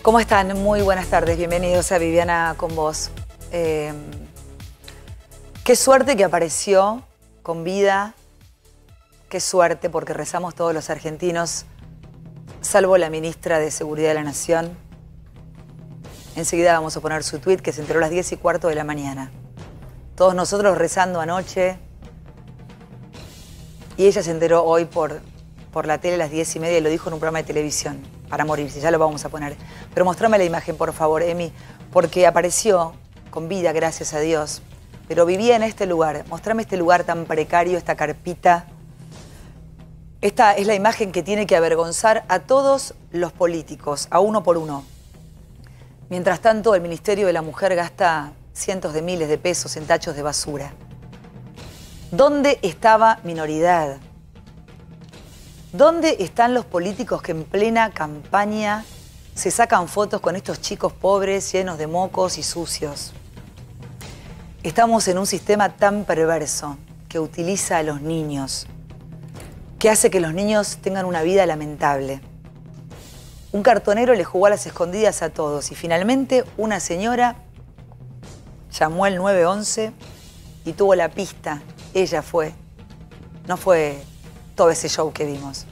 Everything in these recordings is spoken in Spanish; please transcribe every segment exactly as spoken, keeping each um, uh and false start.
¿Cómo están? Muy buenas tardes. Bienvenidos a Viviana con vos. Eh, qué suerte que apareció con vida. Qué suerte, porque rezamos todos los argentinos, salvo la ministra de Seguridad de la Nación. Enseguida vamos a poner su tuit, que se enteró a las diez y cuarto de la mañana. Todos nosotros rezando anoche. Y ella se enteró hoy por, por la tele a las diez y media y lo dijo en un programa de televisión. Para morirse, ya lo vamos a poner. Pero mostrame la imagen, por favor, Emi, porque apareció con vida, gracias a Dios. Pero vivía en este lugar. Mostrame este lugar tan precario, esta carpita. Esta es la imagen que tiene que avergonzar a todos los políticos, a uno por uno. Mientras tanto, el Ministerio de la Mujer gasta cientos de miles de pesos en tachos de basura. ¿Dónde estaba Minoridad? ¿Dónde están los políticos que en plena campaña se sacan fotos con estos chicos pobres, llenos de mocos y sucios? Estamos en un sistema tan perverso que utiliza a los niños, que hace que los niños tengan una vida lamentable. Un cartonero le jugó a las escondidas a todos y finalmente una señora llamó al nueve once y tuvo la pista. Ella fue, no fue todo ese show que vimos.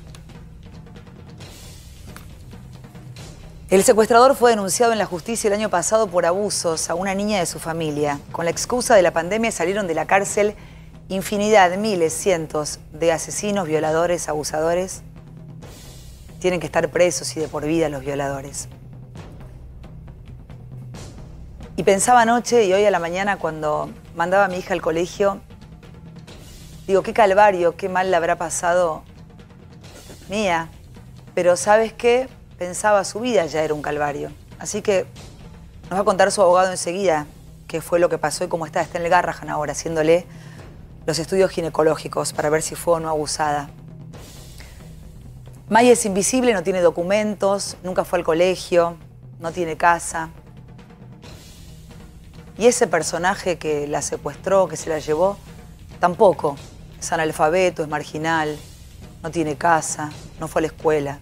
El secuestrador fue denunciado en la justicia el año pasado por abusos a una niña de su familia. Con la excusa de la pandemia salieron de la cárcel infinidad, miles, cientos de asesinos, violadores, abusadores. Tienen que estar presos y de por vida los violadores. Y pensaba anoche y hoy a la mañana cuando mandaba a mi hija al colegio, digo, qué calvario, qué mal le habrá pasado Mía. Pero ¿sabes qué? Pensaba, su vida ya era un calvario. Así que nos va a contar su abogado enseguida qué fue lo que pasó y cómo está. Está en el Garrahan ahora, haciéndole los estudios ginecológicos para ver si fue o no abusada. Maya es invisible, no tiene documentos, nunca fue al colegio, no tiene casa. Y ese personaje que la secuestró, que se la llevó, tampoco. Es analfabeto, es marginal, no tiene casa, no fue a la escuela.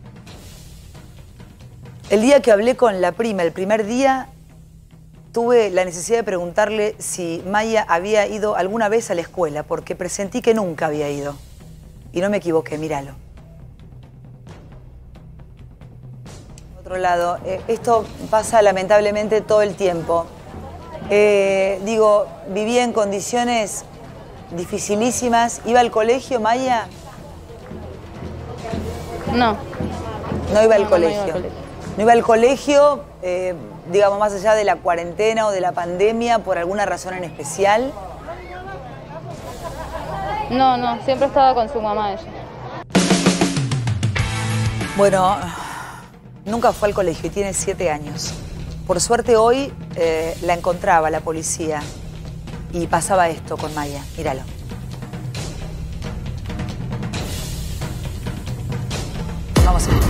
El día que hablé con la prima, el primer día, tuve la necesidad de preguntarle si Maya había ido alguna vez a la escuela, porque presentí que nunca había ido. Y no me equivoqué, míralo. Por otro lado, eh, esto pasa lamentablemente todo el tiempo. Eh, digo, vivía en condiciones dificilísimas. ¿Iba al colegio, Maya? No. No iba al no, colegio. No, no iba al colegio. No iba al colegio, eh, digamos, más allá de la cuarentena o de la pandemia, por alguna razón en especial. No, no, siempre estaba con su mamá ella. Bueno, nunca fue al colegio y tiene siete años. Por suerte hoy eh, la encontraba la policía y pasaba esto con Maya. Míralo. Vamos a ver.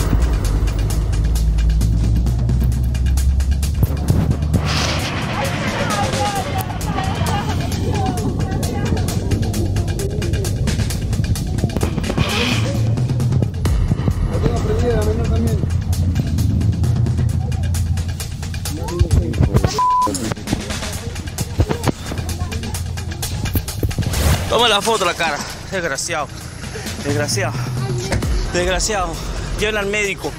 Toma la foto, la cara. Desgraciado. Desgraciado. Desgraciado. Llévenla al médico.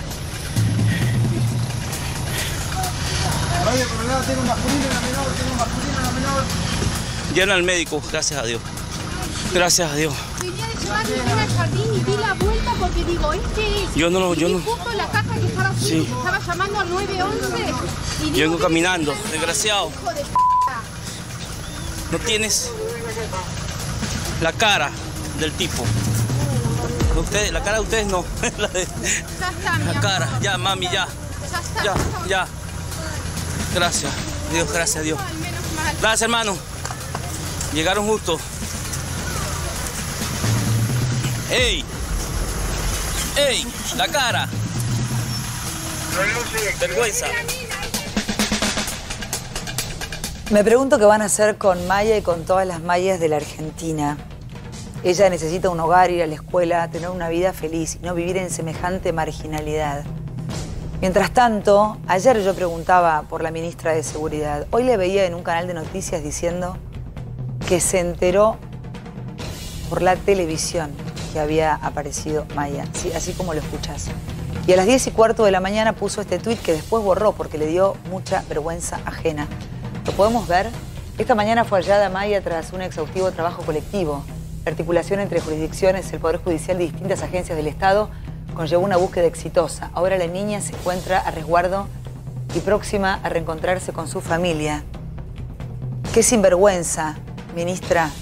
Oye, por un lado tiene un masculino en la menor, tiene un masculino en la menor. Llévenla al médico, gracias a Dios. Gracias a Dios. Venía de llevar mi nena al jardín y di la vuelta porque digo, este es. Yo no lo, yo y no. justo la caja que estaba así, Sí. estaba llamando al nueve once. Y Yo digo, vengo caminando, desgraciado. hijo de p***. No tienes la cara del tipo. Ustedes, la cara de ustedes no. La, de, Ya está, mi la amor. cara, ya, mami, ya. Ya está. Ya, ya. Gracias. Dios, gracias a Dios. Al menos mal. Gracias, hermano. Llegaron justo. ¡Ey! ¡Ey! ¡La cara! Vergüenza. Me pregunto qué van a hacer con Maya y con todas las Mayas de la Argentina. Ella necesita un hogar, ir a la escuela, tener una vida feliz y no vivir en semejante marginalidad. Mientras tanto, ayer yo preguntaba por la ministra de Seguridad. Hoy le veía en un canal de noticias diciendo que se enteró por la televisión que había aparecido Maya, sí, así como lo escuchás. Y a las diez y cuarto de la mañana puso este tuit que después borró porque le dio mucha vergüenza ajena. ¿Lo podemos ver? Esta mañana fue hallada Maya tras un exhaustivo trabajo colectivo. La articulación entre jurisdicciones, el Poder Judicial y distintas agencias del Estado conllevó una búsqueda exitosa. Ahora la niña se encuentra a resguardo y próxima a reencontrarse con su familia. ¡Qué sinvergüenza, ministra!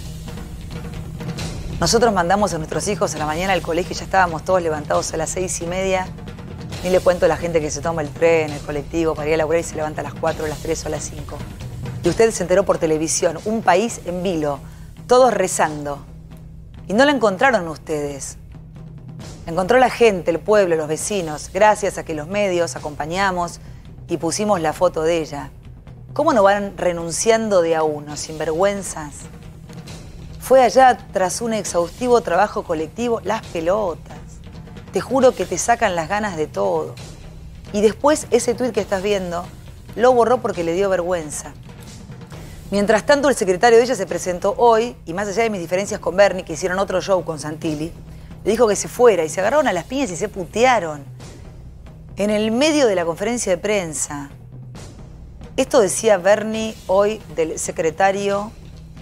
Nosotros mandamos a nuestros hijos a la mañana al colegio y ya estábamos todos levantados a las seis y media. Ni le cuento a la gente que se toma el tren, el colectivo, para ir a laburar y se levanta a las cuatro, a las tres o a las cinco. Y usted se enteró por televisión, un país en vilo, todos rezando. Y no la encontraron ustedes. La encontró la gente, el pueblo, los vecinos, gracias a que los medios acompañamos y pusimos la foto de ella. ¿Cómo no van renunciando de a uno, sinvergüenzas? Fue allá tras un exhaustivo trabajo colectivo, las pelotas. Te juro que te sacan las ganas de todo. Y después ese tuit que estás viendo lo borró porque le dio vergüenza. Mientras tanto, el secretario de ella se presentó hoy y más allá de mis diferencias con Bernie, que hicieron otro show con Santilli, le dijo que se fuera y se agarraron a las piñas y se putearon. En el medio de la conferencia de prensa. Esto decía Bernie hoy del secretario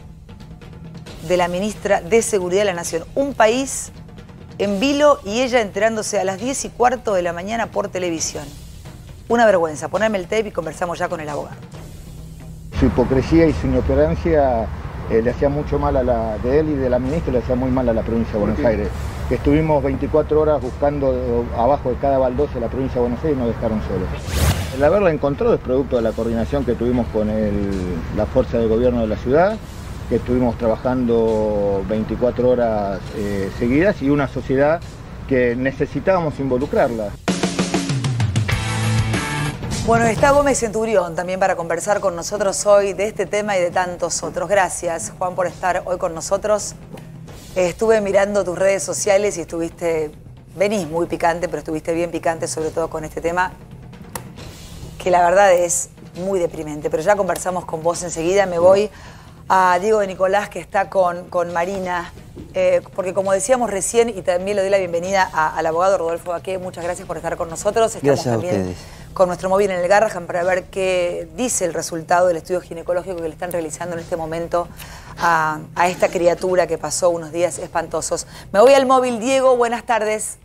de la ministra de Seguridad de la Nación. Un país en vilo y ella enterándose a las diez y cuarto de la mañana por televisión. Una vergüenza. Poneme el tape y conversamos ya con el abogado. Su hipocresía y su inoperancia eh, le hacía mucho mal a la de él y de la ministra, le hacía muy mal a la provincia de Buenos Aires. Que estuvimos veinticuatro horas buscando abajo de cada baldosa de la provincia de Buenos Aires y nos dejaron solos. El haberla encontrado es producto de la coordinación que tuvimos con el, la fuerza de gobierno de la ciudad, que estuvimos trabajando veinticuatro horas eh, seguidas y una sociedad que necesitábamos involucrarla. Bueno, está Gómez Centurión también para conversar con nosotros hoy de este tema y de tantos otros. Gracias, Juan, por estar hoy con nosotros. Eh, estuve mirando tus redes sociales y estuviste, venís muy picante, pero estuviste bien picante, sobre todo con este tema, que la verdad es muy deprimente. Pero ya conversamos con vos enseguida, me voy a Diego de Nicolás, que está con, con Marina, eh, porque como decíamos recién, y también le doy la bienvenida a, al abogado Rodolfo Baqué, muchas gracias por estar con nosotros. Estamos Gracias también a ustedes. Con nuestro móvil en el Garrahan para ver qué dice el resultado del estudio ginecológico que le están realizando en este momento a, a esta criatura que pasó unos días espantosos. Me voy al móvil. Diego, buenas tardes.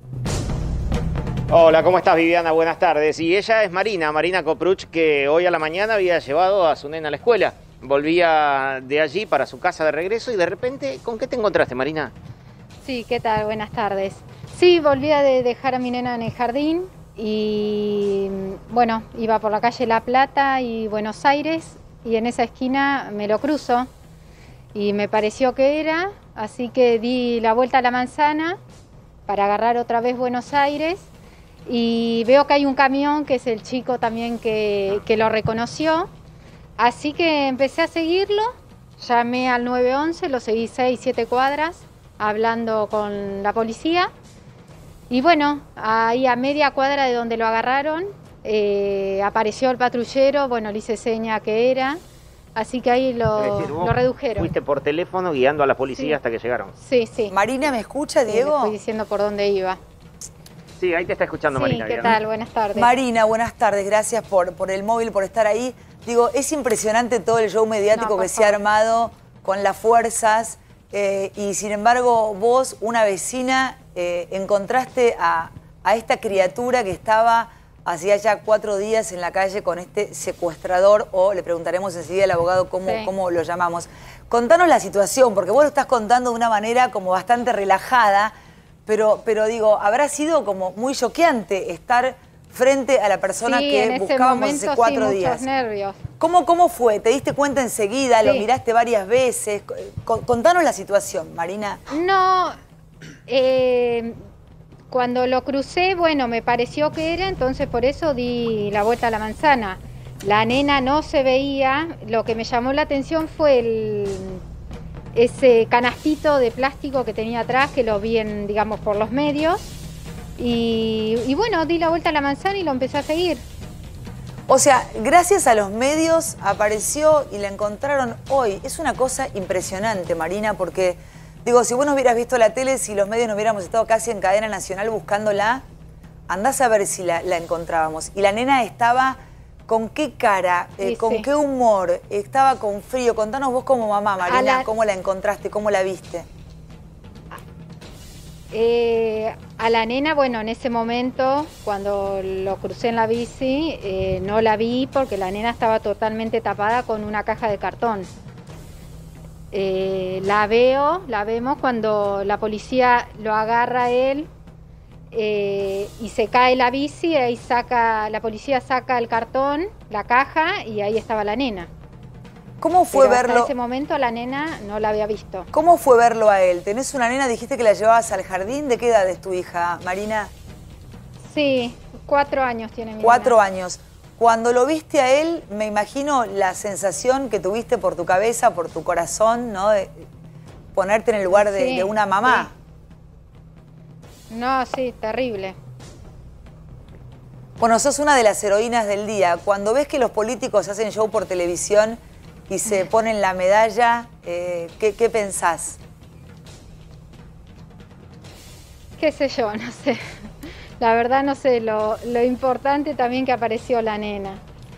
Hola, ¿cómo estás, Viviana? Buenas tardes. Y ella es Marina, Marina Copruch, que hoy a la mañana había llevado a su nena a la escuela. Volvía de allí para su casa de regreso y de repente, ¿con qué te encontraste, Marina? Sí, ¿qué tal? Buenas tardes. Sí, volvía de dejar a mi nena en el jardín y, bueno, iba por la calle La Plata y Buenos Aires y en esa esquina me lo cruzo y me pareció que era, así que di la vuelta a la manzana para agarrar otra vez Buenos Aires y veo que hay un camión que es el chico también que, que lo reconoció. Así que empecé a seguirlo, llamé al nueve once, lo seguí seis, siete cuadras, hablando con la policía. Y bueno, ahí a media cuadra de donde lo agarraron, eh, apareció el patrullero, bueno, le hice seña que era, así que ahí lo, decir, lo redujeron. Fuiste por teléfono guiando a la policía sí. hasta que llegaron. Sí, sí. Marina, ¿me escucha, Diego? Sí, le estoy diciendo por dónde iba. Sí, ahí te está escuchando, sí, Marina. ¿qué bien. tal? Buenas tardes. Marina, buenas tardes. Gracias por, por el móvil, por estar ahí. Digo, es impresionante todo el show mediático no, que se ha armado con las fuerzas eh, y sin embargo vos, una vecina, eh, encontraste a, a esta criatura que estaba hacía ya cuatro días en la calle con este secuestrador, o le preguntaremos enseguida al abogado cómo, sí. cómo lo llamamos. Contanos la situación, porque vos lo estás contando de una manera como bastante relajada, pero, pero digo, habrá sido como muy choqueante estar frente a la persona sí, que en ese buscábamos momento, hace cuatro sí, días. Muchos nervios. ¿Cómo, ¿Cómo fue? ¿Te diste cuenta enseguida? Sí. ¿Lo miraste varias veces? Contanos la situación, Marina. No, eh, cuando lo crucé, bueno, me pareció que era, entonces por eso di la vuelta a la manzana. La nena no se veía, lo que me llamó la atención fue el, ese canastito de plástico que tenía atrás, que lo vi en, digamos, por los medios. Y, y bueno, di la vuelta a la manzana y lo empecé a seguir. O sea, gracias a los medios apareció y la encontraron hoy. Es una cosa impresionante, Marina, porque, digo, si vos no hubieras visto la tele, si los medios no hubiéramos estado casi en cadena nacional buscándola, andás a ver si la, la encontrábamos. Y la nena estaba con qué cara, eh, Sí, con sí. qué humor, estaba con frío. Contanos vos como mamá, Marina, la- cómo la encontraste, cómo la viste. Eh, a la nena, bueno, en ese momento, cuando lo crucé en la bici, eh, no la vi porque la nena estaba totalmente tapada con una caja de cartón. Eh, la veo, la vemos cuando la policía lo agarra a él eh, y se cae la bici, ahí saca, la policía saca el cartón, la caja y ahí estaba la nena. ¿Cómo fue Pero hasta verlo? ese momento la nena no la había visto. ¿Cómo fue verlo a él? ¿Tenés una nena? Dijiste que la llevabas al jardín. ¿De qué edad es tu hija, Marina? Sí, cuatro años tiene mi Cuatro nena. años. Cuando lo viste a él, me imagino la sensación que tuviste por tu cabeza, por tu corazón, ¿no? De ponerte en el lugar de, Sí, de una mamá. sí. No, sí, terrible. Bueno, sos una de las heroínas del día. Cuando ves que los políticos hacen show por televisión y se ponen la medalla, eh, ¿qué, qué pensás? Qué sé yo, no sé. La verdad no sé, lo, lo importante también que apareció la nena.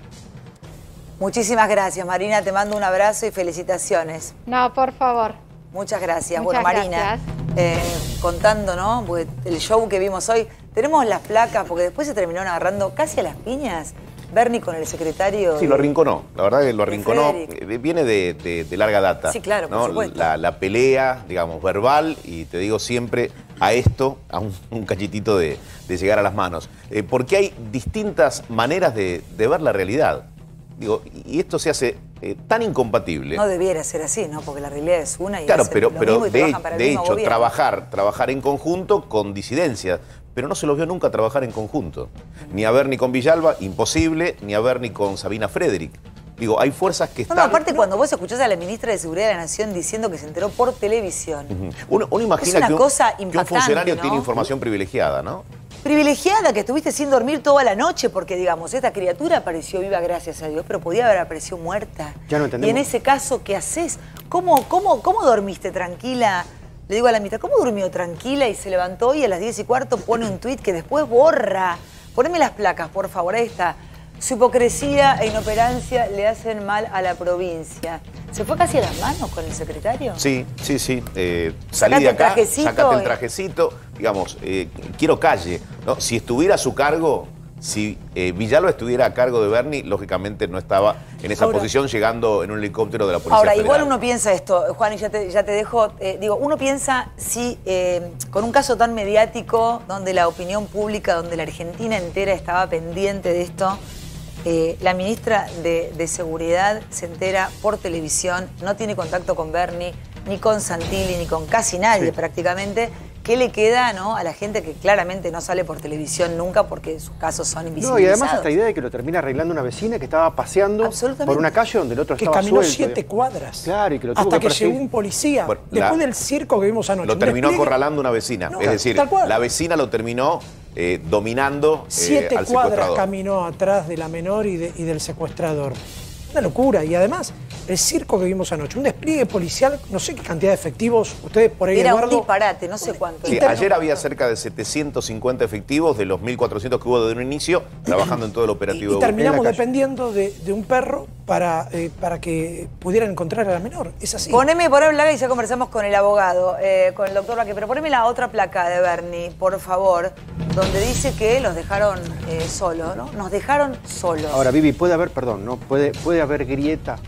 Muchísimas gracias, Marina. Te mando un abrazo y felicitaciones. No, por favor. Muchas gracias. Muchas bueno, Marina, gracias. eh, contando, ¿no? Porque el show que vimos hoy, tenemos las placas, porque después se terminaron agarrando casi a las piñas. Bernie con el secretario. Sí, lo arrinconó. La verdad que lo arrinconó. Frederick. Eh, Viene de, de- de larga data. Sí, claro, por ¿no? supuesto. La, la pelea, digamos, verbal, y te digo siempre a esto, a un, un cachitito de, de llegar a las manos. Eh, porque hay distintas maneras de, de ver la realidad. Digo, y esto se hace eh, tan incompatible. No debiera ser así, ¿no? Porque la realidad es una y Claro, hacen pero, lo pero mismo y de, trabajan para el de mismo hecho, gobierno. trabajar, trabajar en conjunto con disidencias, pero no se los vio nunca trabajar en conjunto. Ni a Bernie con Villalba, imposible, ni a Bernie con Sabina Frederick. Digo, hay fuerzas que No, están... no, aparte cuando vos escuchás a la ministra de Seguridad de la Nación diciendo que se enteró por televisión. Ujú. Uno, uno imagina Es una que, un, cosa que un impactante, funcionario ¿no? tiene información privilegiada, ¿no? Privilegiada, que estuviste sin dormir toda la noche, porque digamos, esta criatura apareció viva, gracias a Dios, pero podía haber aparecido muerta. Ya no Y entendemos. en ese caso, ¿qué haces? ¿Cómo, cómo, cómo dormiste tranquila? Le digo a la mitad, ¿cómo durmió tranquila y se levantó y a las diez y cuarto pone un tuit que después borra? Poneme las placas, por favor, ahí está. Su hipocresía e inoperancia le hacen mal a la provincia. ¿Se fue casi a las manos con el secretario? Sí, sí, sí. Eh, salí Sacate de el acá, trajecito sacate el y- trajecito. Digamos, eh, quiero calle, ¿no? Si estuviera a su cargo, si eh, Villalba estuviera a cargo de Bernie, lógicamente no estaba en esa Ahora- posición llegando en un helicóptero de la Policía Ahora, Federal. igual uno piensa esto, Juan, y ya te, ya te dejo, eh, digo, uno piensa si eh, con un caso tan mediático, donde la opinión pública, donde la Argentina entera estaba pendiente de esto, eh, la ministra de, de Seguridad se entera por televisión, no tiene contacto con Bernie, ni con Santilli, ni con casi nadie Sí. prácticamente. ¿Qué le queda, no, a la gente que claramente no sale por televisión nunca porque sus casos son No, invisibilizados? y además esta idea de que lo termina arreglando una vecina que estaba paseando Absolutamente. por una calle donde el otro Que estaba caminó suelto. siete digamos. cuadras. Claro, y que lo tuvo hasta que que, perseguir. llegó un policía. Bueno, Después la- del circo que vimos anoche. Lo Un terminó despliegue- acorralando una vecina. No, es decir, tal cual. la vecina lo terminó eh, dominando eh, Siete al cuadras secuestrador. caminó atrás de la menor y, de- y del secuestrador. Una locura. Y además, el circo que vimos anoche, un despliegue policial, no sé qué cantidad de efectivos, ustedes por ahí, Era un Eduardo, disparate, no sé cuánto. Sí, Interno. ayer había cerca de setecientos cincuenta efectivos de los mil cuatrocientos que hubo desde un inicio, trabajando en todo el y, operativo y de búsqueda. terminamos en la calle. dependiendo de, de un perro para, eh, para que pudieran encontrar a la menor. Es así. Poneme, poneme placa y ya conversamos con el abogado, eh, con el doctor Baque, pero poneme la otra placa de Bernie, por favor, donde dice que los dejaron eh, solos, ¿no? Nos dejaron solos. Ahora, Vivi, puede haber, perdón, ¿no? Puede, puede haber grieta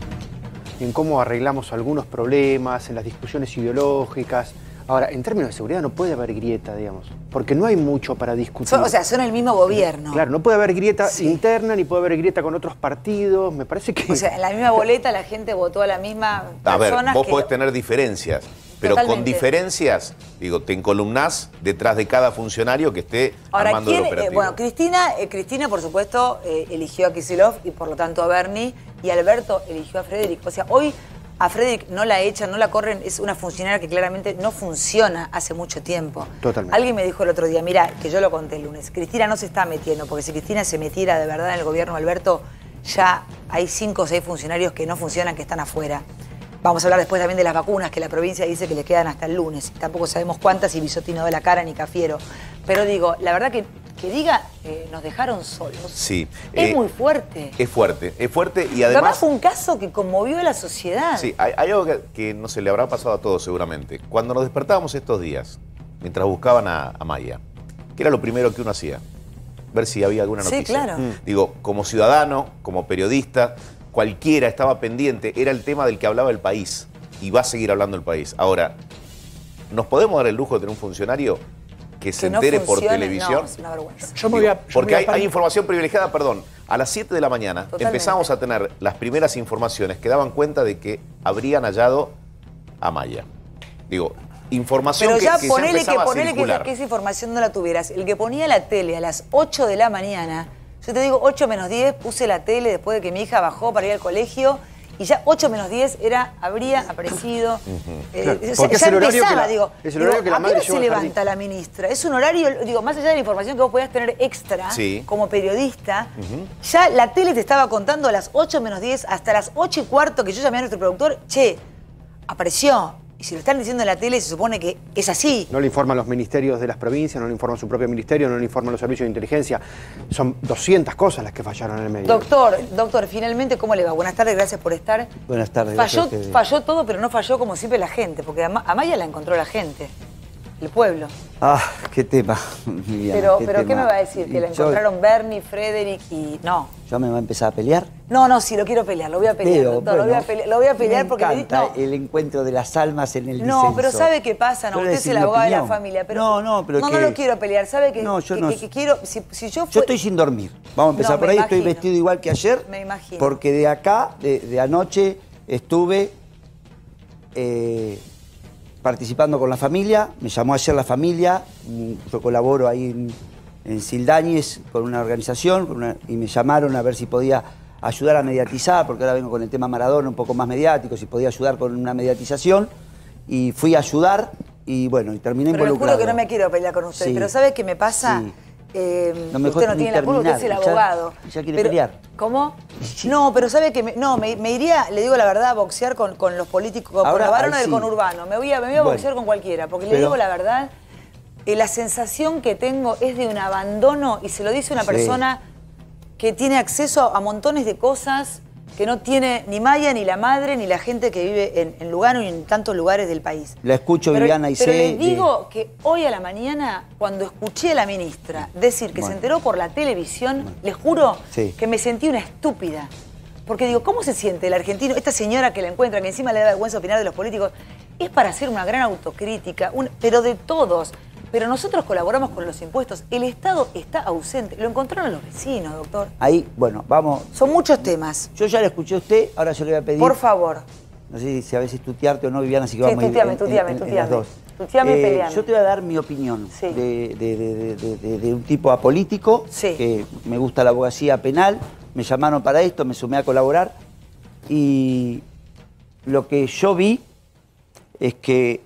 en cómo arreglamos algunos problemas, en las discusiones ideológicas. Ahora, en términos de seguridad no puede haber grieta, digamos, porque no hay mucho para discutir. Son- o sea, son el mismo gobierno. Claro, no puede haber grieta Sí. interna, ni puede haber grieta con otros partidos. Me parece que... O sea, en la misma boleta la gente votó a la misma A ver, persona. vos que... podés tener diferencias, pero con Totalmente. diferencias, digo, te encolumnás detrás de cada funcionario que esté Ahora, armando ¿quién, el eh, operativo. bueno, Cristina, eh, Cristina, por supuesto, eh, eligió a Kicillof y por lo tanto a Bernie, y Alberto eligió a Frederick. O sea, hoy A Frederick no la echan, no la corren, es una funcionaria que claramente no funciona hace mucho tiempo. Totalmente. Alguien me dijo el otro día, mira, que yo lo conté el lunes, Cristina no se está metiendo, porque si Cristina se metiera de verdad en el gobierno de Alberto, ya hay cinco o seis funcionarios que no funcionan, que están afuera. Vamos a hablar después también de las vacunas, que la provincia dice que le quedan hasta el lunes. Tampoco sabemos cuántas, y Bisotti no da la cara ni Cafiero. Pero digo, la verdad que, que diga, eh, nos dejaron solos. Sí. Es eh, muy fuerte. Es fuerte, es fuerte y Pero además... además fue un caso que conmovió a la sociedad. Sí, hay, hay algo que, que no se le habrá pasado a todos seguramente. Cuando nos despertábamos estos días, mientras buscaban a, a Maya, ¿qué era lo primero que uno hacía? Ver si había alguna noticia. Sí, claro. Mm. Digo, como ciudadano, como periodista, cualquiera estaba pendiente, era el tema del que hablaba el país y va a seguir hablando el país. Ahora, ¿nos podemos dar el lujo de tener un funcionario que se Que no entere por funcione, televisión? no, es una vergüenza. Yo me voy a- yo Porque me voy a hay, hay par- información privilegiada, perdón, a las siete de la mañana Totalmente. empezamos a tener las primeras informaciones que daban cuenta de que habrían hallado a Maya. Digo, información Pero que, ya que ponele, que, empezaba a ponele que, esa, circular. que esa información no la tuvieras. El que ponía la tele a las ocho de la mañana, yo te digo ocho menos diez, puse la tele después de que mi hija bajó para ir al colegio, y ya ocho menos diez era, habría aparecido. eh, Claro, o sea, porque es ya el horario empezaba, que la- digo, es el digo, horario que la ¿a qué madre hora lleva se al jardín? levanta la ministra? Es un horario, digo, más allá de la información que vos podías tener extra Sí. como periodista, ya la tele te estaba contando a las ocho menos diez hasta las ocho y cuarto, que yo llamé a nuestro productor, che, apareció. Y si lo están diciendo en la tele, se supone que es así. No le informan los ministerios de las provincias, no le informan su propio ministerio, no le informan los servicios de inteligencia. Son doscientas cosas las que fallaron en el medio. Doctor, doctor, finalmente, ¿cómo le va? Buenas tardes, gracias por estar. Buenas tardes. gracias Falló, a ustedes. falló todo, pero no falló como siempre la gente, porque a Ma- a Maya la encontró la gente, el pueblo. Ah, qué tema, Viviana, Pero, pero ¿qué tema. me va a decir? Que la Yo- encontraron Bernie, Frederick y... No, ¿Yo me va a empezar a pelear? no, no, sí, lo quiero pelear, lo voy a pelear, Pero, doctor, lo voy a bueno, pelear, lo voy a pelear me porque... le di- encanta no. el encuentro de las almas en el No, disenso. pero ¿sabe qué pasa? No, Yo le usted es decía el mi abogado de la opinión. familia, pero... No, no, pero No, que- no lo quiero pelear, ¿sabe que, No, yo que, no- que- que quiero... Si, si yo, Yo fue- estoy sin dormir. Vamos a empezar No, por me ahí. Estoy imagino. vestido igual que ayer. Me imagino. Porque de acá, de, de anoche, estuve eh, participando con la familia. Me llamó ayer la familia. mm, Yo colaboro ahí en, en Sildañez con una organización con una- y me llamaron a ver si podía ayudar a mediatizar, porque ahora vengo con el tema Maradona un poco más mediático, si podía ayudar con una mediatización. Y fui a ayudar y bueno, y terminé Pero le involucrado. juro que no me quiero pelear con usted, Sí. pero ¿sabe qué me pasa? Sí. Eh, No me usted dejó no ni tiene la culpa, usted es el terminar, ya- abogado. ya quiere Pero- pelear. ¿Cómo? No, pero ¿sabe que me, no, me, me iría, le digo la verdad, a boxear con, con los políticos, con Ahora, la varona ahí del sí. conurbano. Me voy a, me voy a Bueno. boxear con cualquiera, porque le Pero- digo la verdad, eh, la sensación que tengo es de un abandono, y se lo dice una Sí. persona que tiene acceso a montones de cosas que no tiene ni Maya, ni la madre, ni la gente que vive en, en Lugano y en tantos lugares del país. La escucho, Pero, Viviana, y pero sé le de- digo que hoy a la mañana, cuando escuché a la ministra decir que Bueno. se enteró por la televisión, les juro Sí. que me sentí una estúpida. Porque digo, ¿cómo se siente el argentino? Esta señora que la encuentra, que encima le da vergüenza opinar de los políticos, es para hacer una gran autocrítica, un- pero de todos. Pero nosotros colaboramos con los impuestos. El Estado está ausente. Lo encontraron los vecinos, doctor. Ahí, bueno, vamos. Son muchos temas. Yo ya le escuché a usted, ahora yo le voy a pedir. Por favor. No sé si a veces tutearte o no, Viviana, así que Sí, vamos a ir tuteame, en- tuteame, en- en tuteame. las dos. Tuteame y Eh, peleame. Yo te voy a dar mi opinión Sí. de, de- de- de- de- de un tipo apolítico, Sí. que me gusta la abogacía penal, me llamaron para esto, me sumé a colaborar y lo que yo vi es que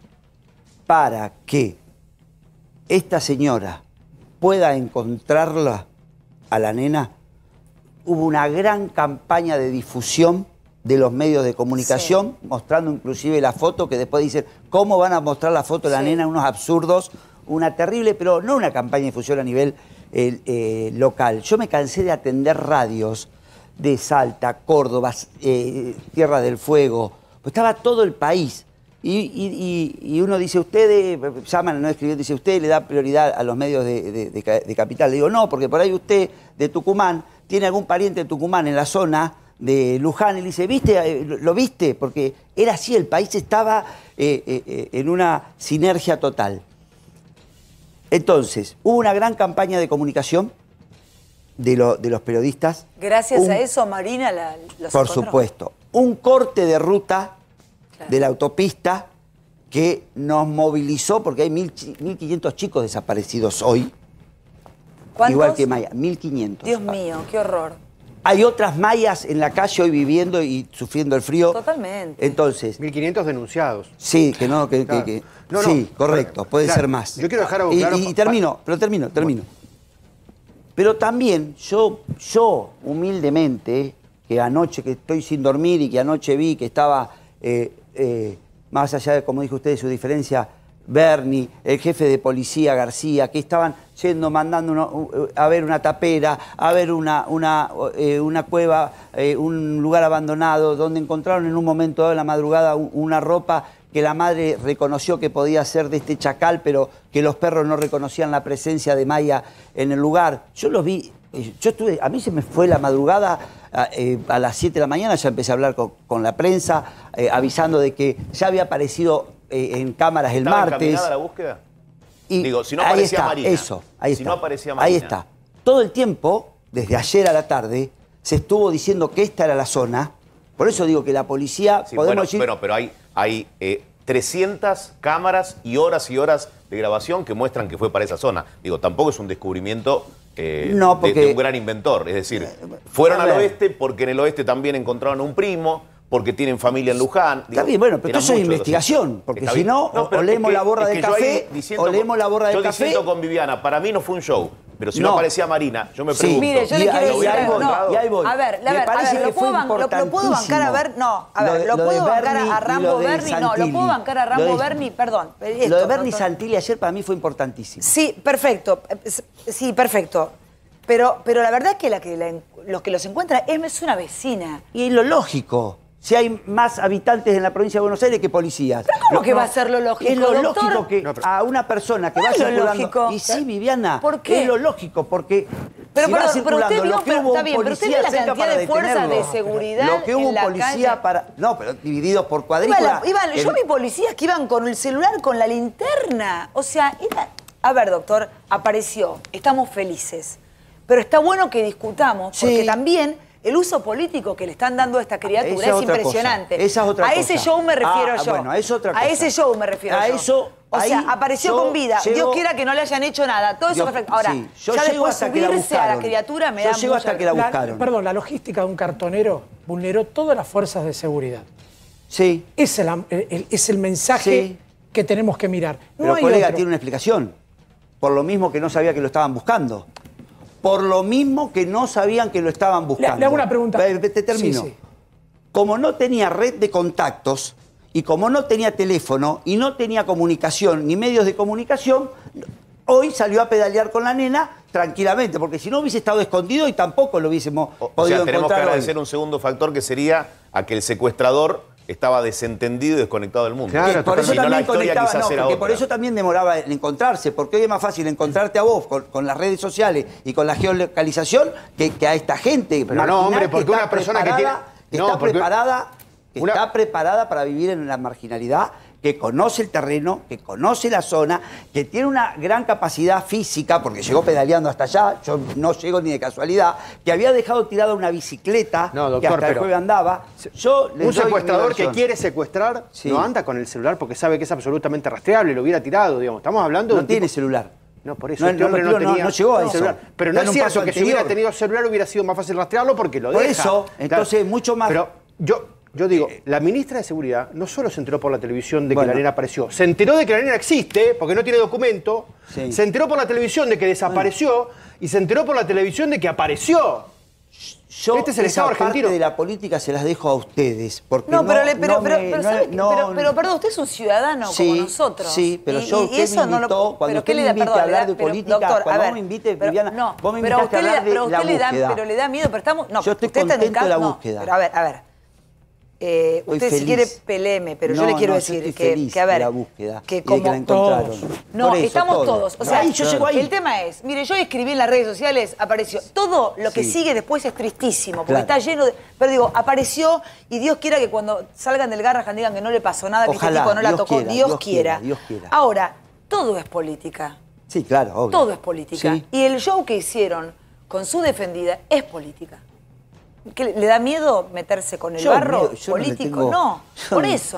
para que esta señora pueda encontrarla a la nena, hubo una gran campaña de difusión de los medios de comunicación, mostrando inclusive la foto, que después dicen, ¿cómo van a mostrar la foto de la Sí. nena? Unos absurdos, una terrible, pero no una campaña de difusión a nivel eh, eh, local. Yo me cansé de atender radios de Salta, Córdoba, eh, Tierra del Fuego, pues estaba todo el país. Y, y- y- y uno dice, ustedes, llaman, no escribiendo, dice, usted le da prioridad a los medios de, de- de ca- de capital. Le digo, no, porque por ahí usted de Tucumán tiene algún pariente de Tucumán en la zona de Luján y le dice, ¿viste? Eh, ¿Lo, lo viste? Porque era así, el país estaba eh, eh, eh, en una sinergia total. Entonces, hubo una gran campaña de comunicación de, lo- de los periodistas. Gracias Un- a eso, Marina la, los Por encontró. supuesto. Un corte de ruta de la autopista que nos movilizó, porque hay mil chi- mil quinientos chicos desaparecidos hoy. ¿Cuántos? Igual que Maya, mil quinientos. Dios mío, qué horror. Hay otras mayas en la calle hoy viviendo y sufriendo el frío. Totalmente. Entonces... mil quinientos denunciados. Sí, que no, que... Claro. que, que No, no, sí, correcto, puede claro, ser más. yo quiero dejar algo y, claro. Y, termino, pero termino, termino. Pero también yo, yo humildemente, que anoche que estoy sin dormir y que anoche vi que estaba, eh, eh, más allá de, como dijo usted, de su diferencia, Bernie, el jefe de policía García, que estaban yendo, mandando uno, a ver una tapera, a ver una, una, eh, una cueva, eh, un lugar abandonado, donde encontraron en un momento dado en la madrugada una ropa que la madre reconoció que podía ser de este chacal, pero que los perros no reconocían la presencia de Maya en el lugar. Yo los vi, yo estuve, a mí se me fue la madrugada, a, eh, a las siete de la mañana ya empecé a hablar con, con la prensa, eh, avisando de que ya había aparecido eh, en cámaras el ¿Estaba martes. encaminada la búsqueda? Y Digo, si no ahí aparecía está, Marina. eso, ahí si está. no aparecía Marina. Ahí está. Todo el tiempo, desde ayer a la tarde, se estuvo diciendo que esta era la zona. Por eso digo que la policía, Sí, podemos bueno, decir... bueno, pero hay, hay eh, trescientas cámaras y horas y horas de grabación que muestran que fue para esa zona. Digo, tampoco es un descubrimiento eh, No, de- porque- de, un gran inventor. Es decir, fueron a al ver. oeste porque en el oeste también encontraron un primo, porque tienen familia en Luján. Está bien, bueno, pero eran esto es muchos los investigación, hechos. porque Está si bien. no, o- pero o leemos es la borra es del que yo ahí café, diciendo o leemos con- la borra del yo café. diciendo con Viviana, para mí no fue un show. Pero si no, No. aparecía Marina, yo me Sí. pregunto. Mire, yo le Y quiero ahí- decir y ahí algo. voy, No, y ahí voy. a ver, la Me ver, a parece ver, que lo puedo, fue ban- lo, lo puedo bancar a ver, no, a Lo ver, de- lo, lo de puedo bancar Bernie a y Rambo lo de Bernie, no, lo Santilli. puedo bancar a Lo Rambo de- Bernie, perdón. esto, Lo de Bernie doctor. Santilli ayer para mí fue importantísimo. Sí, perfecto, sí, perfecto. Pero, pero la verdad es que, la que la- los que los encuentran es, es una vecina. Y es lo lógico. Si hay más habitantes en la provincia de Buenos Aires que policías. ¿Pero cómo No, que no. va a ser lo lógico, Es lo doctor? lógico que No, pero- a una persona que No va es lo circulando... lógico. Y sí, Viviana. ¿Por qué? Es lo lógico, porque Pero, si va perdón, pero circulando usted vio, lo que pero hubo está un bien, pero usted policía vio la cerca cantidad para de fuerzas detenerlo. de seguridad Lo que hubo en un la policía calle. para... No, pero divididos por Iba cuadrícula. la- iban- que- yo vi policías que iban con el celular, con la linterna. O sea, era... A ver, doctor, apareció. Estamos felices. Pero está bueno que discutamos, porque Sí. también el uso político que le están dando a esta criatura Esa es es otra impresionante. cosa. Esa es otra a ese cosa. show me refiero Ah, yo. bueno, es otra A cosa. ese show me refiero A yo. eso, o sea, ahí apareció yo con vida. llego- Dios quiera que no le hayan hecho nada. Todo eso Dios- perfecto. Ahora, sí, yo ya llego después hasta que la subirse a la buscaron. criatura me Yo da llego mucha... hasta que la La- buscaron. perdón, la logística de un cartonero vulneró todas las fuerzas de seguridad. Sí. Ese es el, el- es el mensaje Sí. que tenemos que mirar. No Pero hay colega, otro. tiene una explicación. Por lo mismo que no sabía que lo estaban buscando. Por lo mismo que no sabían que lo estaban buscando. Le hago una pregunta. Eh, Te termino. Sí, sí. Como no tenía red de contactos y como no tenía teléfono y no tenía comunicación ni medios de comunicación, hoy salió a pedalear con la nena tranquilamente, porque si no hubiese estado escondido y tampoco lo hubiésemos O podido sea, tenemos que encontrar hoy. agradecer un segundo factor que sería a que el secuestrador estaba desentendido y desconectado del mundo. Claro, Que por eso Si no, la también historia conectaba, quizás no, era porque otra. por eso también demoraba en encontrarse, porque hoy es más fácil encontrarte a vos con, con las redes sociales y con la geolocalización que, que a esta gente. Pero no, marginal hombre, porque que está una persona que preparada- tiene- que no, está porque- preparada, que Una- está preparada para vivir en la marginalidad, que conoce el terreno, que conoce la zona, que tiene una gran capacidad física, porque llegó pedaleando hasta allá, yo no llego ni de casualidad, que había dejado tirada una bicicleta No, doctor, que hasta el pero- jueves andaba. Yo les Un doy mi secuestrador que versión. quiere secuestrar Sí. no anda con el celular porque sabe que es absolutamente rastreable, lo hubiera tirado, digamos. Estamos hablando de No un tiene tipo- celular. No, por eso No, este no, hombre no, no, no, tenía no llegó a eso. celular. Pero Está no en es un cierto paso que si hubiera anterior. tenido celular hubiera sido más fácil rastrearlo porque lo Por deja. eso, entonces, mucho más- Pero yo, yo digo, la ministra de Seguridad no solo se enteró por la televisión de Bueno. que la nena apareció, se enteró de que la nena existe porque no tiene documento, Sí. se enteró por la televisión de que desapareció y se enteró por la televisión de que apareció. Yo Este es el esa Estado parte argentino. de la política se las dejo a ustedes. Porque No, no, pero, le- pero, no pero, me- pero, no- ¿sabe? no- pero, pero, perdón, usted es un ciudadano Sí, como nosotros. sí, pero Y- yo, y usted me eso no lo- invitó, cuando pero usted ¿qué le me da? invite Perdón, a hablar le da- de pero, política, doctor, cuando a vos ver, me invites, pero- Viviana, no, vos me pero invitaste a usted le da- hablar de pero la usted le da- búsqueda. Pero le da miedo, pero estamos... No, Yo estoy usted está en el contento de la caso- no, búsqueda. pero a ver, a ver. Eh, Estoy usted si feliz. quiere peleeme, pero yo No, le quiero no, yo decir estoy que, feliz que, a ver, de la búsqueda que y de como que la encontraron. todos. No, Por eso, estamos todo. todos. O sea, Ahí, yo llego ahí. el tema es, mire, yo escribí en las redes sociales, apareció. Todo lo que Sí. sigue después es tristísimo, porque Claro. está lleno de... Pero digo, apareció y Dios quiera que cuando salgan del Garrahan digan que no le pasó nada, que Ojalá, este tipo no la Dios tocó. quiera, Dios, Dios quiera. quiera, Dios quiera. Ahora, todo es política. Sí, claro, obvio. Todo es política. Sí. Y el show que hicieron con su defendida es política. ¿Qué, ¿Le da miedo meterse con el Yo, barro miedo, yo no le político? tengo- No, yo por no- eso.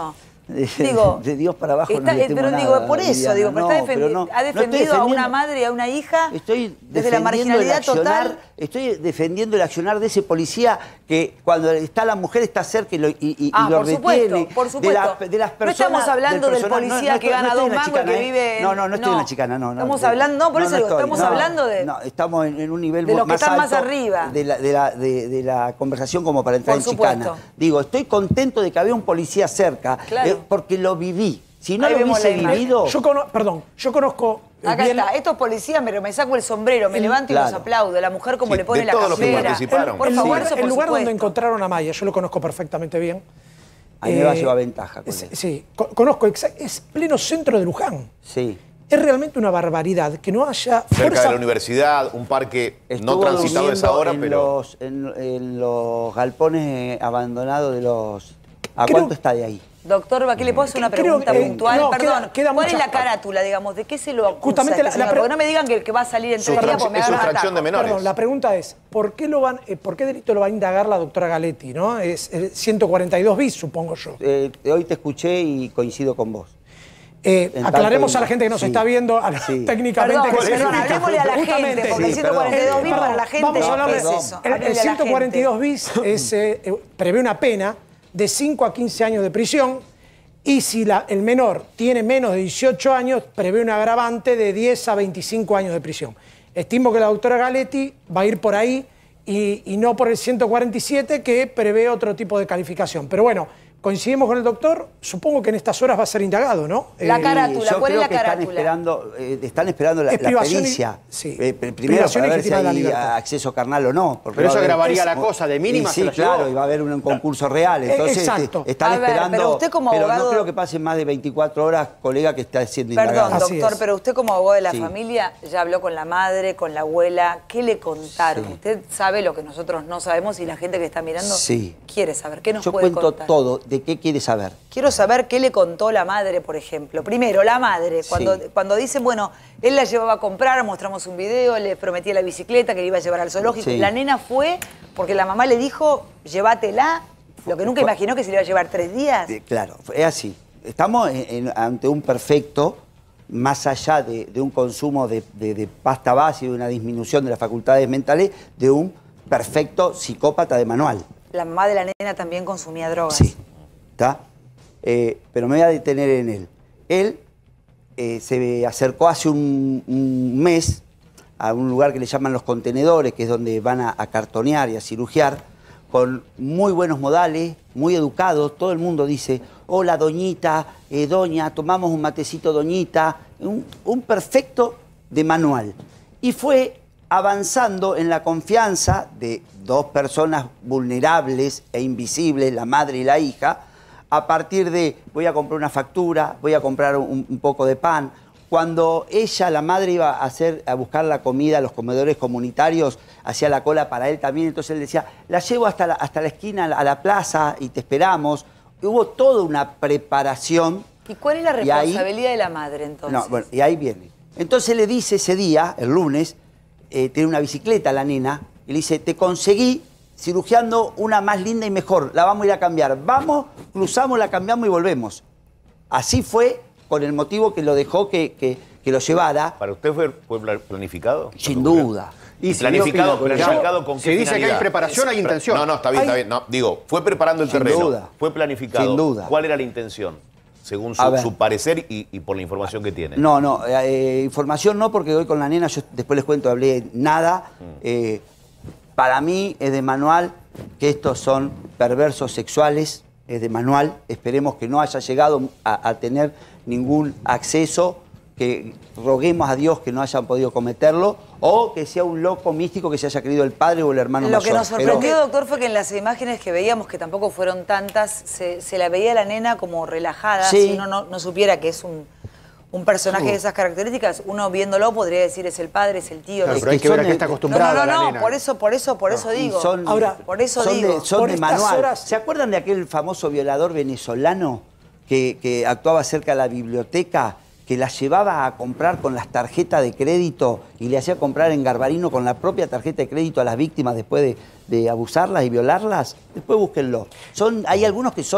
Digo, de Dios para abajo está, no le temo pero nada, digo, por eso, Viviana, digo, pero no, está defendi pero no, ha defendido no a una madre y a una hija estoy desde la marginalidad accionar, total. Estoy defendiendo el accionar de ese policía que cuando está la mujer está cerca y lo, y, y, ah, y lo por retiene. Supuesto, por supuesto. De, la, de las personas, no estamos hablando del, del policía no, no, que gana no dos mangos y que ¿eh? vive... No, no, no estoy no. en la chicana, no. no estamos de, hablando, no, por no, eso no digo, estoy, estamos no, hablando de... No, estamos en, en un nivel de los más que están alto más arriba. De la, de, la, de, de la conversación como para entrar por en supuesto. chicana. Digo, estoy contento de que había un policía cerca, claro. eh, porque lo viví. Si no Ahí lo hubiese vivido... Yo cono perdón, yo conozco... Acá bien... está, estos policías me, me saco el sombrero, me levanto claro. y los aplaudo. La mujer como sí, le pone de la todos los que campera. participaron. Por el favor, lugar, eso por el lugar supuesto. donde encontraron a Maya, yo lo conozco perfectamente bien. A mí me va a Eh, llevar ventaja con es, él. Sí, co conozco, es pleno centro de Luján. Sí. Es realmente una barbaridad que no haya Cerca fuerza... de la universidad, un parque Estuvo no transitado a esa hora, en pero... Los, en, en los galpones eh, abandonados de los... ¿A Creo- cuánto está de ahí? Doctor Baquí, ¿le puedo hacer una Creo pregunta que- puntual? no, Perdón, queda- queda ¿cuál es mucha- la carátula, digamos? ¿De qué se lo acusa Justamente a la- este la señor? pre- Porque no me digan que, que va a salir en tres días porque me es agarran sustracción de atajo. menores. Perdón, la pregunta es, ¿por qué, lo van, eh, ¿por qué delito lo va a indagar la doctora Galetti? ¿No? Es el ciento cuarenta y dos bis, supongo yo. Eh, hoy te escuché y coincido con vos. Eh, En aclaremos tanto, a la gente que nos sí. está viendo a la- Sí. técnicamente Perdón, qué perdón, significa. hablemosle a la gente, Justamente. porque el Sí, ciento cuarenta y dos bis perdón. para la gente, Vamos a hablar ¿qué de es perdón. eso? El, el Háblele a la ciento cuarenta y dos gente. bis es, eh, eh, prevé una pena de cinco a quince años de prisión y si la, el menor tiene menos de dieciocho años, prevé un agravante de diez a veinticinco años de prisión. Estimo que la doctora Galetti va a ir por ahí y, y no por el ciento cuarenta y siete que prevé otro tipo de calificación. Pero bueno, coincidimos con el doctor, supongo que en estas horas va a ser indagado, ¿no? La Eh, carátula, Yo ¿cuál es creo la que están carátula? esperando, eh, están esperando la, Es la privación y- pericia. sí. Eh, pr- primero Privación para ver si ilegítima de la hay libertad. acceso carnal o no. porque Pero va eso a haber- agravaría la es- cosa, de mínima y se sí, la llevó. claro, y va a haber un concurso real. Eh, Entonces exacto. eh, están A ver, esperando. pero usted como pero abogado- no creo que pasen más de veinticuatro horas, colega, que está siendo Perdón, indagado. Así doctor, es. pero usted como abogado de la Sí. familia ya habló con la madre, con la abuela. ¿Qué le contaron? Sí. Usted sabe lo que nosotros no sabemos y la gente que está mirando Sí. quiere saber. ¿Qué nos Yo puede cuento contar? todo. ¿De qué quiere saber? Quiero saber qué le contó la madre, por ejemplo. Primero, la madre, cuando, Sí. cuando dicen, bueno, él la llevaba a comprar, mostramos un video, le prometía la bicicleta que le iba a llevar al zoológico. Sí. La nena fue porque la mamá le dijo, llévatela, lo que nunca Fue- imaginó que se le iba a llevar tres días. Eh, Claro, es así. Estamos en- en- ante un perfecto, más allá de, de un consumo de, de- de pasta base y de una disminución de las facultades mentales, de un perfecto psicópata de manual. La mamá de la nena también consumía drogas. Sí, ¿está? Eh, pero me voy a detener en él. Él eh, se acercó hace un, un mes a un lugar que le llaman Los Contenedores, que es donde van a, a cartonear y a cirugiar, con muy buenos modales, muy educados. Todo el mundo dice, hola doñita, eh, doña, tomamos un matecito doñita. Un, un perfecto de manual. Y fue avanzando en la confianza de dos personas vulnerables e invisibles, la madre y la hija, a partir de voy a comprar una factura, voy a comprar un, un poco de pan. Cuando ella, la madre, iba a, hacer, a buscar la comida a los comedores comunitarios, hacía la cola para él también, entonces él decía, la llevo hasta la, hasta la esquina, a la plaza y te esperamos. Hubo toda una preparación. ¿Y cuál es la Y ahí- responsabilidad de la madre entonces? No, bueno, y ahí viene. Entonces le dice ese día, el lunes, eh, tiene una bicicleta la nena, y le dice, te conseguí cirugiando una más linda y mejor, la vamos a ir a cambiar. Vamos, cruzamos, la cambiamos y volvemos. Así fue, con el motivo que lo dejó que, que, que lo llevara. ¿Para usted fue, fue pla- planificado? Sin duda. ¿Y si planificado, yo opino, planificado con si qué dice que hay finalidad? preparación, hay intención. No, no, está bien, Hay- está bien. No, digo, fue preparando el Sin terreno. duda. Fue planificado. Sin duda. ¿Cuál era la intención? Según A su, ver. su parecer y, y por la información que tiene. No, no, eh, información no, porque hoy con la nena, yo después les cuento, hablé nada. Eh, para mí es de manual que estos son perversos sexuales, es de manual. Esperemos que no haya llegado a, a tener ningún acceso, que roguemos a Dios que no hayan podido cometerlo, o que sea un loco místico que se haya creído el padre o el hermano Lo mayor. que nos sorprendió, Pero- doctor, fue que en las imágenes que veíamos, que tampoco fueron tantas, se, se la veía a la nena como relajada. Sí. Si uno no, no supiera que es un, un personaje de esas características, uno viéndolo podría decir es el padre, es el tío. Claro, es- pero hay que que ver son a qué de- está no, no, acostumbrada no, no, la no, nena. por eso, por eso, por eso Y digo. son- Ahora, por eso son digo. De, son por de estas manual. horas- ¿Se acuerdan de aquel famoso violador venezolano que, que actuaba cerca de la biblioteca, que la llevaba a comprar con las tarjetas de crédito y le hacía comprar en Garbarino con la propia tarjeta de crédito a las víctimas después de, de abusarlas y violarlas? Después búsquenlo. Son, hay algunos que son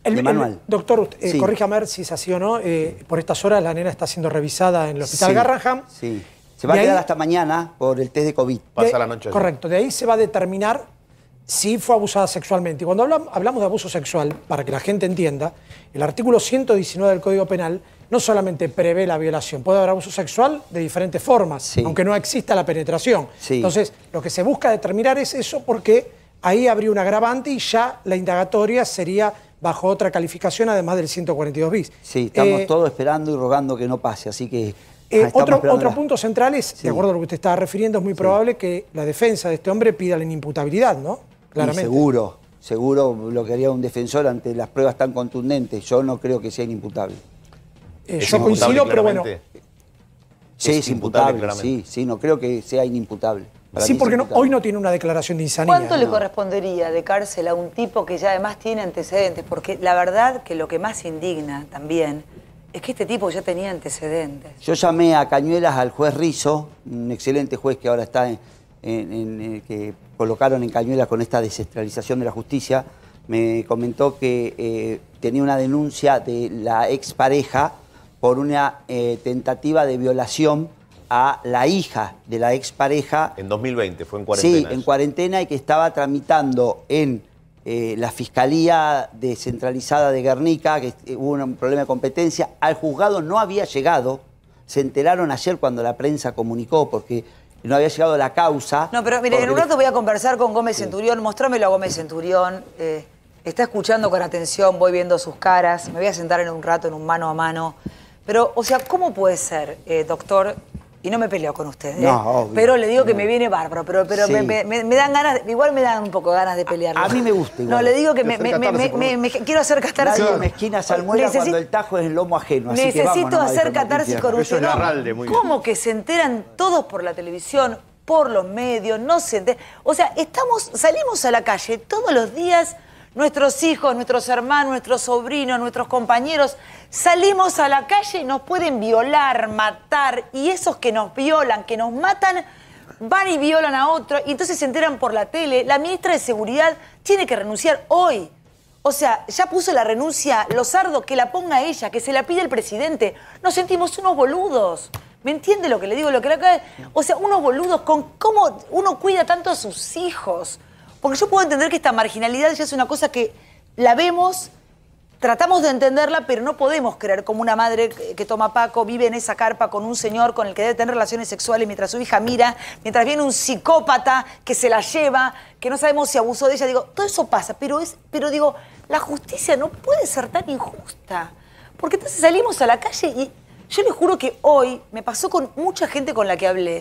El, de manual. El, doctor, eh, sí. corríjame a ver si es así o no. Eh, por estas horas la nena está siendo revisada en el hospital sí, Garrahan. Sí. Se va de a quedar ahí, hasta mañana por el test de COVID. Pasa de, la noche allí. Correcto. De ahí se va a determinar si fue abusada sexualmente. Y cuando hablamos, hablamos de abuso sexual, para que la gente entienda, el artículo ciento diecinueve del Código Penal no solamente prevé la violación, puede haber abuso sexual de diferentes formas, sí. aunque no exista la penetración. Sí. Entonces, lo que se busca determinar es eso porque ahí habría un agravante y ya la indagatoria sería bajo otra calificación, además del ciento cuarenta y dos bis. Sí, estamos eh, todos esperando y rogando que no pase, así que... Eh, otro otro la... punto central es, sí. de acuerdo a lo que usted estaba refiriendo, es muy sí. probable que la defensa de este hombre pida la inimputabilidad, ¿no? Claramente. Y seguro, seguro lo que haría un defensor ante las pruebas tan contundentes. Yo no creo que sea inimputable. Eh, yo coincido, pero bueno... Sí, es imputable, imputable sí, sí, no creo que sea inimputable. Para sí, porque no, hoy no tiene una declaración de insanía. ¿Cuánto no? le correspondería de cárcel a un tipo que ya además tiene antecedentes? Porque la verdad que lo que más indigna también es que este tipo ya tenía antecedentes. Yo llamé a Cañuelas al juez Rizzo, un excelente juez que ahora está en, en, en, en que colocaron en Cañuelas con esta descentralización de la justicia. Me comentó que eh, tenía una denuncia de la expareja por una eh, tentativa de violación a la hija de la expareja. En dos mil veinte, fue en cuarentena. Sí, en cuarentena, y que estaba tramitando en eh, la Fiscalía Descentralizada de Guernica, que hubo un problema de competencia. Al juzgado no había llegado, se enteraron ayer cuando la prensa comunicó, porque no había llegado la causa. No, pero mire, en un rato voy a conversar con Gómez sí. Centurión, mostrámelo a Gómez Centurión. Eh, está escuchando con atención, voy viendo sus caras, me voy a sentar en un rato en un mano a mano. Pero, o sea, ¿cómo puede ser, eh, doctor? Y no me peleo con usted, ¿eh? No, obvio. Pero le digo que no. me viene bárbaro, pero, pero sí. me, me, me dan ganas, igual me dan un poco ganas de pelear. A, a mí me gusta igual. No, le digo que me, me, me, me, me quiero hacer catarsis. Nadie mezquina salmuera cuando el tajo es el lomo ajeno. Así necesito que vámonos, hacer catarsis con usted. Eso es Larralde, muy bien. ¿Cómo que se enteran todos por la televisión, por los medios, no se enteran? O sea, estamos, salimos a la calle todos los días, nuestros hijos, nuestros hermanos, nuestros sobrinos, nuestros compañeros, salimos a la calle y nos pueden violar, matar, y esos que nos violan, que nos matan, van y violan a otro, y entonces se enteran por la tele. La ministra de Seguridad tiene que renunciar hoy. O sea, ya puso la renuncia Lozardo, que la ponga ella, que se la pide el presidente. Nos sentimos unos boludos. ¿Me entiende lo que le digo? Lo que le acaba de... O sea, unos boludos con cómo uno cuida tanto a sus hijos. Porque yo puedo entender que esta marginalidad ya es una cosa que la vemos, tratamos de entenderla, pero no podemos creer como una madre que toma Paco, vive en esa carpa con un señor con el que debe tener relaciones sexuales mientras su hija mira, mientras viene un psicópata que se la lleva, que no sabemos si abusó de ella. Digo, todo eso pasa, pero, es, pero digo, la justicia no puede ser tan injusta. Porque entonces salimos a la calle y yo les juro que hoy me pasó con mucha gente con la que hablé.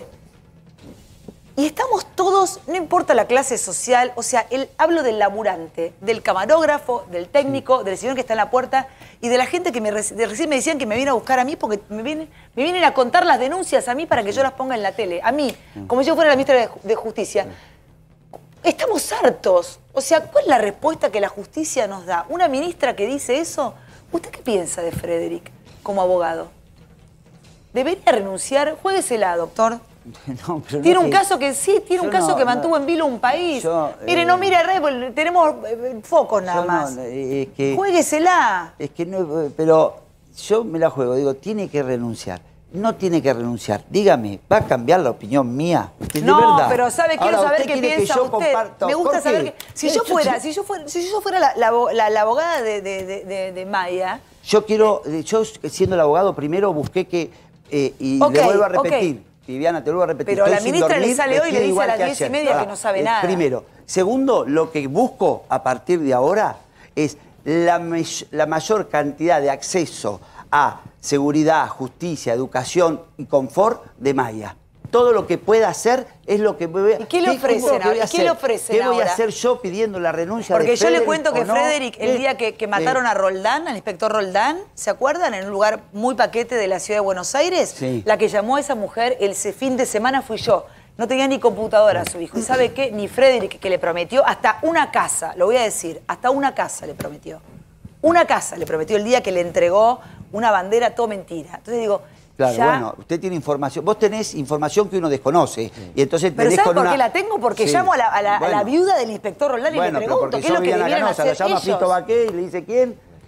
Y estamos todos, no importa la clase social, o sea, el, hablo del laburante, del camarógrafo, del técnico, del señor que está en la puerta y de la gente que me, de recién me decían que me viene a buscar a mí porque me vienen, me vienen a contar las denuncias a mí para que yo las ponga en la tele. A mí, como si yo fuera la ministra de, de Justicia. Estamos hartos. O sea, ¿cuál es la respuesta que la justicia nos da? ¿Una ministra que dice eso? ¿Usted qué piensa de Frederick como abogado? ¿Debería renunciar? Juéguesela, doctor. No, pero tiene no un que, caso que sí, tiene un caso no, que mantuvo no, en vilo un país. Yo, Mire, eh, no mire, Rebel, tenemos eh, focos nada más. No, es que, Juéguesela. Es que no, pero yo me la juego, digo, tiene que renunciar. No tiene que renunciar. Dígame, ¿va a cambiar la opinión mía? De no, verdad. pero sabe, quiero Ahora, saber qué piensa que usted. Comparto. Me gusta saber que. Si yo fuera, yo, si yo fuera, si yo fuera la, la, la, la abogada de, de, de, de Maya. Yo quiero, yo siendo el abogado, primero busqué que, eh, y okay, le vuelvo a repetir. Okay. Viviana, te vuelvo a repetir. Pero Estoy la ministra dormir, le sale hoy y le dice a las diez y media ah, que no sabe eh, nada. Primero. Segundo, lo que busco a partir de ahora es la, la mayor cantidad de acceso a seguridad, justicia, educación y confort de Maya. Todo lo que pueda hacer es lo que me voy a... ¿Y qué le ofrecen ahora? ¿Qué le ofrecen ¿Qué voy ahora? a hacer yo pidiendo la renuncia Porque de yo le Frederick, cuento que no? Frederick, el eh, día que, que mataron eh, a Roldán, al inspector Roldán, ¿se acuerdan? En un lugar muy paquete de la ciudad de Buenos Aires. Sí. La que llamó a esa mujer el fin de semana fui yo. No tenía ni computadora a su hijo. ¿Y sabe qué? Ni Frederick, que le prometió hasta una casa, lo voy a decir, hasta una casa le prometió. Una casa le prometió el día que le entregó una bandera, todo mentira. Entonces digo... Claro, ya... bueno, usted tiene información, vos tenés información que uno desconoce. Sí. Y entonces Pero ¿sabe por una... qué la tengo? Porque sí. llamo a la, a, la, bueno. a la viuda del inspector Roldán y bueno, le pregunto qué es lo que debieron hacer Ganosa, la llama ellos. Fito Baqué y le dice, ¿quién?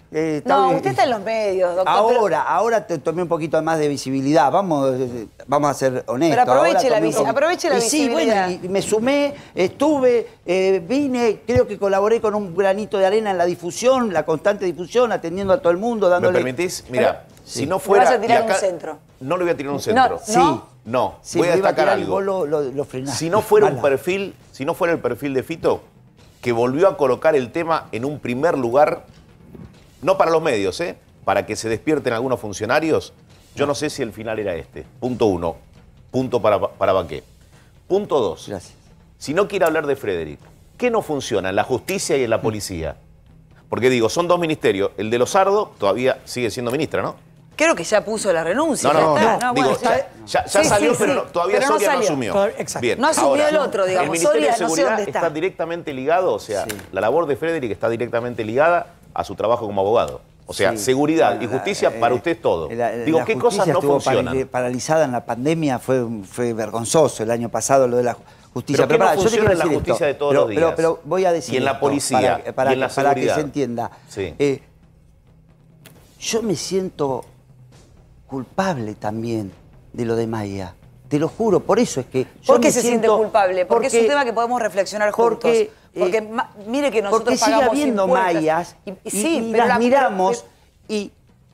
Eh, está No, bien. usted está en los medios, doctor. Ahora, ahora te tomé un poquito más de visibilidad. Vamos, eh, vamos a ser honestos. Pero aproveche Ahora la tomé un visi- poquito- aproveche la y sí, visibilidad. bueno, y me sumé, estuve, eh, vine, creo que colaboré con un granito de arena en la difusión, la constante difusión, atendiendo a todo el mundo, ¿Me dándole... permitís? Mira, Sí. si no Le fuera... vas a tirar y acá- un centro. No le voy a tirar un centro. No, Sí. ¿no? No, Sí, voy a me iba a destacar tirar y algo. vos lo, lo, lo frenaste. Si no fuera un Mala. perfil, si no fuera el perfil de Fito, que volvió a colocar el tema en un primer lugar, no para los medios, ¿eh? Para que se despierten algunos funcionarios, yo no sé si el final era este. Punto uno. Punto para, para Baqué. Punto dos. Gracias. Si no quiere hablar de Frederick, ¿qué no funciona en la justicia y en la policía? Porque digo, son dos ministerios. El de Lozardo todavía sigue siendo ministra, ¿no? Creo que ya puso la renuncia. No, no, ya no, está. no, bueno, digo, está- ya, ya- ya Sí, salió, sí, pero sí. no- todavía Pero no Soria no salió. asumió. Todavía- exacto. Bien, No asumió ahora, el otro, digamos. El Ministerio Soria, de no sé Seguridad dónde está. está. directamente ligado, o sea, Sí. la labor de Frederick está directamente ligada a su trabajo como abogado. O sea, Sí. seguridad Bueno, y justicia la- para eh, usted es todo. la- Digo, la ¿qué justicia cosas no estuvo funcionan? paral- paralizada en la pandemia, fue, fue vergonzoso el año pasado lo de la justicia. Pero ¿qué no pará, yo te funciona quiero en la decir justicia esto, de todos pero, los días? Pero, pero voy a decir Y en la esto, policía, para, para y en la que- para que seguridad. se entienda. Sí. Eh, yo me siento culpable también de lo de Maya. Te lo juro, por eso es que yo ¿Por qué me se siente siento- culpable? Porque, es un tema que podemos reflexionar juntos. porque, Porque, eh, ma- mire que nosotros porque sigue pagamos habiendo impuestos. Mayas Y- y, sí, y pero las la- miramos y, y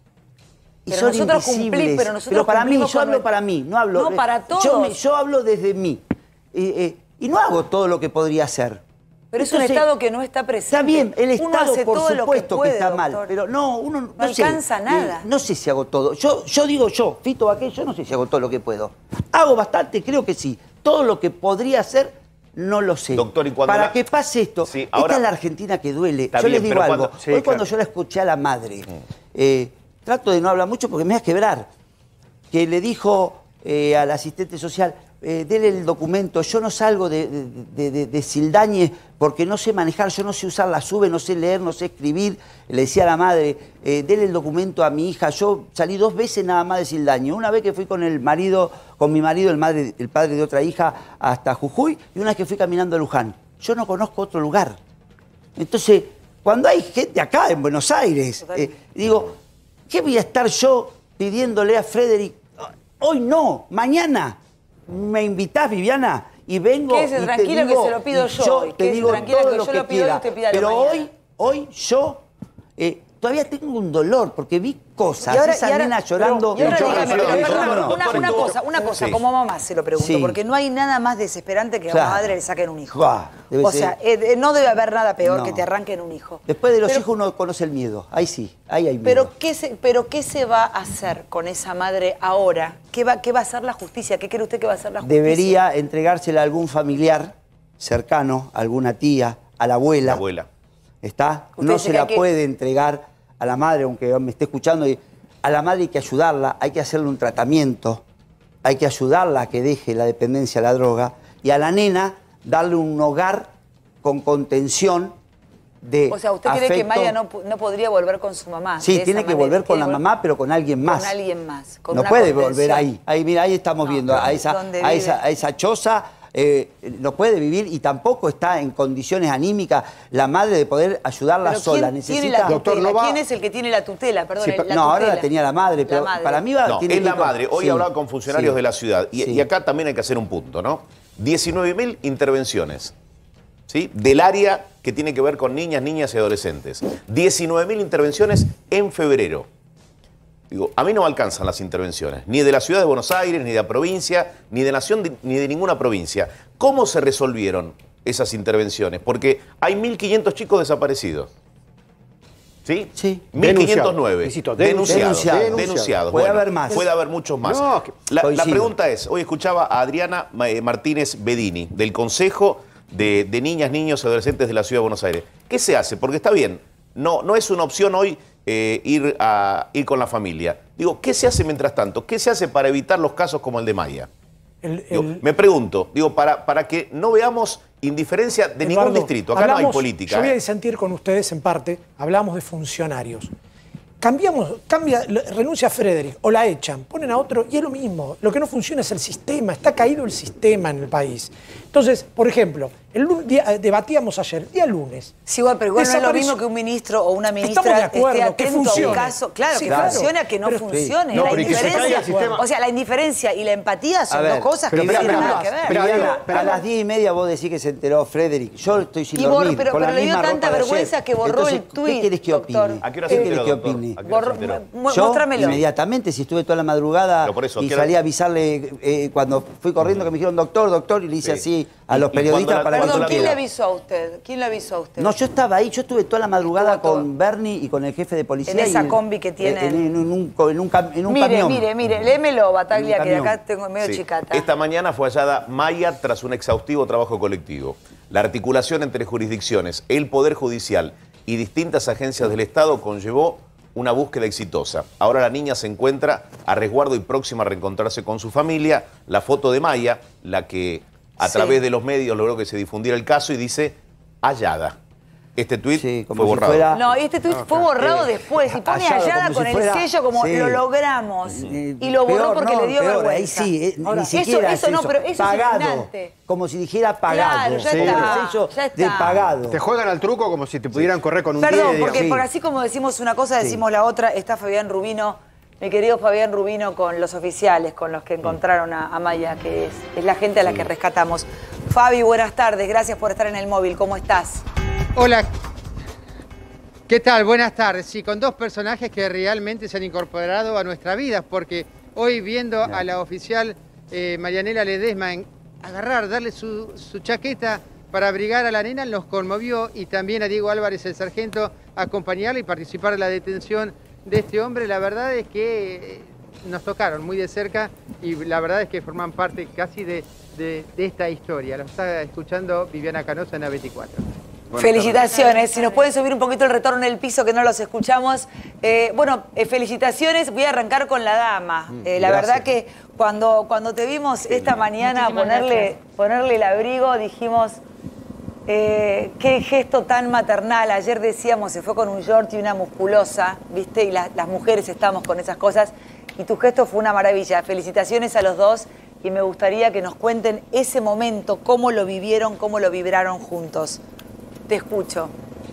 Pero son nosotros cumpli- invisibles. pero nosotros para mí, cumplimos yo con hablo nuestro- para mí, no hablo... No, para Yo, todos. me- yo hablo desde mí. Eh, eh, y no hago todo lo que podría hacer. Pero es un Entonces, Estado que no está presente. Está bien, el Uno Estado hace por todo lo supuesto que, puede, está mal, doctor. pero no, uno no, No sé, alcanza eh, nada. no sé si hago todo. Yo, yo digo yo, Fito Baqué, yo no sé si hago todo lo que puedo. Hago bastante, creo que sí. Todo lo que podría hacer, no lo sé. Doctor, ¿y cuando Para la- que pase esto, Sí, ahora- esta es la Argentina que duele. Está Yo bien, les digo pero algo. cuando- sí, Hoy claro. cuando yo la escuché a la madre, eh, trato de no hablar mucho porque me vas a quebrar, que le dijo eh, al asistente social, eh, dele el documento, yo no salgo de, de, de, de- de Sildañez porque no sé manejar, yo no sé usar la sube, no sé leer, no sé escribir. Le decía a la madre, eh, dele el documento a mi hija. Yo salí dos veces nada más de Sildañez. Una vez que fui con el marido, con mi marido, el, madre, el padre de otra hija, hasta Jujuy, y una vez que fui caminando a Luján. Yo no conozco otro lugar. Entonces, cuando hay gente acá en Buenos Aires, eh, digo, ¿qué voy a estar yo pidiéndole a Frederick? Hoy no, mañana me invitás, Viviana, y vengo. Quédese y te tranquilo que digo- se lo pido y yo hoy. te Quédese digo tranquila todo que lo yo que lo pido hoy y quiera. usted pídalo Pero mañana. hoy, hoy yo eh, todavía tengo un dolor porque vi cosas, Y ahora- esa y ahora- nena llorando. Y ahora Yo- dígame, yo- pero, yo- perdón, no, no, una, doctor, una no. cosa, una cosa, Sí. como mamá se lo pregunto, Sí. porque no hay nada más desesperante que a Claro. una madre le saquen un hijo. Buah, debe o ser- sea, eh, eh, no debe haber nada peor No. que te arranquen un hijo. Después de los Pero- hijos uno conoce el miedo. Ahí sí, ahí hay miedo. Pero ¿qué, se, pero ¿qué se va a hacer con esa madre ahora? ¿Qué va, qué va a hacer la justicia? ¿Qué cree usted que va a hacer la justicia? Debería entregársela a algún familiar cercano, a alguna tía, a la abuela. La abuela. ¿Está? Usted No dice se que la hay que- puede entregar a la madre, aunque me esté escuchando. y A la madre hay que ayudarla, hay que hacerle un tratamiento, hay que ayudarla a que deje la dependencia a la droga. Y a la nena darle un hogar con contención de O sea, ¿usted cree que afecto. Maya no, pu- no podría volver con su mamá? Sí, de esa tiene que manera? volver con Tiene la que vol- mamá, pero con alguien más. Con alguien más. Con no una puede contención. volver ahí. Ahí, mira, ahí estamos No, viendo a esa, donde a vive. esa, a esa choza. eh, no puede vivir y tampoco está en condiciones anímicas la madre de poder ayudarla Pero sola. ¿quién tiene Necesita. la Doctor, tutela? no va- ¿Quién es el que tiene la tutela? Perdón, Sí, la pero- no, ahora tutela. la tenía la madre, pero madre. para mí va. No, tiene es la que- madre. Hoy sí, hablaba con funcionarios sí. de la ciudad. Y, Sí. y acá también hay que hacer un punto, ¿no? diecinueve mil intervenciones, ¿sí? Del área que tiene que ver con niñas, niñas y adolescentes. diecinueve mil intervenciones en febrero. Digo, a mí no me alcanzan las intervenciones, ni de la ciudad de Buenos Aires, ni de la provincia, ni de Nación, ni de ninguna provincia. ¿Cómo se resolvieron esas intervenciones? Porque hay mil quinientos chicos desaparecidos. ¿Sí? Sí. mil quinientos nueve. Insisto, Denunciados. denunciados. Denunciados. Puede Bueno, haber más. Puede haber muchos más. No, que- la, la Coincido. pregunta es, hoy escuchaba a Adriana eh, Martínez Bedini, del Consejo de, de Niñas, Niños y Adolescentes de la Ciudad de Buenos Aires. ¿Qué se hace? Porque está bien, no, no es una opción hoy eh, ir, a, ir con la familia. Digo, ¿qué se hace mientras tanto? ¿Qué se hace para evitar los casos como el de Maya? El- Digo, el- me pregunto, digo, para, para que no veamos indiferencia de ningún Eduardo, distrito. Acá no hay hablamos- política. Yo voy a ¿eh? disentir con ustedes en parte. Hablamos de funcionarios. Cambiamos, cambia, renuncia a Frederick o la echan, ponen a otro y es lo mismo. Lo que no funciona es el sistema, está caído el sistema en el país. Entonces, por ejemplo, El día, debatíamos ayer, día lunes. Sí, igual, pero igual no es lo mismo que un ministro o una ministra Estamos de acuerdo, esté atento que a un caso. Claro, sí, que claro. funcione, a que no pero, funcione. Sí. No, la pero indiferencia, sistema... O sea, la indiferencia y la empatía son ver, dos cosas que pero, no pero, tienen pero, nada que ver. Pero, Diana, pero a las diez y media vos decís que se enteró Frederick. Yo estoy sin y dormir, borro, pero, con pero la le dio misma tanta ropa de vergüenza ayer. que borró Entonces, el tuit. ¿qué querés que opine? Doctor. ¿A qué hora se ¿Qué enteró, querés que doctor? opine? ¿A qué hora se Borró- enteró? mu- Yo, Muéstramelo. inmediatamente, si estuve toda la madrugada Pero por eso, y ¿qué salí hora? a avisarle eh, cuando fui corriendo que me dijeron doctor, doctor, y le hice Sí. así a Y- los y periodistas cuando la- para que Perdón, ¿quién le supiera. avisó a usted? ¿Quién le avisó a usted? No, yo estaba ahí, yo estuve toda la madrugada Estuvo todo. con Bernie y con el jefe de policía. En esa y- combi que tiene. En, en- en un, en un cam- en un mire, camión. mire, mire, léemelo, Bataglia, En un que de camión. acá tengo medio Sí. chicata. Esta mañana fue hallada Maya tras un exhaustivo trabajo colectivo. La articulación entre jurisdicciones, el Poder Judicial y distintas agencias del Estado conllevó una búsqueda exitosa. Ahora la niña se encuentra a resguardo y próxima a reencontrarse con su familia. La foto de Maya, la que a Sí. través de los medios logró que se difundiera el caso y dice hallada. Este tuit Sí, fue como si borrado. fuera- No, este tuit fue borrado Eh, después y pone hallado, hallada como con si el fuera- sello como sí. lo logramos. Eh, Y lo borró peor, porque no, le dio peor, vergüenza. Ahí sí, eh, Ahora, ni siquiera eso, eso es no, pero eso es pagado, indignante. como si dijera pagado. Claro, ya Sí. está, El sello ya está. de pagado. Te juegan al truco como si te pudieran correr con un Perdón, diez, digamos. porque Sí. por así como decimos una cosa, decimos la otra. Está Fabián Rubino, mi querido Fabián Rubino, con los oficiales, con los que encontraron a, a Maya, que es, es la gente a la que rescatamos. Fabi, buenas tardes, gracias por estar en el móvil. ¿Cómo estás? Hola, ¿qué tal? Buenas tardes. Sí, con dos personajes que realmente se han incorporado a nuestras vidas, porque hoy viendo a la oficial eh, Marianela Ledesma en agarrar, darle su, su chaqueta para abrigar a la nena, nos conmovió, y también a Diego Álvarez, el sargento, acompañarla y participar en la detención de este hombre. La verdad es que nos tocaron muy de cerca y la verdad es que forman parte casi de, de, de esta historia. Lo está escuchando Viviana Canosa en A veinticuatro. Felicitaciones. Si nos pueden subir un poquito el retorno en el piso, que no los escuchamos. Eh, bueno, eh, felicitaciones. Voy a arrancar con la dama. Eh, la gracias. verdad que cuando, cuando te vimos esta mañana Muchísimas ponerle, gracias. ponerle el abrigo, dijimos, eh, qué gesto tan maternal. Ayer decíamos, se fue con un short y una musculosa, ¿viste? Y la- las mujeres estamos con esas cosas. Y tu gesto fue una maravilla. Felicitaciones a los dos. Y me gustaría que nos cuenten ese momento, cómo lo vivieron, cómo lo vibraron juntos. Te escucho.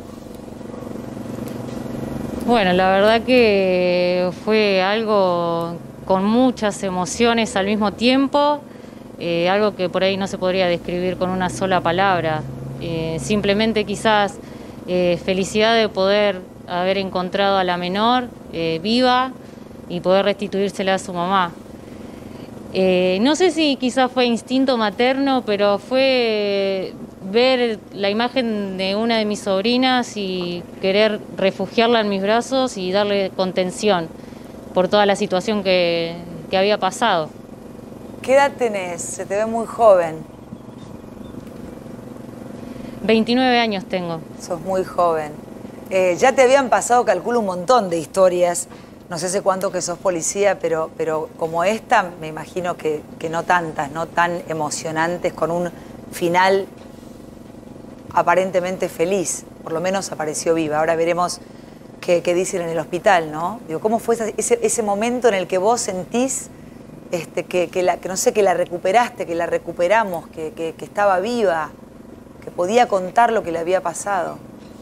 Bueno, la verdad que fue algo con muchas emociones al mismo tiempo, eh, algo que por ahí no se podría describir con una sola palabra. Eh, simplemente quizás eh, felicidad de poder haber encontrado a la menor eh, viva y poder restituírsela a su mamá. Eh, no sé si quizás fue instinto materno, pero fue ver la imagen de una de mis sobrinas y querer refugiarla en mis brazos y darle contención por toda la situación que, que había pasado. ¿Qué edad tenés? Se te ve muy joven. veintinueve años tengo. Sos muy joven. Eh, ya te habían pasado, calculo, un montón de historias. No sé hace cuánto que sos policía, pero, pero como esta, me imagino que, que no tantas, no tan emocionantes, con un final aparentemente feliz. Por lo menos apareció viva. Ahora veremos qué, qué dicen en el hospital, ¿no? Digo, ¿cómo fue esa- ese, ese momento en el que vos sentís este, que, que, la, que, no sé, que la recuperaste, que la recuperamos, que, que, que estaba viva, que podía contar lo que le había pasado?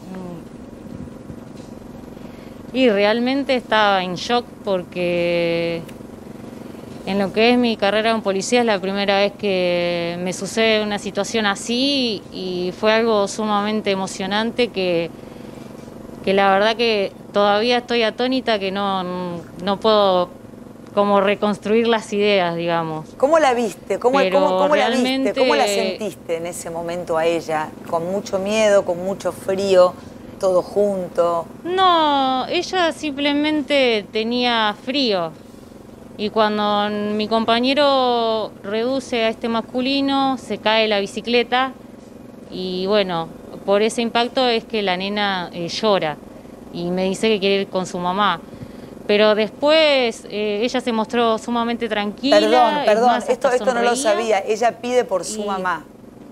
Y realmente estaba en shock porque en lo que es mi carrera en policía es la primera vez que me sucede una situación así y fue algo sumamente emocionante que, que la verdad que todavía estoy atónita, que no, no puedo como reconstruir las ideas, digamos. ¿Cómo la viste? ¿Cómo, Pero cómo, cómo la viste? realmente- ¿Cómo la sentiste en ese momento a ella? Con mucho miedo, con mucho frío, todo junto. No, ella simplemente tenía frío y cuando mi compañero reduce a este masculino se cae la bicicleta y bueno, por ese impacto es que la nena eh, llora y me dice que quiere ir con su mamá. Pero después eh, ella se mostró sumamente tranquila. Perdón, es perdón, más, esto, hasta esto no lo sonreía. sabía. Ella pide por su Y- mamá.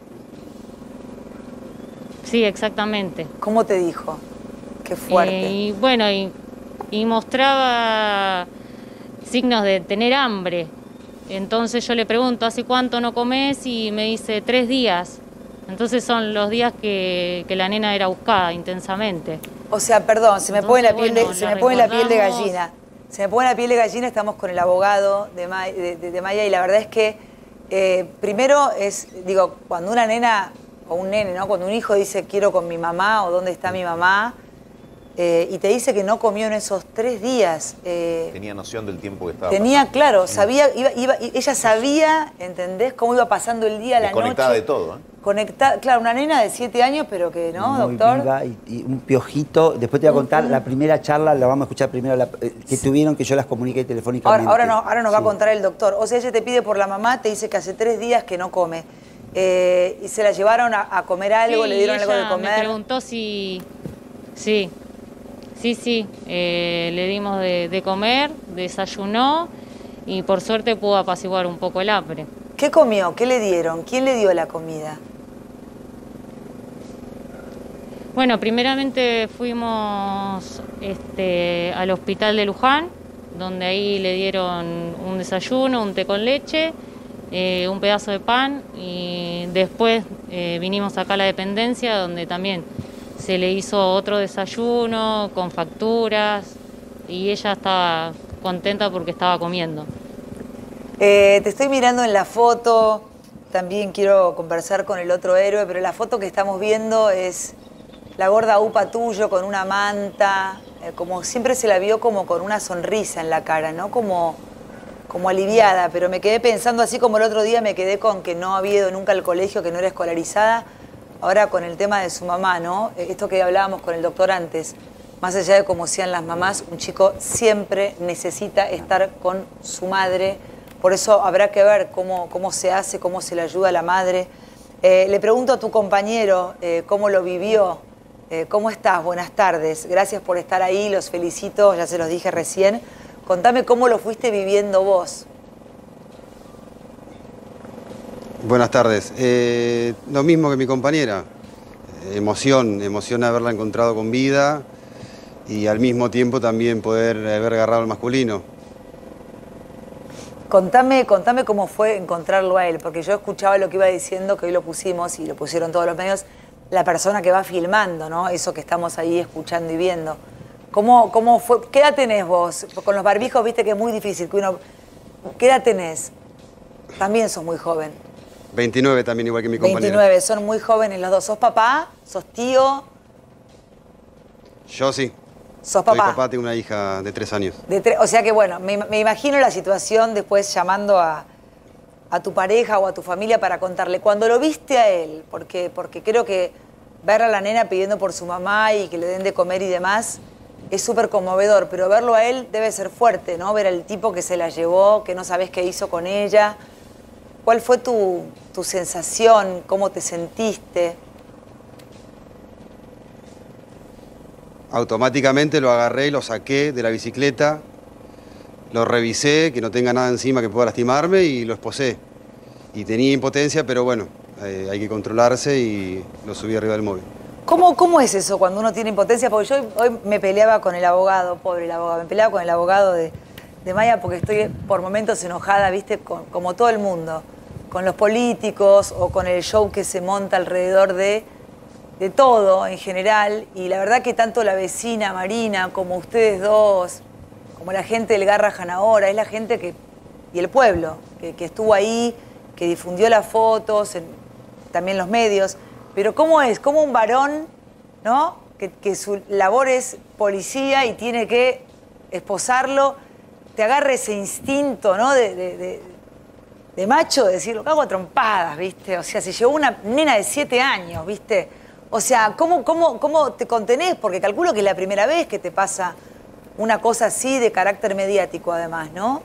Sí, exactamente. ¿Cómo te dijo? Qué fuerte. Eh, y bueno, y, y mostraba signos de tener hambre. Entonces yo le pregunto, ¿hace cuánto no comes? Y me dice, tres días. Entonces son los días que, que la nena era buscada intensamente. O sea, perdón, se me Entonces, pone la piel de, bueno, se la me pone la piel de recordamos. gallina. Se me pone la piel de gallina, estamos con el abogado de, Ma- de, de- de Maya y la verdad es que eh, primero es, digo, cuando una nena o un nene, ¿no? Cuando un hijo dice quiero con mi mamá o dónde está mi mamá eh, y te dice que no comió en esos tres días. eh, Tenía noción del tiempo que estaba Tenía, pasando. claro, sabía, iba, iba, ella sabía, ¿entendés? Cómo iba pasando el día, la Desconectada noche. de todo, ¿eh? Conectada, claro, una nena de siete años, pero que, ¿no, Muy doctor? viva y, y un piojito. Después te voy a contar la primera charla, la vamos a escuchar primero, la, eh, que tuvieron, que yo las comuniqué telefónicamente. Ahora, ahora, no, ahora nos va a Sí. contar el doctor. O sea, ella te pide por la mamá, te dice que hace tres días que no come. Eh, y se la llevaron a, a comer algo, Sí, le dieron algo de ella comer. me preguntó si... Sí, sí, sí. eh, le dimos de, de comer, desayunó y por suerte pudo apaciguar un poco el hambre. ¿Qué comió? ¿Qué le dieron? ¿Quién le dio la comida? Bueno, primeramente fuimos este, al hospital de Luján, donde ahí le dieron un desayuno, un té con leche, eh, un pedazo de pan y después eh, vinimos acá a la dependencia donde también se le hizo otro desayuno con facturas y ella estaba contenta porque estaba comiendo. Eh, te estoy mirando en la foto, también quiero conversar con el otro héroe, pero la foto que estamos viendo es la gorda upa tuyo con una manta, eh, como siempre se la vio como con una sonrisa en la cara, ¿no? Como, como aliviada, pero me quedé pensando, así como el otro día me quedé con que no había ido nunca al colegio, que no era escolarizada, ahora con el tema de su mamá, ¿no? Esto que hablábamos con el doctor antes, más allá de cómo sean las mamás, un chico siempre necesita estar con su madre, por eso habrá que ver cómo, cómo se hace, cómo se le ayuda a la madre. Eh, le pregunto a tu compañero eh, cómo lo vivió. Eh, ¿Cómo estás? Buenas tardes. Gracias por estar ahí, los felicito, ya se los dije recién. Contame cómo lo fuiste viviendo vos. Buenas tardes. Eh, lo mismo que mi compañera. Emoción, emoción haberla encontrado con vida y al mismo tiempo también poder haber agarrado al masculino. Contame, contame cómo fue encontrarlo a él, porque yo escuchaba lo que iba diciendo, que hoy lo pusimos y lo pusieron todos los medios, la persona que va filmando, ¿no? Eso que estamos ahí escuchando y viendo. ¿Cómo, cómo fue? ¿Qué edad tenés vos? Con los barbijos, viste que es muy difícil. Que uno... ¿Qué edad tenés? También sos muy joven. veintinueve también, igual que mi compañera. veintinueve, son muy jóvenes los dos. ¿Sos papá? ¿Sos tío? Yo sí. ¿Sos papá? Soy papá, tengo una hija de tres años. De tre- o sea que, bueno, me, me imagino la situación después llamando a, a tu pareja o a tu familia para contarle. Cuando lo viste a él, porque, porque creo que ver a la nena pidiendo por su mamá y que le den de comer y demás es súper conmovedor, pero verlo a él debe ser fuerte, ¿no? Ver al tipo que se la llevó, que no sabés qué hizo con ella. ¿Cuál fue tu, tu sensación? ¿Cómo te sentiste? Automáticamente lo agarré y lo saqué de la bicicleta, lo revisé, que no tenga nada encima que pueda lastimarme y lo esposé. Y tenía impotencia, pero bueno, eh, hay que controlarse y lo subí arriba del móvil. ¿Cómo, ¿Cómo es eso cuando uno tiene impotencia? Porque yo hoy me peleaba con el abogado, pobre el abogado, me peleaba con el abogado de, de Maya porque estoy por momentos enojada, viste, con, como todo el mundo, con los políticos o con el show que se monta alrededor de, de todo en general. Y la verdad que tanto la vecina Marina como ustedes dos, como la gente del Garra Janahora, es la gente que, y el pueblo, que, que estuvo ahí, que difundió las fotos, en, también los medios. Pero ¿cómo es? ¿Cómo un varón, ¿no? que, que su labor es policía y tiene que esposarlo, te agarra ese instinto, ¿no? de, de, de, de macho, de decir, lo cago a trompadas, ¿viste? O sea, se llevó una nena de siete años, ¿viste? O sea, ¿cómo, cómo, cómo te contenés? Porque calculo que es la primera vez que te pasa una cosa así de carácter mediático, además, ¿no?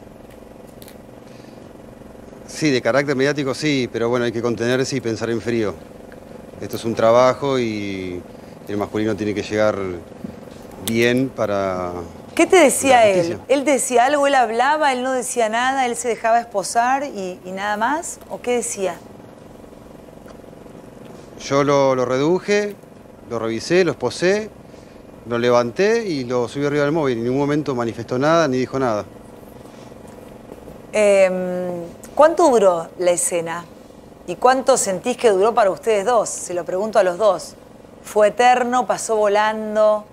Sí, de carácter mediático sí, pero bueno, hay que contenerse y pensar en frío. Esto es un trabajo y el masculino tiene que llegar bien para... ¿Qué te decía la él? justicia. ¿Él decía algo, él hablaba, él no decía nada, él se dejaba esposar y, y nada más? ¿O qué decía? Yo lo, lo reduje, lo revisé, lo esposé, lo levanté y lo subí arriba del móvil. En ningún momento manifestó nada ni dijo nada. Eh, ¿Cuánto duró la escena? ¿Y cuánto sentís que duró para ustedes dos? Se lo pregunto a los dos. ¿Fue eterno? ¿Pasó volando?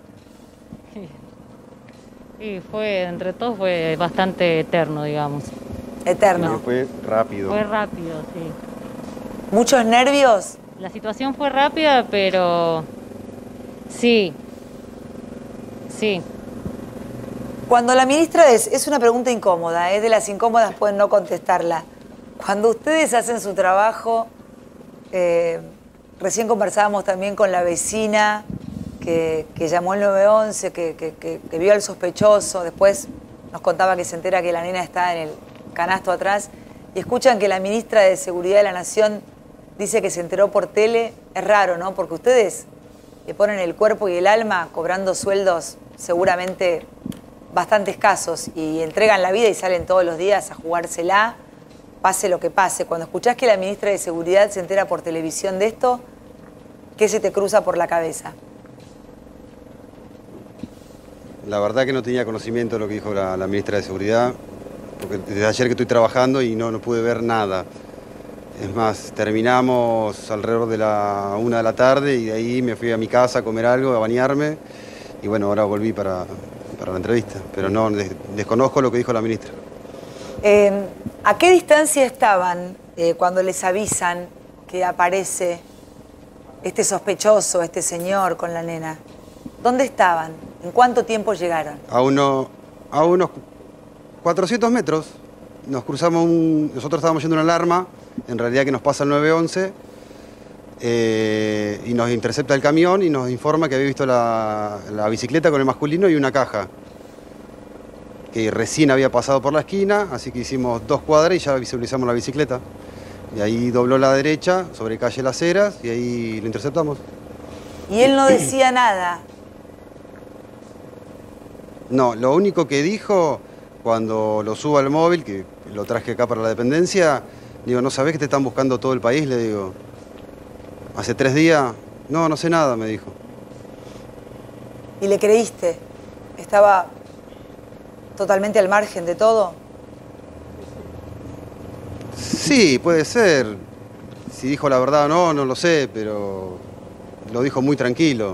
Sí, fue, entre todos fue bastante eterno, digamos. Eterno. Fue rápido. Fue rápido, sí. ¿Muchos nervios? La situación fue rápida, pero sí, sí. Cuando la ministra es, es una pregunta incómoda, es de las incómodas, pueden no contestarla. Cuando ustedes hacen su trabajo, eh, recién conversábamos también con la vecina que, que llamó al nueve once, que, que, que, que vio al sospechoso, después nos contaba que se entera que la nena está en el canasto atrás, y escuchan que la ministra de Seguridad de la Nación dice que se enteró por tele. Es raro, ¿no? Porque ustedes le ponen el cuerpo y el alma cobrando sueldos seguramente bastante escasos y entregan la vida y salen todos los días a jugársela, pase lo que pase. Cuando escuchás que la ministra de Seguridad se entera por televisión de esto, ¿qué se te cruza por la cabeza? La verdad que no tenía conocimiento de lo que dijo la, la ministra de Seguridad, porque desde ayer que estoy trabajando y no, no pude ver nada. Es más, terminamos alrededor de la una de la tarde y de ahí me fui a mi casa a comer algo, a bañarme, y bueno, ahora volví para, para la entrevista, pero no, des, desconozco lo que dijo la ministra. Eh, ¿A qué distancia estaban eh, cuando les avisan que aparece este sospechoso, este señor con la nena? ¿Dónde estaban? ¿En cuánto tiempo llegaron? A, uno, a unos cuatrocientos metros nos cruzamos, un, nosotros estábamos yendo una alarma, en realidad que nos pasa el nueve once, eh, y nos intercepta el camión y nos informa que había visto la, la bicicleta con el masculino y una caja, que recién había pasado por la esquina, así que hicimos dos cuadras y ya visualizamos la bicicleta. Y ahí dobló a la derecha, sobre calle Las Heras, y ahí lo interceptamos. Y él no decía nada. No, lo único que dijo cuando lo subo al móvil, que lo traje acá para la dependencia, digo, ¿no sabés que te están buscando todo el país? Le digo, hace tres días, no, no sé nada, me dijo. ¿Y le creíste? ¿Estaba totalmente al margen de todo? Sí, puede ser. Si dijo la verdad o no, no lo sé, pero lo dijo muy tranquilo.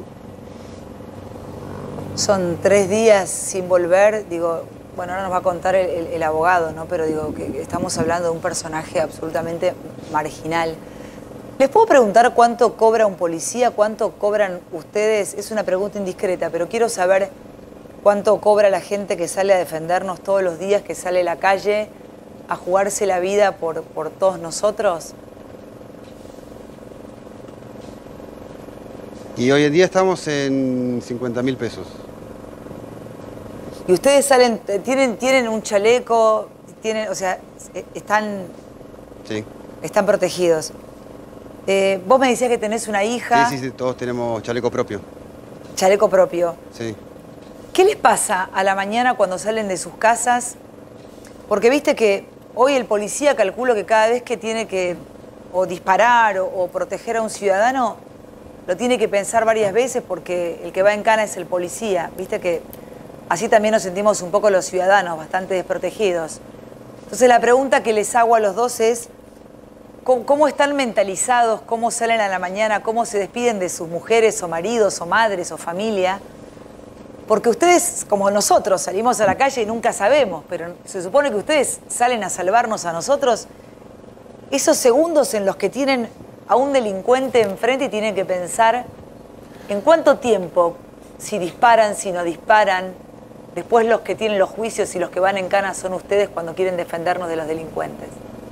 Son tres días sin volver, digo, bueno, ahora nos va a contar el, el, el abogado, ¿no? Pero digo que estamos hablando de un personaje absolutamente marginal. ¿Les puedo preguntar cuánto cobra un policía? ¿Cuánto cobran ustedes? Es una pregunta indiscreta, pero quiero saber cuánto cobra la gente que sale a defendernos todos los días, que sale a la calle a jugarse la vida por, por todos nosotros. Y hoy en día estamos en cincuenta mil pesos. Y ustedes salen, tienen, tienen un chaleco, tienen, o sea, están, Sí. están protegidos. Eh, vos me decías que tenés una hija. Sí, sí, sí, todos tenemos chaleco propio. Chaleco propio. Sí. ¿Qué les pasa a la mañana cuando salen de sus casas? Porque viste que hoy el policía, calculo que cada vez que tiene que o disparar o, o proteger a un ciudadano, lo tiene que pensar varias veces porque el que va en cana es el policía. Viste que así también nos sentimos un poco los ciudadanos, bastante desprotegidos. Entonces la pregunta que les hago a los dos es, ¿cómo, cómo están mentalizados? ¿Cómo salen a la mañana? ¿Cómo se despiden de sus mujeres o maridos o madres o familia? Porque ustedes, como nosotros, salimos a la calle y nunca sabemos, pero se supone que ustedes salen a salvarnos a nosotros. Esos segundos en los que tienen a un delincuente enfrente y tienen que pensar en cuánto tiempo, si disparan, si no disparan, después los que tienen los juicios y los que van en cana son ustedes cuando quieren defendernos de los delincuentes.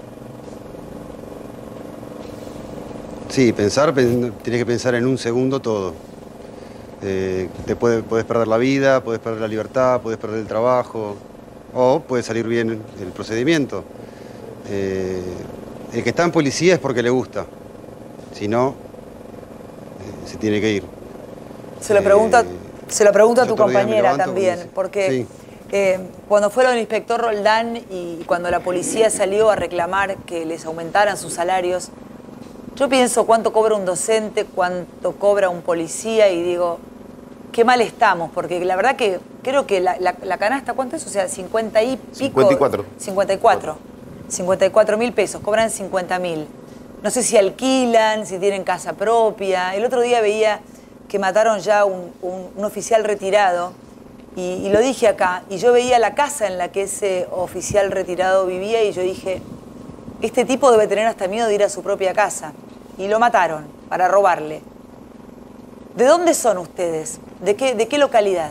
Sí, pensar, pen- tenés que pensar en un segundo todo. Eh, te puede, podés perder la vida, podés perder la libertad, podés perder el trabajo, o puede salir bien el procedimiento. Eh, el que está en policía es porque le gusta, si no, eh, se tiene que ir. Se lo pregunto, a- se lo pregunto a yo tu todos los días me compañera levanto también, con- porque sí. eh, cuando fueron el inspector Roldán y cuando la policía salió a reclamar que les aumentaran sus salarios, yo pienso cuánto cobra un docente, cuánto cobra un policía y digo, qué mal estamos, porque la verdad que creo que la, la- la canasta, ¿cuánto es? O sea, cincuenta y pico. cincuenta y cuatro. cincuenta y cuatro. cincuenta y cuatro mil pesos, cobran cincuenta mil. No sé si alquilan, si tienen casa propia. El otro día veía que mataron ya un, un, un oficial retirado, y, y lo dije acá, y yo veía la casa en la que ese oficial retirado vivía, y yo dije, este tipo debe tener hasta miedo de ir a su propia casa. Y lo mataron para robarle. ¿De dónde son ustedes? ¿De qué, de qué localidad?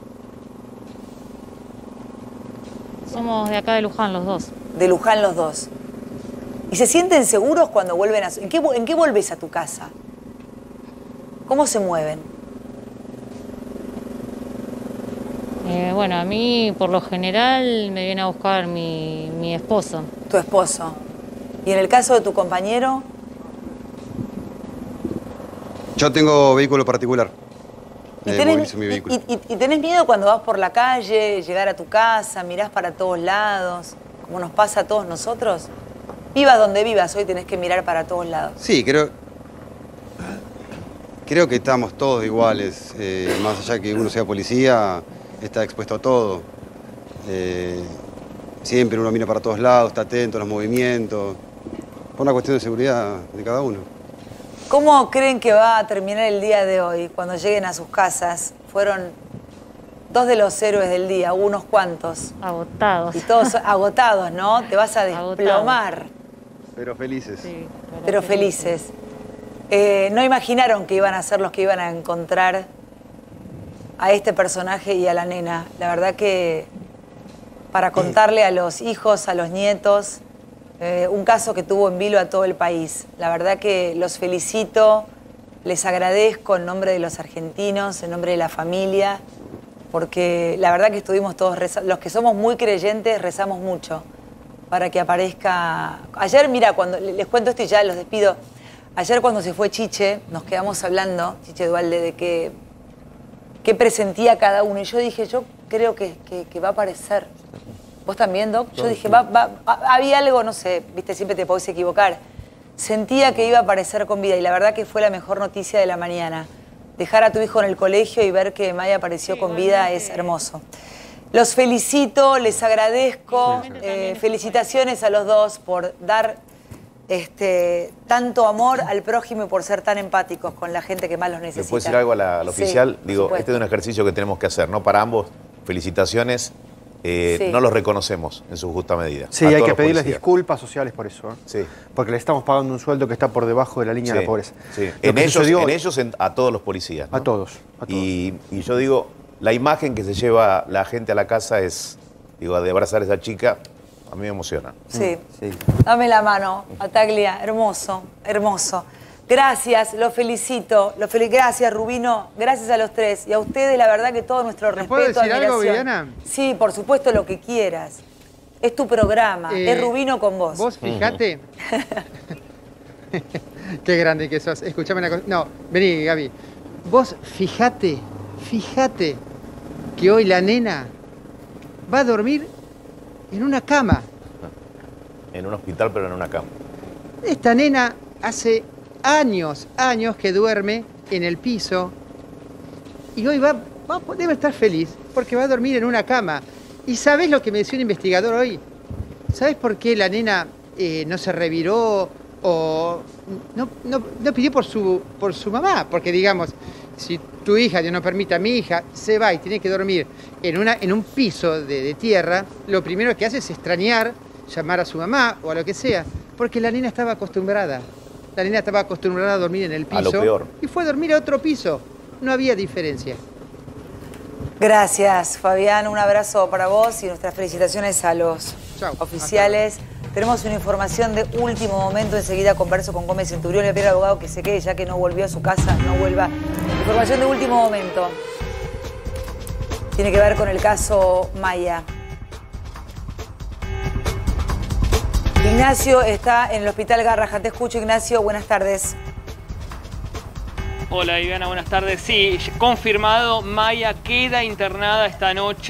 Somos de acá de Luján los dos. De Luján los dos. ¿Y se sienten seguros cuando vuelven a... ¿En qué, en qué volvés a tu casa? ¿Cómo se mueven? Eh, bueno, a mí por lo general me viene a buscar mi, mi esposo. Tu esposo. ¿Y en el caso de tu compañero? Yo tengo vehículo particular. ¿Y Eh, tenés, movilizo mi vehículo. y- y- y tenés miedo cuando vas por la calle, llegar a tu casa, mirás para todos lados, como nos pasa a todos nosotros? Vivas donde vivas, hoy tenés que mirar para todos lados. Sí, creo, creo que estamos todos iguales. Eh, más allá que uno sea policía, está expuesto a todo. Eh, siempre uno mira para todos lados, está atento a los movimientos. Por una cuestión de seguridad de cada uno. ¿Cómo creen que va a terminar el día de hoy cuando lleguen a sus casas? Fueron dos de los héroes del día, unos cuantos. Agotados. Y todos agotados, ¿no? Te vas a desplomar. Pero felices. Sí, pero, Pero felices. Eh, no imaginaron que iban a ser los que iban a encontrar a este personaje y a la nena. La verdad que para contarle a los hijos, a los nietos, eh, un caso que tuvo en vilo a todo el país. La verdad que los felicito, les agradezco en nombre de los argentinos, en nombre de la familia, porque la verdad que estuvimos todos rezando. Los que somos muy creyentes rezamos mucho para que aparezca... Ayer, mira, cuando les cuento esto y ya los despido. Ayer cuando se fue Chiche, nos quedamos hablando, Chiche Dualde, de que, qué presentía cada uno. Y yo dije, yo creo que, que, que va a aparecer. ¿Vos también, Doc? Yo dije, va, va, había algo, no sé, viste, siempre te podés equivocar. Sentía que iba a aparecer con vida y la verdad que fue la mejor noticia de la mañana. Dejar a tu hijo en el colegio y ver que Maya apareció con vida es hermoso. Los felicito, les agradezco. Eh, felicitaciones a los dos por dar este, tanto amor al prójimo y por ser tan empáticos con la gente que más los necesita. ¿Le puedo decir algo a la, a la Sí, oficial? por Digo, supuesto. este es un ejercicio que tenemos que hacer, ¿no? Para ambos, felicitaciones. Eh, Sí. No los reconocemos en su justa medida. Sí, A hay todos que los pedirles policías. disculpas sociales por eso. ¿eh? Sí. Porque le estamos pagando un sueldo que está por debajo de la línea de Sí, la pobreza. sí. Lo En, que ellos, sucedió- en ellos, en- a todos los policías. ¿no? A todos, a todos. Y, y yo digo, la imagen que se lleva la gente a la casa es, digo, de abrazar a esa chica, a mí me emociona. Sí. Dame la mano, Ataglia, hermoso, hermoso. Gracias, los felicito. Los fel- gracias, Rubino. Gracias a los tres. Y a ustedes, la verdad que todo nuestro respeto, puedo decir algo, admiración. Viviana? Sí, por supuesto, lo que quieras. Es tu programa, Eh, es Rubino con vos. Vos fijate. Qué grande que sos. Escuchame una cosa. No, vení, Gaby. Vos fijate, fijate que hoy la nena va a dormir en una cama. En un hospital, pero en una cama. Esta nena hace años, años que duerme en el piso y hoy va, va, debe estar feliz porque va a dormir en una cama. ¿Y sabés lo que me decía un investigador hoy? ¿Sabés por qué la nena eh, no se reviró o no, no, no pidió por su, por su mamá? Porque digamos, si tu hija, Dios no permita, mi hija se va y tiene que dormir en, una, en un piso de, de tierra, lo primero que hace es extrañar, llamar a su mamá o a lo que sea, porque la nena estaba acostumbrada. La nena estaba acostumbrada a dormir en el piso. A lo peor. Y fue a dormir a otro piso. No había diferencia. Gracias, Fabián. Un abrazo para vos y nuestras felicitaciones a los Chau. oficiales. Tenemos una información de último momento. Enseguida converso con Gómez Centurión. Le pido al abogado que se quede, ya que no volvió a su casa, no vuelva. Información de último momento. Tiene que ver con el caso Maya. Ignacio está en el Hospital Garrahan. Te escucho, Ignacio. Buenas tardes. Hola Viviana, buenas tardes. Sí, confirmado, Maya queda internada esta noche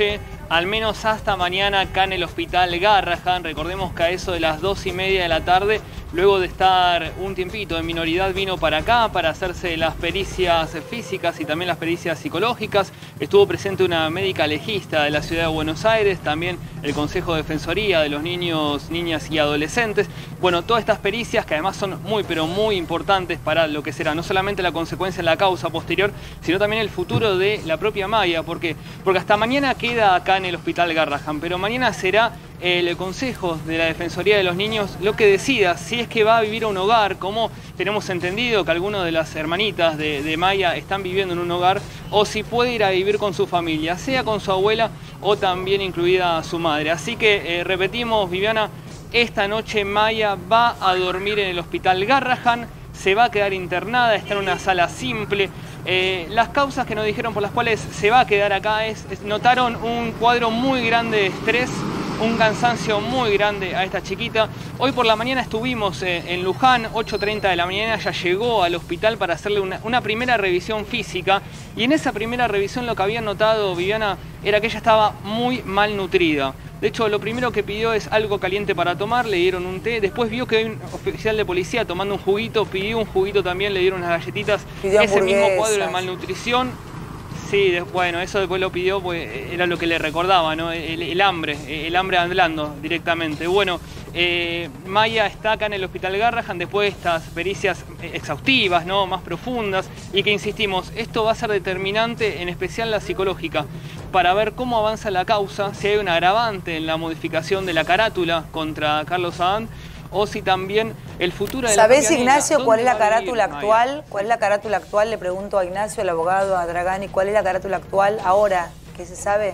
al menos hasta mañana acá en el Hospital Garrahan. Recordemos que a eso de las dos y media de la tarde, luego de estar un tiempito en minoridad, vino para acá para hacerse las pericias físicas y también las pericias psicológicas. Estuvo presente una médica legista de la ciudad de Buenos Aires, también el Consejo de Defensoría de los Niños, Niñas y Adolescentes. Bueno, todas estas pericias que además son muy, pero muy importantes para lo que será no solamente la consecuencia en la causa posterior, sino también el futuro de la propia Maya. ¿Por qué? Porque hasta mañana queda acá en el Hospital Garrahan, pero mañana será el Consejo de la Defensoría de los Niños lo que decida si es que va a vivir a un hogar, como tenemos entendido que algunas de las hermanitas de, de Maya están viviendo en un hogar, o si puede ir a vivir con su familia, sea con su abuela o también incluida su madre. Así que eh, repetimos, Viviana, esta noche Maya va a dormir en el Hospital Garrahan, se va a quedar internada, está en una sala simple. Eh, las causas que nos dijeron por las cuales se va a quedar acá es, es notaron un cuadro muy grande de estrés, un cansancio muy grande a esta chiquita. Hoy por la mañana estuvimos eh, en Luján, ocho treinta de la mañana, ya llegó al hospital para hacerle una, una primera revisión física, y en esa primera revisión lo que habían notado, Viviana, era que ella estaba muy malnutrida. De hecho, lo primero que pidió es algo caliente para tomar, le dieron un té, después vio que hay un oficial de policía tomando un juguito, pidió un juguito también, le dieron unas galletitas, ese mismo cuadro de malnutrición. Sí, bueno, eso después lo pidió, pues era lo que le recordaba, ¿no? El, el hambre, el hambre hablando directamente. Bueno, eh, Maya está acá en el Hospital Garrahan después de estas pericias exhaustivas, ¿no? Más profundas, y que insistimos, esto va a ser determinante, en especial la psicológica, para ver cómo avanza la causa, si hay un agravante en la modificación de la carátula contra Carlos Adán, o si también el futuro de la propia ¿Sabés, Ignacio, niña, cuál es la va a vivir carátula Maya? actual? ¿Cuál es la carátula actual? Le pregunto a Ignacio, al abogado, a Dragani, ¿cuál es la carátula actual ahora? ¿Qué se sabe?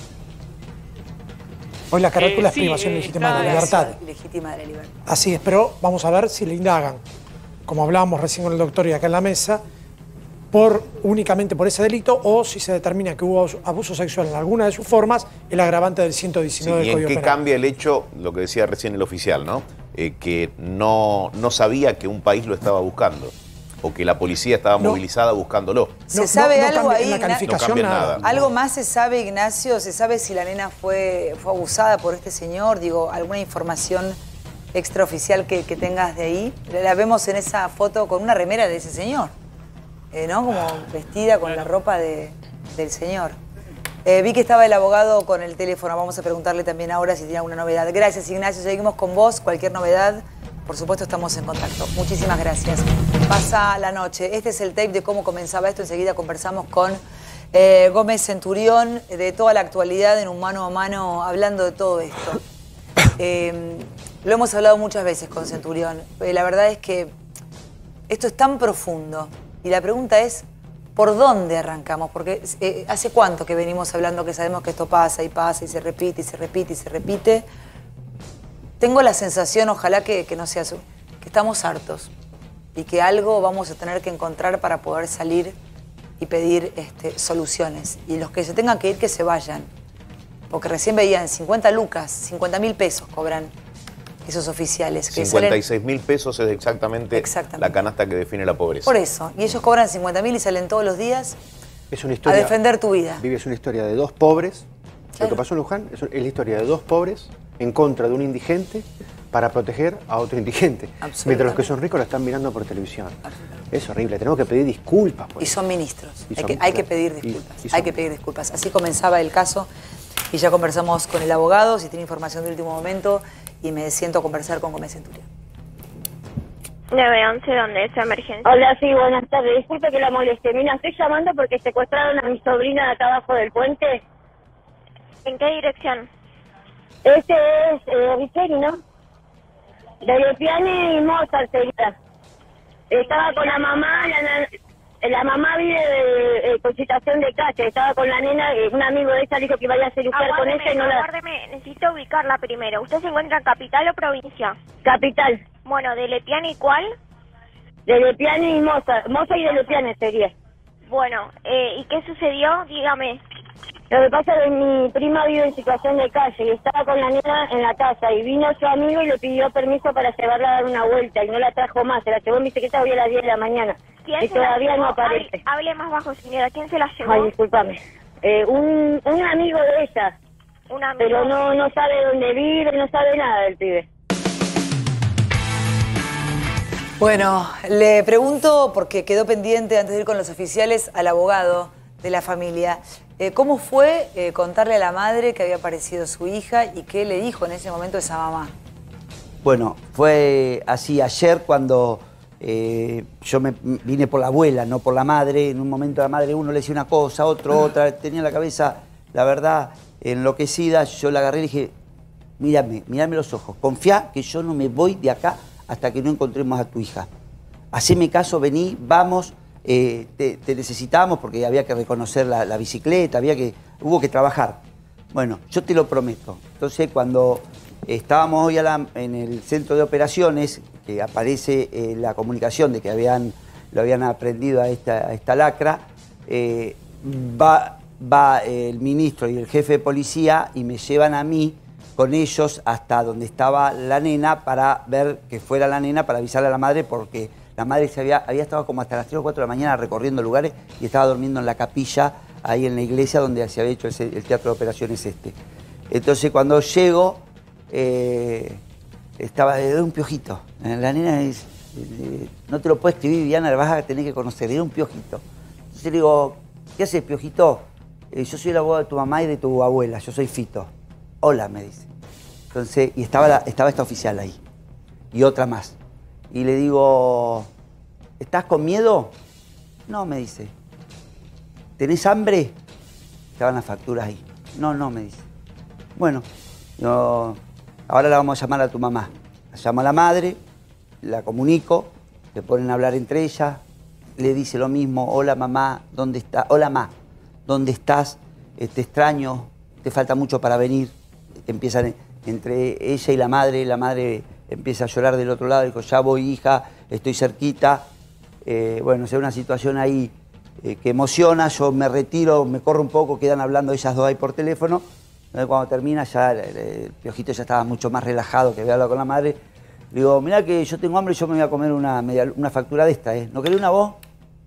Hoy la carátula Eh, es sí, privación eh, legítima de la está- libertad. Legítima de la libertad. Así es, pero vamos a ver si le indagan, como hablábamos recién con el doctor y acá en la mesa, por únicamente por ese delito, o si se determina que hubo abuso sexual en alguna de sus formas, el agravante del ciento diecinueve Sí, ¿y del en Código qué Penal. cambia el hecho, lo que decía recién el oficial, ¿no? Eh, que no, no sabía que un país lo estaba buscando, o que la policía estaba No. movilizada buscándolo. ¿Se sabe algo ahí, No Ignacio? cambia nada. ¿Algo más se sabe, Ignacio? ¿Se sabe si la nena fue, fue abusada por este señor? Digo, ¿alguna información extraoficial que, que tengas de ahí? La vemos en esa foto con una remera de ese señor, eh, ¿no? Como vestida con la ropa de, del señor. Eh, vi que estaba el abogado con el teléfono, vamos a preguntarle también ahora si tiene alguna novedad. Gracias, Ignacio, seguimos con vos. Cualquier novedad, por supuesto, estamos en contacto. Muchísimas gracias. Pasa la noche. Este es el tape de cómo comenzaba esto. Enseguida conversamos con eh, Gómez Centurión de toda la actualidad en un mano a mano hablando de todo esto. Eh, lo hemos hablado muchas veces con Centurión. Eh, la verdad es que esto es tan profundo y la pregunta es, ¿por dónde arrancamos? Porque eh, ¿hace cuánto que venimos hablando que sabemos que esto pasa y pasa y se repite y se repite y se repite? Tengo la sensación, ojalá que, que no sea eso, que estamos hartos y que algo vamos a tener que encontrar para poder salir y pedir este, soluciones. Y los que se tengan que ir, que se vayan. Porque recién veían cincuenta lucas, cincuenta mil pesos cobran esos oficiales. Que cincuenta y salen- seis mil pesos es exactamente, la canasta que define la pobreza. Por eso. Y ellos cobran cincuenta mil y salen todos los días Es una a historia, defender tu vida. Vives una historia de dos pobres. Lo que pasó en Luján es, es la historia de dos pobres en contra de un indigente para proteger a otro indigente. Mientras los que son ricos lo están mirando por televisión. Es horrible, tenemos que pedir disculpas por Y eso. son ministros. Y Hay son- que, hay que claro. pedir Y- disculpas. y son- Hay que pedir disculpas. Así comenzaba el caso y ya conversamos con el abogado, si tiene información de último momento, y me siento a conversar con Gómez Centurión. nueve once, ¿dónde es emergencia? Hola, sí, buenas tardes. Disculpe que la moleste. Mira, estoy llamando porque secuestraron a mi sobrina de acá abajo del puente. ¿En qué dirección? Este es eh, Richeri, ¿no? De Lepiane y Mozart sería. Estaba con la mamá, la, na- la mamá vive de eh, concitación de calle. Estaba con la nena, eh, un amigo de ella le dijo que vaya a cirugía con ella y no la... Aguárdeme, necesito ubicarla primero. ¿Usted se encuentra en capital o provincia? Capital. Bueno, ¿de Lepiane y cuál? De Lepiane y Mozart. Mozart y de Lepiane sería. Bueno, eh, ¿y qué sucedió? Dígame. Lo que pasa es que mi prima vive en situación de calle y estaba con la nena en la casa y vino su amigo y le pidió permiso para llevarla a dar una vuelta y no la trajo más, se la llevó en bicicleta hoy a las diez de la mañana ¿Quién y se la todavía llevó? no aparece. Hable, hable más bajo, señora. ¿Quién se la llevó? Ay, discúlpame. Eh, un, un amigo de ella, Un amigo. Pero no, no sabe dónde vive, no sabe nada del pibe. Bueno, le pregunto, porque quedó pendiente antes de ir con los oficiales, al abogado de la familia, eh, ¿cómo fue eh, contarle a la madre que había aparecido su hija y qué le dijo en ese momento esa mamá? Bueno, fue así ayer cuando eh, yo me vine por la abuela, no por la madre. En un momento la madre, uno le decía una cosa, otro otra, tenía la cabeza, la verdad, enloquecida. Yo la agarré y le dije, mírame, mírame los ojos, confía que yo no me voy de acá hasta que no encontremos a tu hija. Haceme caso, vení, vamos, eh, te, te necesitamos porque había que reconocer la, la bicicleta, había que, hubo que trabajar. Bueno, yo te lo prometo. Entonces, cuando estábamos hoy a la, en el centro de operaciones, que aparece eh, la comunicación de que habían, lo habían aprendido a esta, a esta lacra, eh, va, va el ministro y el jefe de policía y me llevan a mí con ellos hasta donde estaba la nena para ver que fuera la nena, para avisarle a la madre, porque la madre se había, había estado como hasta las tres o cuatro de la mañana recorriendo lugares y estaba durmiendo en la capilla, ahí en la iglesia donde se había hecho el, el teatro de operaciones este. Entonces cuando llego, eh, estaba de un piojito. La nena dice, eh, no te lo puedo escribir, Viviana, la vas a tener que conocer, era un piojito. Entonces le digo, ¿qué haces, piojito? Eh, yo soy el abogado de tu mamá y de tu abuela, yo soy Fito. Hola, me dice. Entonces, y estaba, la, estaba esta oficial ahí, y otra más. Y le digo, ¿estás con miedo? No, me dice. ¿Tenés hambre? Estaban las facturas ahí. No, no, me dice. Bueno, yo, ahora la vamos a llamar a tu mamá. La llamo a la madre, la comunico, se ponen a hablar entre ellas, le dice lo mismo, hola mamá, ¿dónde estás? Hola mamá, ¿dónde estás? Eh, te extraño, te falta mucho para venir. Empiezan entre ella y la madre, la madre empieza a llorar del otro lado, dijo, ya voy hija, estoy cerquita. Eh, bueno, es una situación ahí eh, que emociona, yo me retiro, me corro un poco, quedan hablando ellas dos ahí por teléfono. Entonces, cuando termina ya el, el piojito ya estaba mucho más relajado, que había hablado con la madre. Le digo, mirá que yo tengo hambre y yo me voy a comer una, media, una factura de esta, ¿eh? ¿No querés una vos?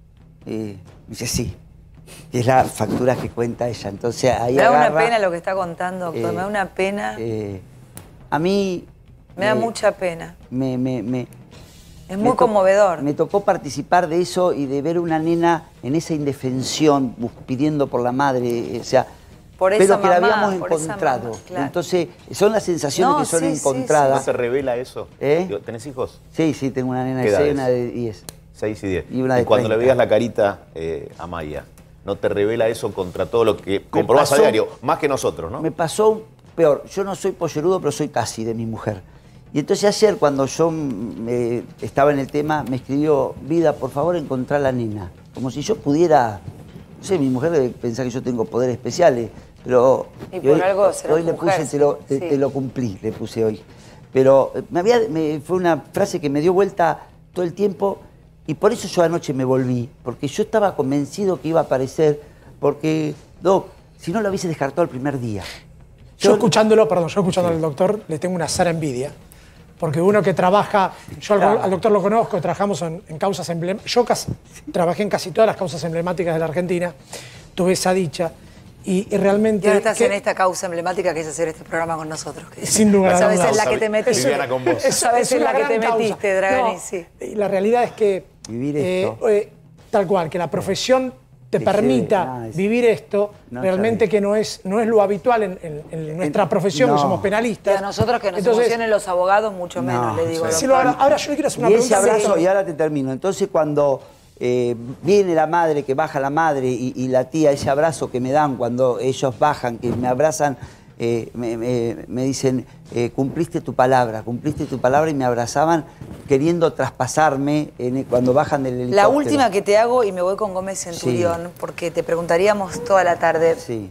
Y me dice, sí. Es la factura que cuenta ella. Entonces ahí me da agarra, una pena lo que está contando, doctor, eh, me da una pena. Eh, a mí... Me da eh, mucha pena. Me, me, me, es me muy to conmovedor. Me tocó participar de eso y de ver una nena en esa indefensión, pidiendo por la madre, o sea, por pero esa que mamá, la habíamos por encontrado. Esa mamá, claro. Entonces, son las sensaciones no, que son sí, encontradas. ¿No se revela eso? ¿Eh? ¿Tenés hijos? Sí, sí, tengo una nena de ¿Qué seis y edades? una de diez. seis y diez. Y una de y cuando treinta. le veas la carita eh, a Maya, ¿no te revela eso contra todo lo que comprobás a pasó- diario? Más que nosotros, ¿no? Me pasó peor. Yo no soy pollerudo, pero soy casi de mi mujer. Y entonces ayer, cuando yo eh, estaba en el tema, me escribió, Vida, por favor, encontrar a la nena. Como si yo pudiera... No sé, mi mujer debe pensar que yo tengo poderes especiales, pero... Y por hoy, algo será hoy le mujer, puse, te lo, te, sí. te lo cumplí, le puse hoy. Pero me había, me, fue una frase que me dio vuelta todo el tiempo y por eso yo anoche me volví, porque yo estaba convencido que iba a aparecer, porque, Doc, si no lo hubiese descartado el primer día. Yo, Yo- escuchándolo, perdón, yo escuchando al doctor, le tengo una sana envidia. Porque uno que trabaja, yo al, Claro. al doctor lo conozco, trabajamos en, en causas emblemáticas. Yo casi, trabajé en casi todas las causas emblemáticas de la Argentina, tuve esa dicha. Y, y realmente. Y ahora estás que- en esta causa emblemática que es hacer este programa con nosotros. Que Sin lugar a Sabes dudas. en la que te metiste. Viviana con vos. Es- Sabes es en una la que te gran causa. metiste, Dragani, No, sí. y la realidad es que. Vivir eh, esto. eh, tal cual, que la profesión te Te permita lleve, no, es- vivir esto, no, realmente ya que no es, no es lo habitual en, en- en nuestra En- profesión, no. que somos Y penalistas. a nosotros que nos Entonces, emocionen los abogados, mucho No, menos, le digo. sí. sí, doctor. ahora, ahora yo le quiero hacer una Y ese pregunta. abrazo, Sí. y ahora te termino. Entonces cuando eh, viene la madre, que baja la madre, y, y la tía, ese abrazo que me dan cuando ellos bajan, que me abrazan, eh, me, me- me dicen, eh, cumpliste tu palabra, cumpliste tu palabra, y me abrazaban queriendo traspasarme en- cuando bajan del helicóptero. La última que te hago, y me voy con Gómez Centurión, porque te preguntaríamos toda la tarde. Sí.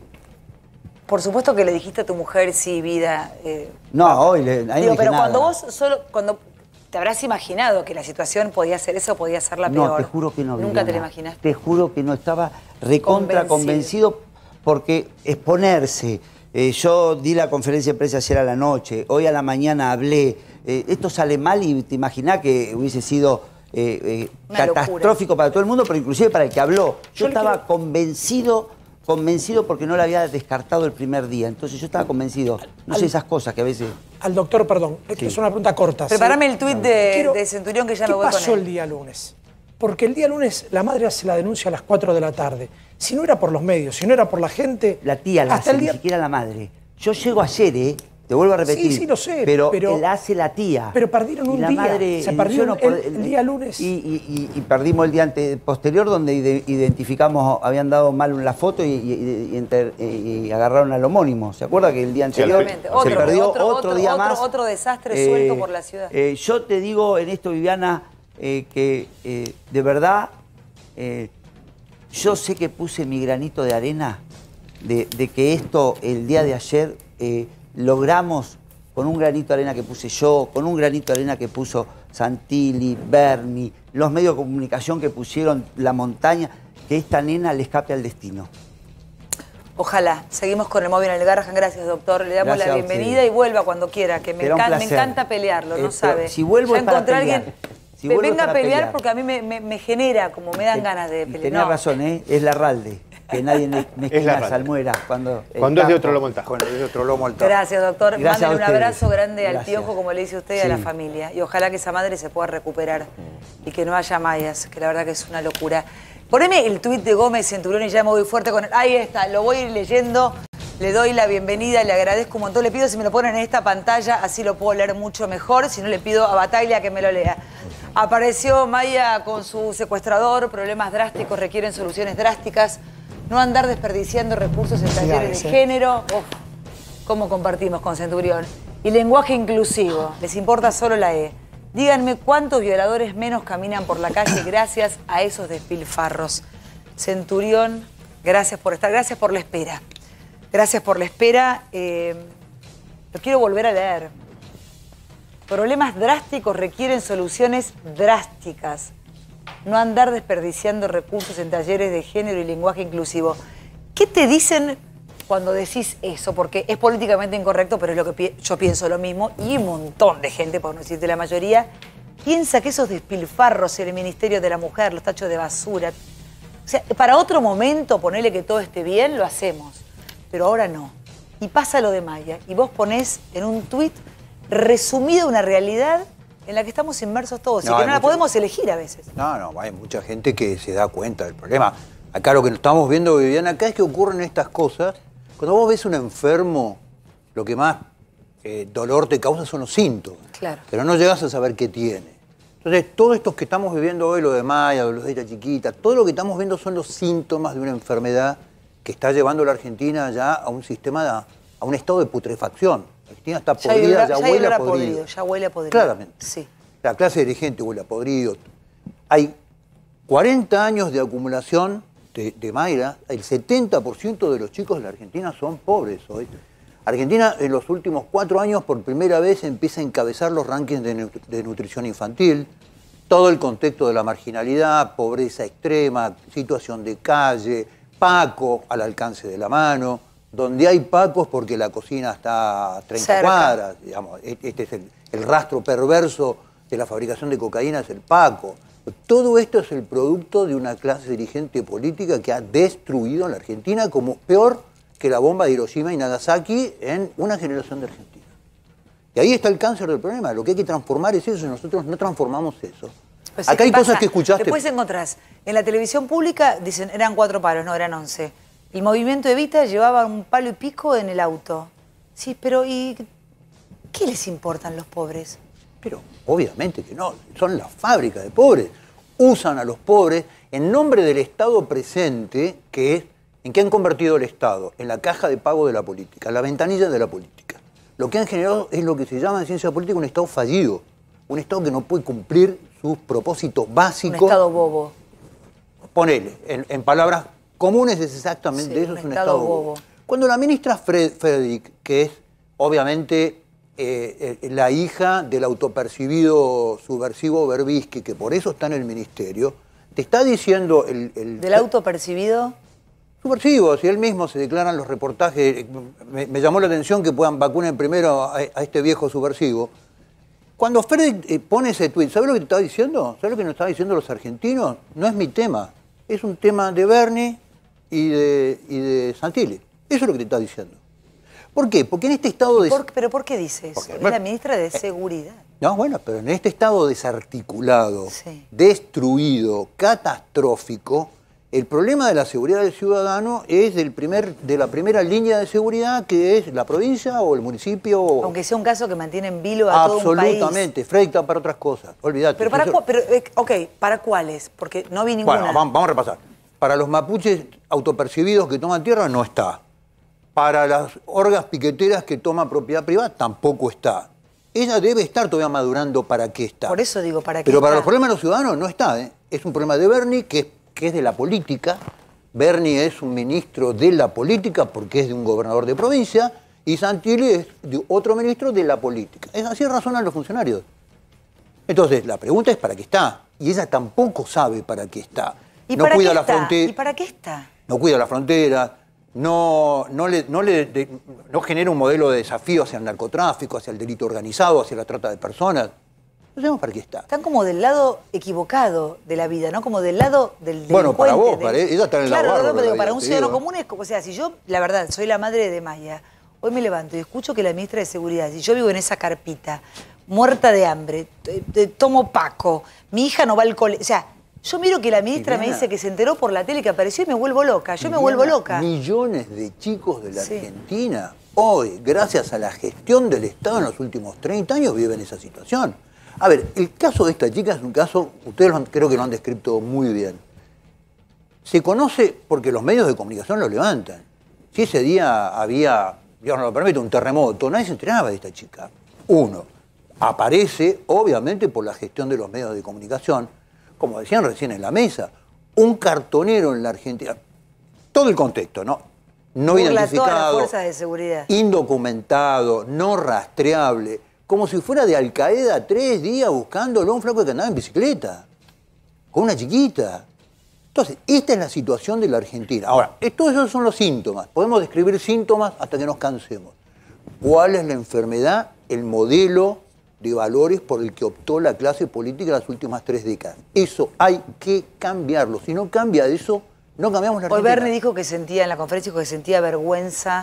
Por supuesto que le dijiste a tu mujer, sí, vida. eh, No, hoy le, ahí no digo, dije pero nada. cuando vos solo, cuando te habrás imaginado que la situación podía ser eso, podía ser la No, peor. te juro que no. Nunca te Viviana. lo imaginaste. Te juro que no, estaba recontra Convencido. convencido, porque exponerse. Eh, yo di la conferencia de prensa ayer a la noche, hoy a la mañana hablé. Eh, esto sale mal y te imaginás que hubiese sido eh, eh, Una locura. catastrófico para todo el mundo, pero inclusive para el que habló. Yo, Yo le estaba quiero- convencido convencido porque no la había descartado el primer día. Entonces yo estaba convencido. No sé, esas cosas que a veces... Al doctor, perdón, Sí. es una pregunta corta. Prepárame ¿sí? el tuit de, Quiero- de Centurión que ya ¿Qué me voy con pasó él. el día lunes? Porque el día lunes la madre hace la denuncia a las cuatro de la tarde. Si no era por los medios, si no era por la gente... La tía la hasta hace, el día... ni siquiera la madre. Yo llego ayer, ¿eh? Te vuelvo a repetir. Sí, sí, lo sé, Pero, pero- la hace la tía. Pero perdieron Y un la día. madre, Se yo perdió no el, pod- el día lunes. Y, y- y- y perdimos el día ante- posterior donde ide- identificamos, habían dado mal la foto y, y- y enter- y agarraron al homónimo. ¿Se acuerda que el día anterior Exactamente. se Otro, perdió otro, otro, otro, día otro, más? otro desastre Eh, suelto por la ciudad. eh, yo te digo en esto, Viviana, eh, que eh, de verdad eh, yo sé que puse mi granito de arena de, de que esto el día de ayer eh, logramos con un granito de arena que puse yo, con un granito de arena que puso Santilli, Berni, los medios de comunicación que pusieron la montaña, que esta nena le escape al destino. Ojalá. Seguimos con el móvil en el Garrahan. Gracias, doctor. Le damos Gracias la a bienvenida ustedes. y vuelva cuando quiera, que me, Será un encan- me placer. encanta pelearlo, Eh, no pero sabe. si vuelvo ya es para encontré a pelear. alguien... Si Ve- vuelvo es venga a para pelear, pelear. porque a mí me, me- me genera, como me dan ganas de pelear. Tenés No. razón, ¿eh? Es la Ralde, que nadie me Es la esquina Ralde. salmuera cuando... el Cuando es de campo- otro lomo el tajo. Cuando es de otro lomo el tajo. Gracias, doctor. Gracias a Mándale un ustedes. abrazo grande al Gracias. Piojo, como le dice usted, y a Sí. la familia. Y ojalá que esa madre se pueda recuperar y que no haya mayas, que la verdad que es una locura. Poneme el tuit de Gómez Centurión y ya me voy fuerte con él. Ahí está, lo voy a ir leyendo. Le doy la bienvenida, le agradezco un montón. Le pido si me lo ponen en esta pantalla, así lo puedo leer mucho mejor. Si no, le pido a Bataglia que me lo lea. Apareció Maya con su secuestrador, problemas drásticos requieren soluciones drásticas. No andar desperdiciando recursos en talleres de ¿eh? género. Uf, ¿cómo compartimos con Centurión? Y lenguaje inclusivo, les importa solo la E. Díganme cuántos violadores menos caminan por la calle gracias a esos despilfarros. Centurión, gracias por estar, gracias por la espera. Gracias por la espera. Eh, lo quiero volver a leer. Problemas drásticos requieren soluciones drásticas. No andar desperdiciando recursos en talleres de género y lenguaje inclusivo. ¿Qué te dicen cuando decís eso? Porque es políticamente incorrecto, pero es lo que pi- yo pienso lo mismo. Y un montón de gente, por no decirte la mayoría, piensa que esos despilfarros en el Ministerio de la Mujer, los tachos de basura... O sea, para otro momento, ponerle que todo esté bien, lo hacemos. Pero ahora no. Y pasa lo de Maya. Y vos ponés en un tuit resumida una realidad en la que estamos inmersos todos No, y que hay no la mucho- podemos elegir a veces. No, no, hay mucha gente que se da cuenta del problema. Acá lo que estamos viendo, Viviana, acá es que ocurren estas cosas. Cuando vos ves un enfermo, lo que más eh, dolor te causa son los síntomas. Claro. Pero no llegas a saber qué tiene. Entonces, todo esto que estamos viviendo hoy, lo de Maya, lo de esta chiquita, todo lo que estamos viendo son los síntomas de una enfermedad que está llevando a la Argentina ya a un sistema, de- a un estado de putrefacción. La Argentina está Ya hay podrida, olor- ya, ya hay huele olor a a podrido. podrido, ya huele a podrido. Claramente. Sí. La clase dirigente huele a podrido. Hay cuarenta años de acumulación de, de Mayra. El setenta por ciento de los chicos de la Argentina son pobres hoy. Argentina en los últimos cuatro años por primera vez empieza a encabezar los rankings de, nu- de nutrición infantil. Todo el contexto de la marginalidad, pobreza extrema, situación de calle, Paco al alcance de la mano. Donde hay Pacos porque la cocina está a treinta Cerca. cuadras. Digamos. Este es el, el rastro perverso de la fabricación de cocaína, es el Paco. Todo esto es el producto de una clase dirigente política que ha destruido a la Argentina como peor que la bomba de Hiroshima y Nagasaki en una generación de argentinos. Y ahí está el cáncer del problema. Lo que hay que transformar es eso, y nosotros no transformamos eso. Pues, Acá ¿qué hay pasa? cosas que escuchaste. Después encontrás, en la televisión pública, dicen, eran cuatro palos, no, eran once. El movimiento Evita llevaba un palo y pico en el auto. Sí, pero ¿y qué les importan los pobres? Pero obviamente que no, son las fábricas de pobres. Usan a los pobres en nombre del Estado presente, que es, ¿en qué han convertido el Estado? En la caja de pago de la política, la ventanilla de la política. Lo que han generado es lo que se llama en ciencia política un Estado fallido, un Estado que no puede cumplir sus propósitos básicos. Un Estado bobo. Ponele, en, en palabras comunes es exactamente Sí, eso, un es un Estado Estado bobo. bobo. Cuando la ministra Fred, Frederick, que es obviamente eh, eh, la hija del autopercibido subversivo Berbisky, que por eso está en el ministerio, te está diciendo el... el ¿Del autopercibido? Subversivo, si él mismo se declaran los reportajes, me, me llamó la atención que puedan vacunar primero a, a este viejo subversivo. Cuando Frederick eh, pone ese tuit, ¿sabes lo que te está diciendo? ¿Sabes lo que nos están diciendo los argentinos? No es mi tema, es un tema de Bernie, y de, y de Santilli. Eso es lo que te está diciendo. ¿Por qué? Porque en este estado de... ¿Por, ¿Pero por qué dice eso? Porque, es bueno, la ministra de Seguridad. No, bueno, pero en este estado desarticulado, Sí. destruido, catastrófico, el problema de la seguridad del ciudadano es del primer, de la primera línea de seguridad, que es la provincia o el municipio. O... Aunque sea un caso que mantiene en vilo a todo un país. Absolutamente, Freita para otras cosas, olvídate. Pero para, Eso... cu pero, eh, ok, ¿para cuáles? Porque no vi ninguna. Bueno, vamos, vamos a repasar. Para los mapuches autopercibidos que toman tierra, no está. Para las orgas piqueteras que toman propiedad privada, tampoco está. Ella debe estar todavía madurando para qué está. Por eso digo, ¿para qué Pero para está? los problemas de los ciudadanos no está. ¿eh? Es un problema de Bernie, que es, que es de la política. Bernie es un ministro de la política porque es de un gobernador de provincia, y Santilli es de otro ministro de la política. Es así razonan los funcionarios. Entonces, la pregunta es ¿para qué está? Y ella tampoco sabe para qué está. ¿Y no para cuida qué la está? frontera. ¿Y para qué está? No cuida la frontera, no, no, le, no, le, de, no genera un modelo de desafío hacia el narcotráfico, hacia el delito organizado, hacia la trata de personas. No sabemos para qué está. Están como del lado equivocado de la vida, ¿no? Como del lado del Bueno, para vos, del... para ella está en el lado Claro, bárbaro no, pero digo, de la para vida, un te ciudadano digo, ¿eh? común es como, o sea, si yo, la verdad, soy la madre de Maya, hoy me levanto y escucho que la ministra de Seguridad, si yo vivo en esa carpita, muerta de hambre, te- te tomo Paco, mi hija no va al colegio, o sea, yo miro que la ministra me Viviana. dice que se enteró por la tele que apareció y me vuelvo loca, yo me vuelvo Viviana, loca. Millones de chicos de la Sí. Argentina hoy, gracias a la gestión del Estado en los últimos treinta años, viven esa situación. A ver, el caso de esta chica es un caso, ustedes lo han- creo que lo han descrito muy bien. Se conoce porque los medios de comunicación lo levantan. Si ese día había, Dios no lo permite, un terremoto, nadie se enteraba de esta chica. Uno, aparece, obviamente, por la gestión de los medios de comunicación, como decían recién en la mesa, un cartonero en la Argentina. Todo el contexto, ¿no? No Burla a todas las identificado, fuerzas de seguridad. indocumentado, no rastreable, como si fuera de Al Qaeda tres días buscándolo a un flaco que andaba en bicicleta, con una chiquita. Entonces, esta es la situación de la Argentina. Ahora, todos esos son los síntomas. Podemos describir síntomas hasta que nos cansemos. ¿Cuál es la enfermedad, el modelo de valores por el que optó la clase política las últimas tres décadas? Eso hay que cambiarlo. Si no cambia eso, no cambiamos la Hoy Argentina. Bernie dijo que sentía, en la conferencia, dijo que sentía vergüenza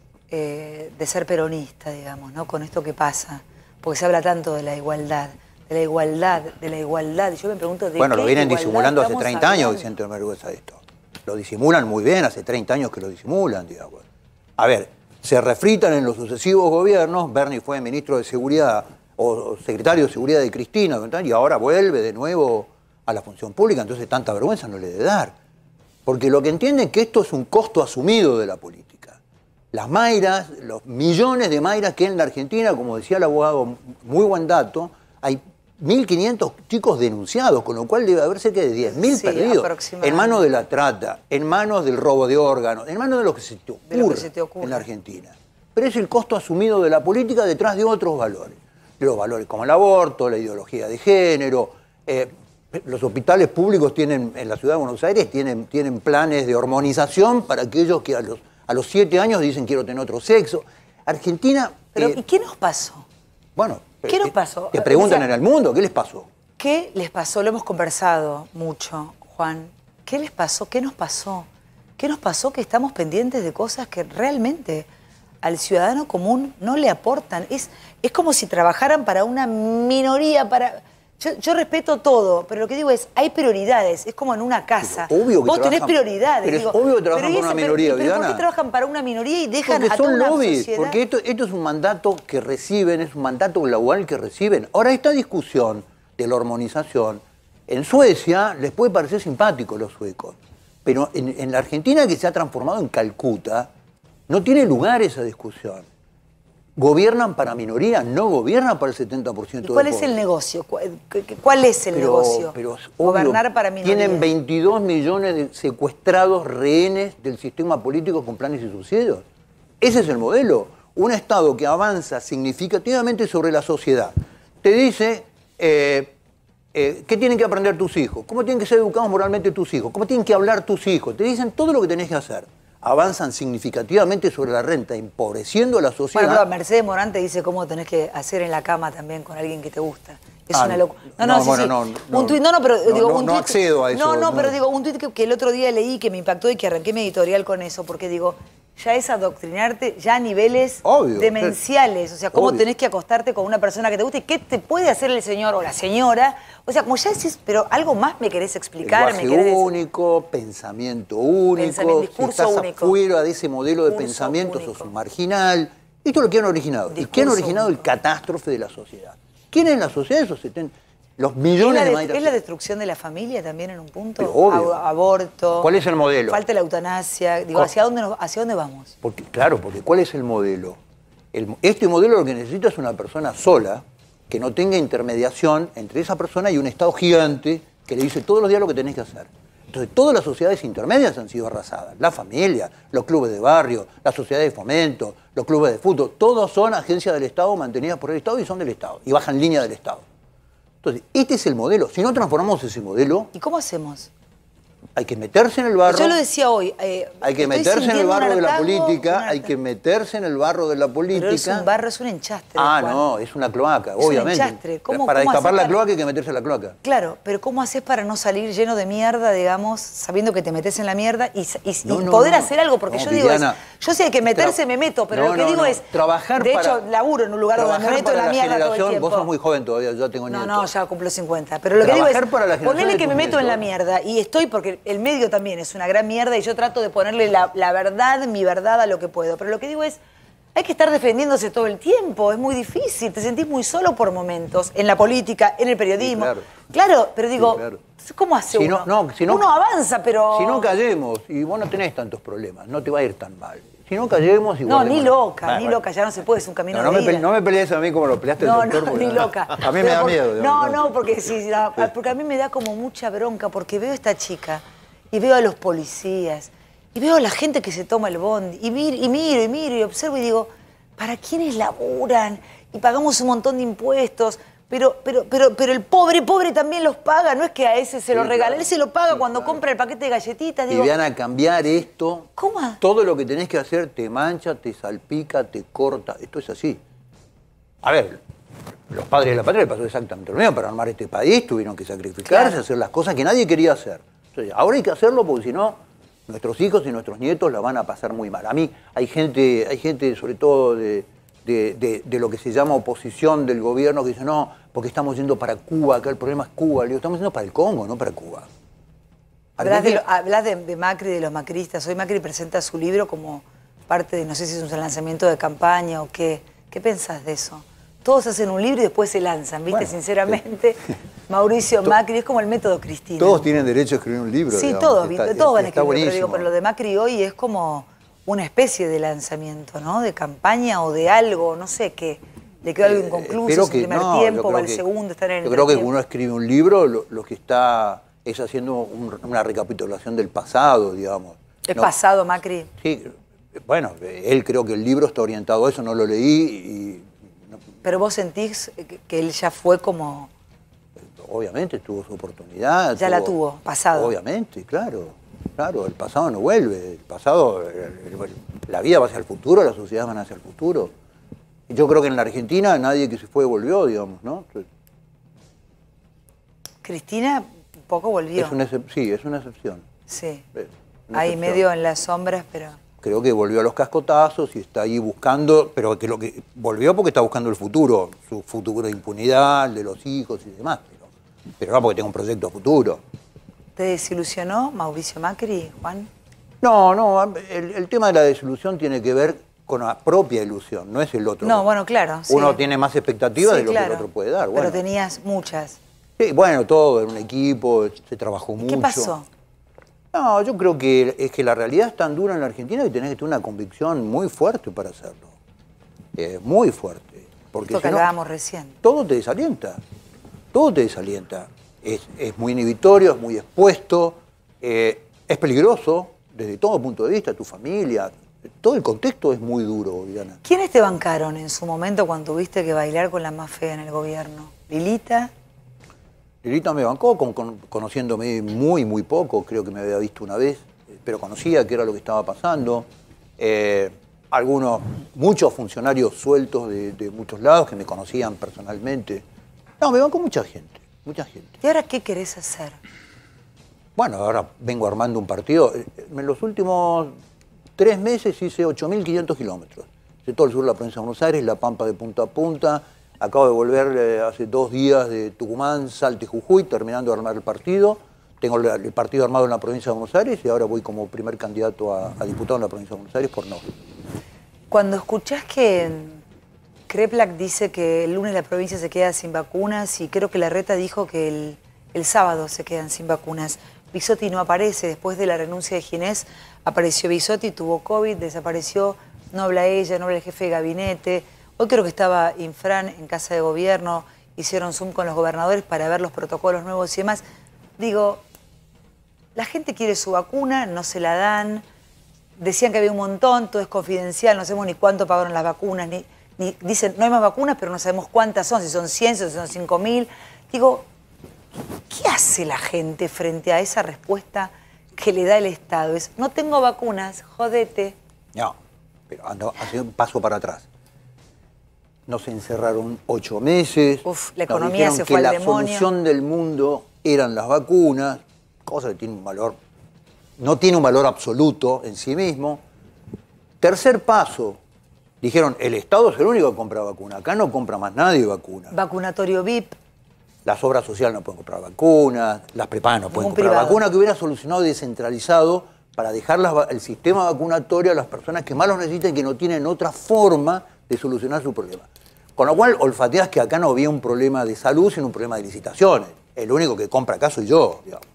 eh, de ser peronista, digamos, ¿no? Con esto que pasa. Porque se habla tanto de la igualdad, de la igualdad, de la igualdad. Y yo me pregunto, ¿de Bueno, qué lo vienen igualdad disimulando hace estamos treinta años hablando? que sienten vergüenza de esto. Lo disimulan muy bien, hace treinta años que lo disimulan, digamos. A ver, se refritan en los sucesivos gobiernos. Bernie fue ministro de Seguridad o secretario de Seguridad de Cristina, y ahora vuelve de nuevo a la función pública, entonces tanta vergüenza no le debe dar. Porque lo que entienden es que esto es un costo asumido de la política. Las Mayras, los millones de Mayras que hay en la Argentina, como decía el abogado, muy buen dato, hay mil quinientos chicos denunciados, con lo cual debe haber cerca de diez mil Sí, perdidos aproximadamente. en manos de la trata, en manos del robo de órganos, en manos de lo que se te ocurre, De lo que se te ocurre. en la Argentina. Pero es el costo asumido de la política detrás de otros valores. De los valores como el aborto, la ideología de género. eh, los hospitales públicos tienen, en la ciudad de Buenos Aires, tienen, tienen planes de hormonización para aquellos que a los, a los siete años dicen quiero tener otro sexo. Argentina... Pero, eh, ¿y qué nos pasó? bueno, ¿Qué nos eh, pasó? Te preguntan O sea, en el mundo, ¿qué les pasó? ¿Qué les pasó? Lo hemos conversado mucho, Juan. ¿Qué les pasó? ¿Qué nos pasó? ¿Qué nos pasó que estamos pendientes de cosas que realmente al ciudadano común no le aportan? Es, es como si trabajaran para una minoría, para... Yo, yo respeto todo, pero lo que digo es, hay prioridades, es como en una casa. Pero obvio que Vos tenés trabajan- prioridades. pero es digo, obvio que trabajan pero ¿y por una ese- minoría, pero, pero ¿por qué Viviana? trabajan para una minoría y dejan Porque a toda son una lobbies, sociedad? porque esto, esto es un mandato que reciben, es un mandato global que reciben. Ahora, esta discusión de la hormonización, en Suecia les puede parecer simpático a los suecos, pero en, en la Argentina, que se ha transformado en Calcuta, no tiene lugar esa discusión. Gobiernan para minoría, no gobiernan para el setenta por ciento ¿Y cuál del es el pueblo. negocio? ¿Cuál, cuál es el Pero- negocio? pero es obvio, Gobernar para minorías. Tienen veintidós millones de secuestrados rehenes del sistema político con planes y subsidios. Ese es el modelo. Un Estado que avanza significativamente sobre la sociedad. Te dice eh, eh, qué tienen que aprender tus hijos, cómo tienen que ser educados moralmente tus hijos, cómo tienen que hablar tus hijos. Te dicen todo lo que tenés que hacer. avanzan significativamente sobre la renta, empobreciendo a la sociedad. Bueno, pero Mercedes Morán te dice cómo tenés que hacer en la cama también con alguien que te gusta. Es Ah, una locura. No, no, no, sí, bueno, sí. no, no, un tuit, no, no, pero no, digo, no, un no tuit- accedo a eso, No, no, no. pero digo, un tuit que, que el otro día leí que me impactó y que arranqué mi editorial con eso, porque digo, ya es adoctrinarte ya a niveles Obvio, demenciales. O sea, cómo obvio. tenés que acostarte con una persona que te gusta y qué te puede hacer el señor o la señora. O sea, como ya decís, pero algo más me querés explicar, me Lenguaje querés decir. único, pensamiento único, Pensamiento, si discurso estás único. afuera de ese modelo de Discurso pensamiento, único. sos un marginal. Esto es lo que han originado. ¿Y qué han Discurso originado? El catástrofe de la sociedad. ¿Quién es la sociedad? Esos setenta, los ¿Es millones la, de de- Mayra. es la destrucción de la familia también en un punto? Pero obvio. A- aborto. ¿Cuál es el modelo? Falta la eutanasia. Digo, Co- ¿hacia dónde, nos- ¿hacia dónde vamos? Porque, claro, porque ¿cuál es el modelo? El- este modelo lo que necesita es una persona sola, que no tenga intermediación entre esa persona y un Estado gigante que le dice todos los días lo que tenés que hacer. Entonces, todas las sociedades intermedias han sido arrasadas. La familia, los clubes de barrio, las sociedades de fomento, los clubes de fútbol, todos son agencias del Estado mantenidas por el Estado y son del Estado, y bajan línea del Estado. Entonces, este es el modelo. Si no transformamos ese modelo, ¿Y cómo hacemos? hay que meterse en el barro. Yo lo decía hoy. eh, Hay que estoy meterse en el sintiendo un barro de la hartazgo, política, un hay que meterse en el barro de la política. Pero es un barro, es un enchastre. Ah, Juan. no, es una cloaca, Es un obviamente. enchastre. ¿Cómo- para cómo destapar hacer la para- cloaca hay que meterse en la cloaca. Claro, pero ¿cómo haces para no salir lleno de mierda, digamos, sabiendo que te metes en la mierda y, y- y No, no, poder no. hacer algo? Porque No, yo digo, es, Viviana, yo sé que meterse tra- me meto, pero No, lo que no, digo no. es, Trabajar de para- hecho, laburo en un lugar donde me Trabajar meto en para la mierda todo el generación, tiempo. vos sos muy joven todavía, yo tengo No, nietos. no, ya cumplo cincuenta. Pero lo que digo Trabajar es, para la generación ponele de que me tus meto en la nietos. mierda y estoy, porque el medio también es una gran mierda y yo trato de ponerle la, la verdad, mi verdad a lo que puedo. Pero lo que digo es, hay que estar defendiéndose todo el tiempo, es muy difícil, te sentís muy solo por momentos, en la política, en el periodismo. Sí, claro. Claro, pero digo, Sí, claro. ¿cómo hace Si uno? no- no, si no- uno avanza, pero... Si no callemos, y vos no tenés tantos problemas, no te va a ir tan mal. Si no callemos y No, ni guardemos- loca, Bueno, ni bueno. loca, ya no se puede, es un camino No, no de me, ida. pele- no me pelees a mí como lo peleaste No, el doctor. no, porque- ni loca. A mí me Pero da por- miedo. digamos, No, no, porque, sí, no, porque a mí me da como mucha bronca, porque veo a esta chica y veo a los policías y veo a la gente que se toma el bondi y miro y miro y miro y observo y digo, ¿para quiénes laburan? Y pagamos un montón de impuestos. Pero, pero, pero, pero el pobre, pobre también los paga, no es que a ese se lo Sí, regala, claro. él se lo paga cuando compra el paquete de galletitas. Digo, Viviana, cambiar esto, ¿cómo? todo lo que tenés que hacer te mancha, te salpica, te corta. Esto es así. A ver, los padres de la patria les pasó exactamente lo mismo. Para armar este país tuvieron que sacrificarse, Claro. hacer las cosas que nadie quería hacer. Entonces, ahora hay que hacerlo porque si no, nuestros hijos y nuestros nietos la van a pasar muy mal. A mí hay gente, hay gente sobre todo de, de, de- de lo que se llama oposición del gobierno que dice, no, porque estamos yendo para Cuba, acá el problema es Cuba. Le digo, estamos yendo para el Congo, no para Cuba. Hablas, de, Argentina- lo- hablas de, de Macri, de los macristas. Hoy Macri presenta su libro como parte de, no sé si es un lanzamiento de campaña o qué. ¿Qué pensás de eso? Todos hacen un libro y después se lanzan, ¿viste? Bueno, Sinceramente, Mauricio Macri es como el método Cristina. Todos tienen derecho a escribir un libro. Sí, digamos, todos, está- ¿viste? Todos van a está escribir, pero digo, buenísimo. pero lo de Macri hoy es como una especie de lanzamiento, ¿no? De campaña o de algo, no sé qué. Le quedó algo inconcluso, Espero es el que primer no, yo tiempo, creo va el que- segundo, está en el Yo creo que entretiempo. uno escribe un libro, lo, lo que está es haciendo un- una recapitulación del pasado, digamos. ¿Es No- pasado, Macri? Sí, bueno, él creo que el libro está orientado a eso, no lo leí y Pero vos sentís que- que él ya fue como... obviamente tuvo su oportunidad. Ya la tuvo, pasado. Obviamente, claro, claro, el pasado no vuelve, el pasado, el- el- la vida va hacia el futuro, las sociedades van hacia el futuro. Y yo creo que en la Argentina nadie que se fue volvió, digamos, ¿no? Cristina un poco volvió. Es una excep- sí, es una excepción. Sí. Es una Ahí excepción. medio en las sombras, pero... Creo que volvió a los cascotazos y está ahí buscando, pero que lo que volvió porque está buscando el futuro, su futuro de impunidad, el de los hijos y demás, pero, pero no porque tenga un proyecto futuro. ¿Te desilusionó Mauricio Macri, Juan? No, no, el, el tema de la desilusión tiene que ver con la propia ilusión, no es el otro. No, bueno, claro. sí. Uno tiene más expectativas Sí, de lo que claro. el otro puede dar. Pero Bueno, tenías muchas. sí, bueno, todo, en un equipo, se trabajó mucho. ¿Qué pasó? No, yo creo que es que la realidad es tan dura en la Argentina que tenés que tener una convicción muy fuerte para hacerlo. Eh, muy fuerte. Porque Esto que si no, hablábamos recién. todo te desalienta. Todo te desalienta. Es, es muy inhibitorio, es muy expuesto, eh, es peligroso desde todo punto de vista, tu familia. Todo el contexto es muy duro, Viviana. ¿Quiénes te bancaron en su momento cuando tuviste que bailar con la más fea en el gobierno? ¿Lilita? Lilita me bancó, con- con- conociéndome muy, muy poco, creo que me había visto una vez. pero conocía qué era lo que estaba pasando. Eh, algunos, muchos funcionarios sueltos de, de muchos lados que me conocían personalmente. No, me van con mucha gente, mucha gente. ¿Y ahora qué querés hacer? Bueno, ahora vengo armando un partido. En los últimos tres meses hice ocho mil quinientos kilómetros. De todo el sur de la provincia de Buenos Aires, La Pampa de punta a punta. Acabo de volver eh, hace dos días de Tucumán, Salta y Jujuy, terminando de armar el partido. Tengo el, el partido armado en la provincia de Buenos Aires y ahora voy como primer candidato a, a diputado en la provincia de Buenos Aires por no. Cuando escuchás que Kreplak dice que el lunes la provincia se queda sin vacunas y creo que Larreta dijo que el, el sábado se quedan sin vacunas, Bisotti no aparece. Después de la renuncia de Ginés apareció Bisotti, tuvo COVID, desapareció, no habla ella, no habla el jefe de gabinete. Hoy creo que estaba Infran en Casa de Gobierno, hicieron Zoom con los gobernadores para ver los protocolos nuevos y demás. Digo, la gente quiere su vacuna, no se la dan, decían que había un montón, todo es confidencial, no sabemos ni cuánto pagaron las vacunas, ni, ni dicen, no hay más vacunas, pero no sabemos cuántas son, si son cien, si son cinco mil. Digo, ¿qué hace la gente frente a esa respuesta que le da el Estado? Es, no tengo vacunas, jodete. No, pero ando, hace un paso para atrás. Nos encerraron ocho meses. Uf, la economía se fue al demonio. La solución del mundo eran las vacunas, cosa que tiene un valor, no tiene un valor absoluto en sí mismo. Tercer paso, dijeron, el Estado es el único que compra vacuna. Acá no compra más nadie vacuna. Vacunatorio V I P. Las obras sociales no pueden comprar vacunas, las prepagas no pueden comprar privado. vacunas, que hubiera solucionado y descentralizado para dejar las, el sistema vacunatorio a las personas que más lo necesitan y que no tienen otra forma de solucionar su problema. Con lo cual, olfateas que acá no había un problema de salud, sino un problema de licitaciones. El único que compra acá soy yo, digamos.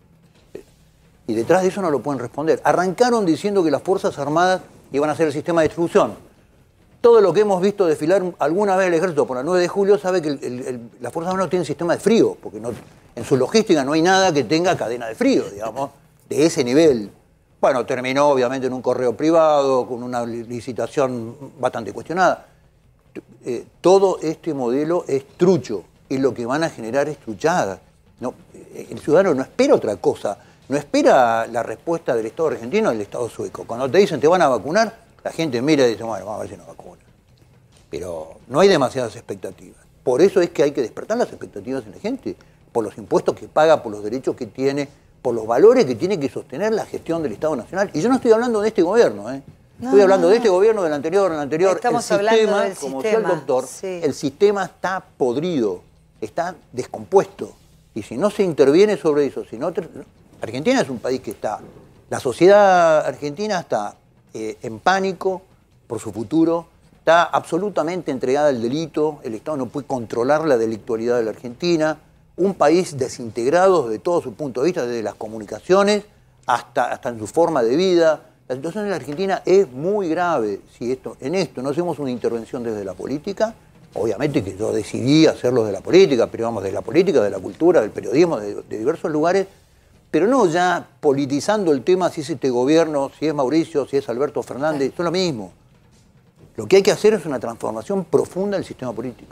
Y detrás de eso no lo pueden responder. Arrancaron diciendo que las Fuerzas Armadas iban a hacer el sistema de distribución. Todo lo que hemos visto desfilar alguna vez el ejército por la nueve de julio sabe que el, el, el, las Fuerzas Armadas no tienen sistema de frío, porque no, en su logística no hay nada que tenga cadena de frío, digamos, de ese nivel. Bueno, terminó obviamente en un correo privado, con una licitación bastante cuestionada. Eh, todo este modelo es trucho y lo que van a generar es truchada. No, el ciudadano no espera otra cosa, no espera la respuesta del Estado argentino o del Estado sueco. Cuando te dicen te van a vacunar, la gente mira y dice, bueno, vamos a ver si nos vacunan. Pero no hay demasiadas expectativas. Por eso es que hay que despertar las expectativas en la gente, por los impuestos que paga, por los derechos que tiene, por los valores que tiene que sostener la gestión del Estado Nacional. Y yo no estoy hablando de este gobierno, ¿eh? No, Estoy hablando no, no. de este gobierno, del anterior, del anterior. Estamos el hablando sistema, del como sistema, decía el doctor, sí. el sistema está podrido, está descompuesto. Y si no se interviene sobre eso, si no... Argentina es un país que está... La sociedad argentina está eh, en pánico por su futuro, está absolutamente entregada al delito, el Estado no puede controlar la delictualidad de la Argentina, un país desintegrado desde todo su punto de vista, desde las comunicaciones hasta, hasta en su forma de vida. La situación en la Argentina es muy grave. Si esto, en esto no hacemos una intervención desde la política, obviamente que yo decidí hacerlo de la política, pero vamos, de la política, de la cultura, del periodismo, de, de diversos lugares, pero no ya politizando el tema si es este gobierno, si es Mauricio, si es Alberto Fernández, eso es lo mismo. Lo que hay que hacer es una transformación profunda del sistema político.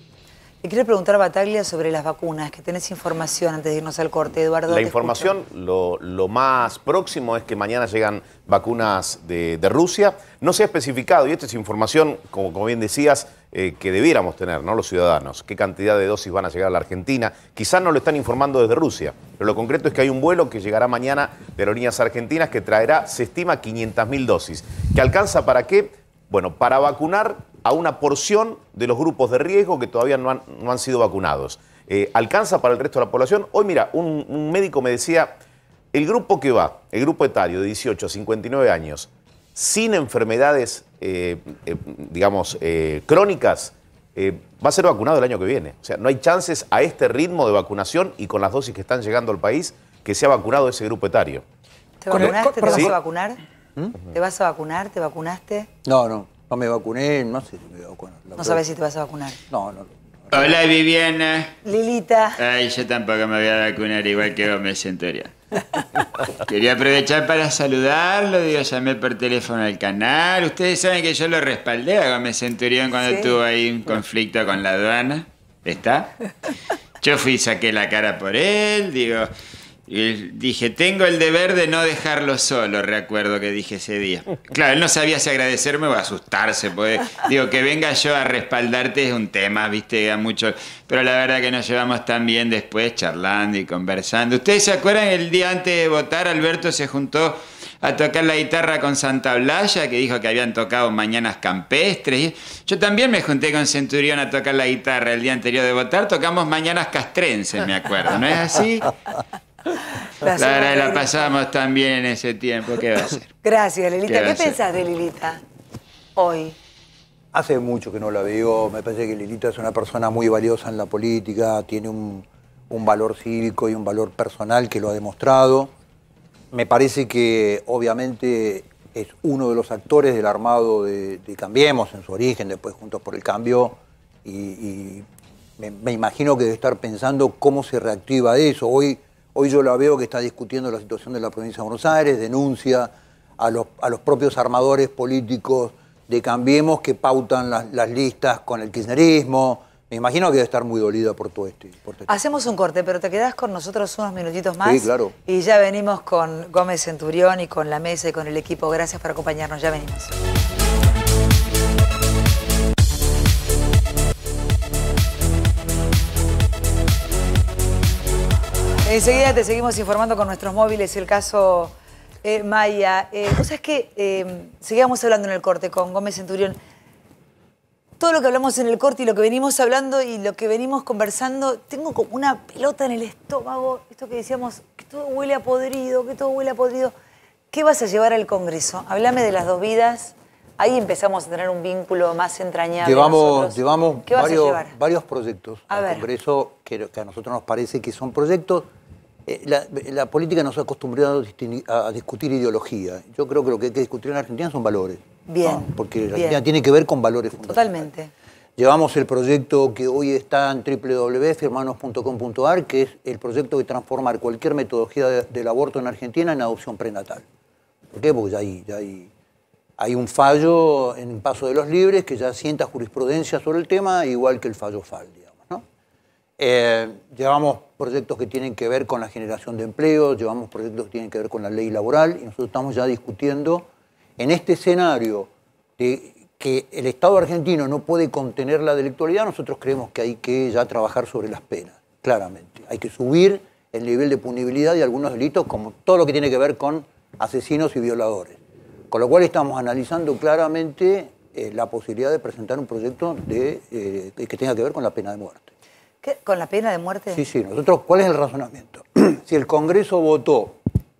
Le quiero preguntar a Bataglia sobre las vacunas, que tenés información antes de irnos al corte, Eduardo. La información, lo, lo más próximo es que mañana llegan vacunas de, de Rusia. No se ha especificado, y esta es información, como, como bien decías, eh, que debiéramos tener, ¿no?, los ciudadanos. ¿Qué cantidad de dosis van a llegar a la Argentina? Quizás no lo están informando desde Rusia, pero lo concreto es que hay un vuelo que llegará mañana de aerolíneas argentinas que traerá, se estima, quinientas mil dosis. ¿Que alcanza para qué? Bueno, para vacunar a una porción de los grupos de riesgo que todavía no han, no han sido vacunados. Eh, ¿Alcanza para el resto de la población? Hoy, mira, un, un médico me decía, el grupo que va, el grupo etario de dieciocho a cincuenta y nueve años, sin enfermedades, eh, eh, digamos, eh, crónicas, eh, va a ser vacunado el año que viene. O sea, no hay chances a este ritmo de vacunación y con las dosis que están llegando al país que sea vacunado ese grupo etario. ¿Te vacunaste? ¿Te vas ¿Sí? a vacunar? ¿Mm? ¿Te vas a vacunar? ¿Te vacunaste? No, no, no me vacuné, no sé si me voy a vacunar. No sabes si te vas a vacunar. No, no. Hola, Viviana. Lilita. Ay, yo tampoco me voy a vacunar igual que vos, me Centurión. Quería aprovechar para saludarlo, digo, llamé por teléfono al canal. Ustedes saben que yo lo respaldé a Gómez Centurión cuando ¿Sí? tuvo ahí un conflicto con la aduana. ¿Está? Yo fui y saqué la cara por él, digo... Y dije, tengo el deber de no dejarlo solo, recuerdo que dije ese día. Claro, él no sabía si agradecerme o asustarse, porque digo, que venga yo a respaldarte es un tema, viste, a mucho. Pero la verdad que nos llevamos tan bien después, charlando y conversando. ¿Ustedes se acuerdan el día antes de votar, Alberto se juntó a tocar la guitarra con Santa Blaya, que dijo que habían tocado Mañanas Campestres? Yo también me junté con Centurión a tocar la guitarra el día anterior de votar, tocamos Mañanas Castrenses, me acuerdo, ¿no es así? La verdad la pasamos tan bien en ese tiempo, ¿qué va a ser? Gracias, Lilita. ¿Qué, ¿Qué pensás de Lilita hoy? Hace mucho que no la veo, me parece que Lilita es una persona muy valiosa en la política, tiene un, un valor cívico y un valor personal que lo ha demostrado. Me parece que obviamente es uno de los actores del armado de, de Cambiemos en su origen, después Juntos por el Cambio, y, y me, me imagino que debe estar pensando cómo se reactiva eso. Hoy, hoy yo la veo que está discutiendo la situación de la provincia de Buenos Aires, denuncia a los, a los propios armadores políticos de Cambiemos que pautan las, las listas con el kirchnerismo. Me imagino que debe estar muy dolida por todo esto. Por todo esto. Hacemos un corte, pero te quedás con nosotros unos minutitos más. Sí, claro. Y ya venimos con Gómez Centurión y con la mesa y con el equipo. Gracias por acompañarnos, ya venimos. Enseguida te seguimos informando con nuestros móviles el caso eh, Maya. Eh, vos sabés que eh, seguíamos hablando en el corte con Gómez Centurión. Todo lo que hablamos en el corte y lo que venimos hablando y lo que venimos conversando, tengo como una pelota en el estómago. Esto que decíamos, que todo huele a podrido, que todo huele a podrido. ¿Qué vas a llevar al Congreso? Háblame de las dos vidas. Ahí empezamos a tener un vínculo más entrañable. Llevamos, llevamos ¿Qué vas varios, a llevar? varios proyectos A al ver. Congreso que, que a nosotros nos parece que son proyectos. Eh, la, la política nos ha acostumbrado a discutir ideología. Yo creo que lo que hay que discutir en Argentina son valores. Bien. ¿no? Porque la bien. Argentina tiene que ver con valores fundamentales. Totalmente. Llevamos el proyecto que hoy está en doble u doble u doble u punto firmanos punto com punto a r, que es el proyecto de transformar cualquier metodología de, del aborto en Argentina en adopción prenatal. ¿Por qué? Porque ya hay, ya hay, hay un fallo en Paso de los Libres que ya sienta jurisprudencia sobre el tema, igual que el fallo F A L, digamos, ¿no? Eh, llevamos proyectos que tienen que ver con la generación de empleo, llevamos proyectos que tienen que ver con la ley laboral, y nosotros estamos ya discutiendo en este escenario de que el Estado argentino no puede contener la delictualidad. Nosotros creemos que hay que ya trabajar sobre las penas, claramente. Hay que subir el nivel de punibilidad de algunos delitos, como todo lo que tiene que ver con asesinos y violadores. Con lo cual estamos analizando claramente eh, la posibilidad de presentar un proyecto de, eh, que tenga que ver con la pena de muerte. ¿Qué? ¿Con la pena de muerte? Sí, sí. Nosotros, ¿cuál es el razonamiento? Si el Congreso votó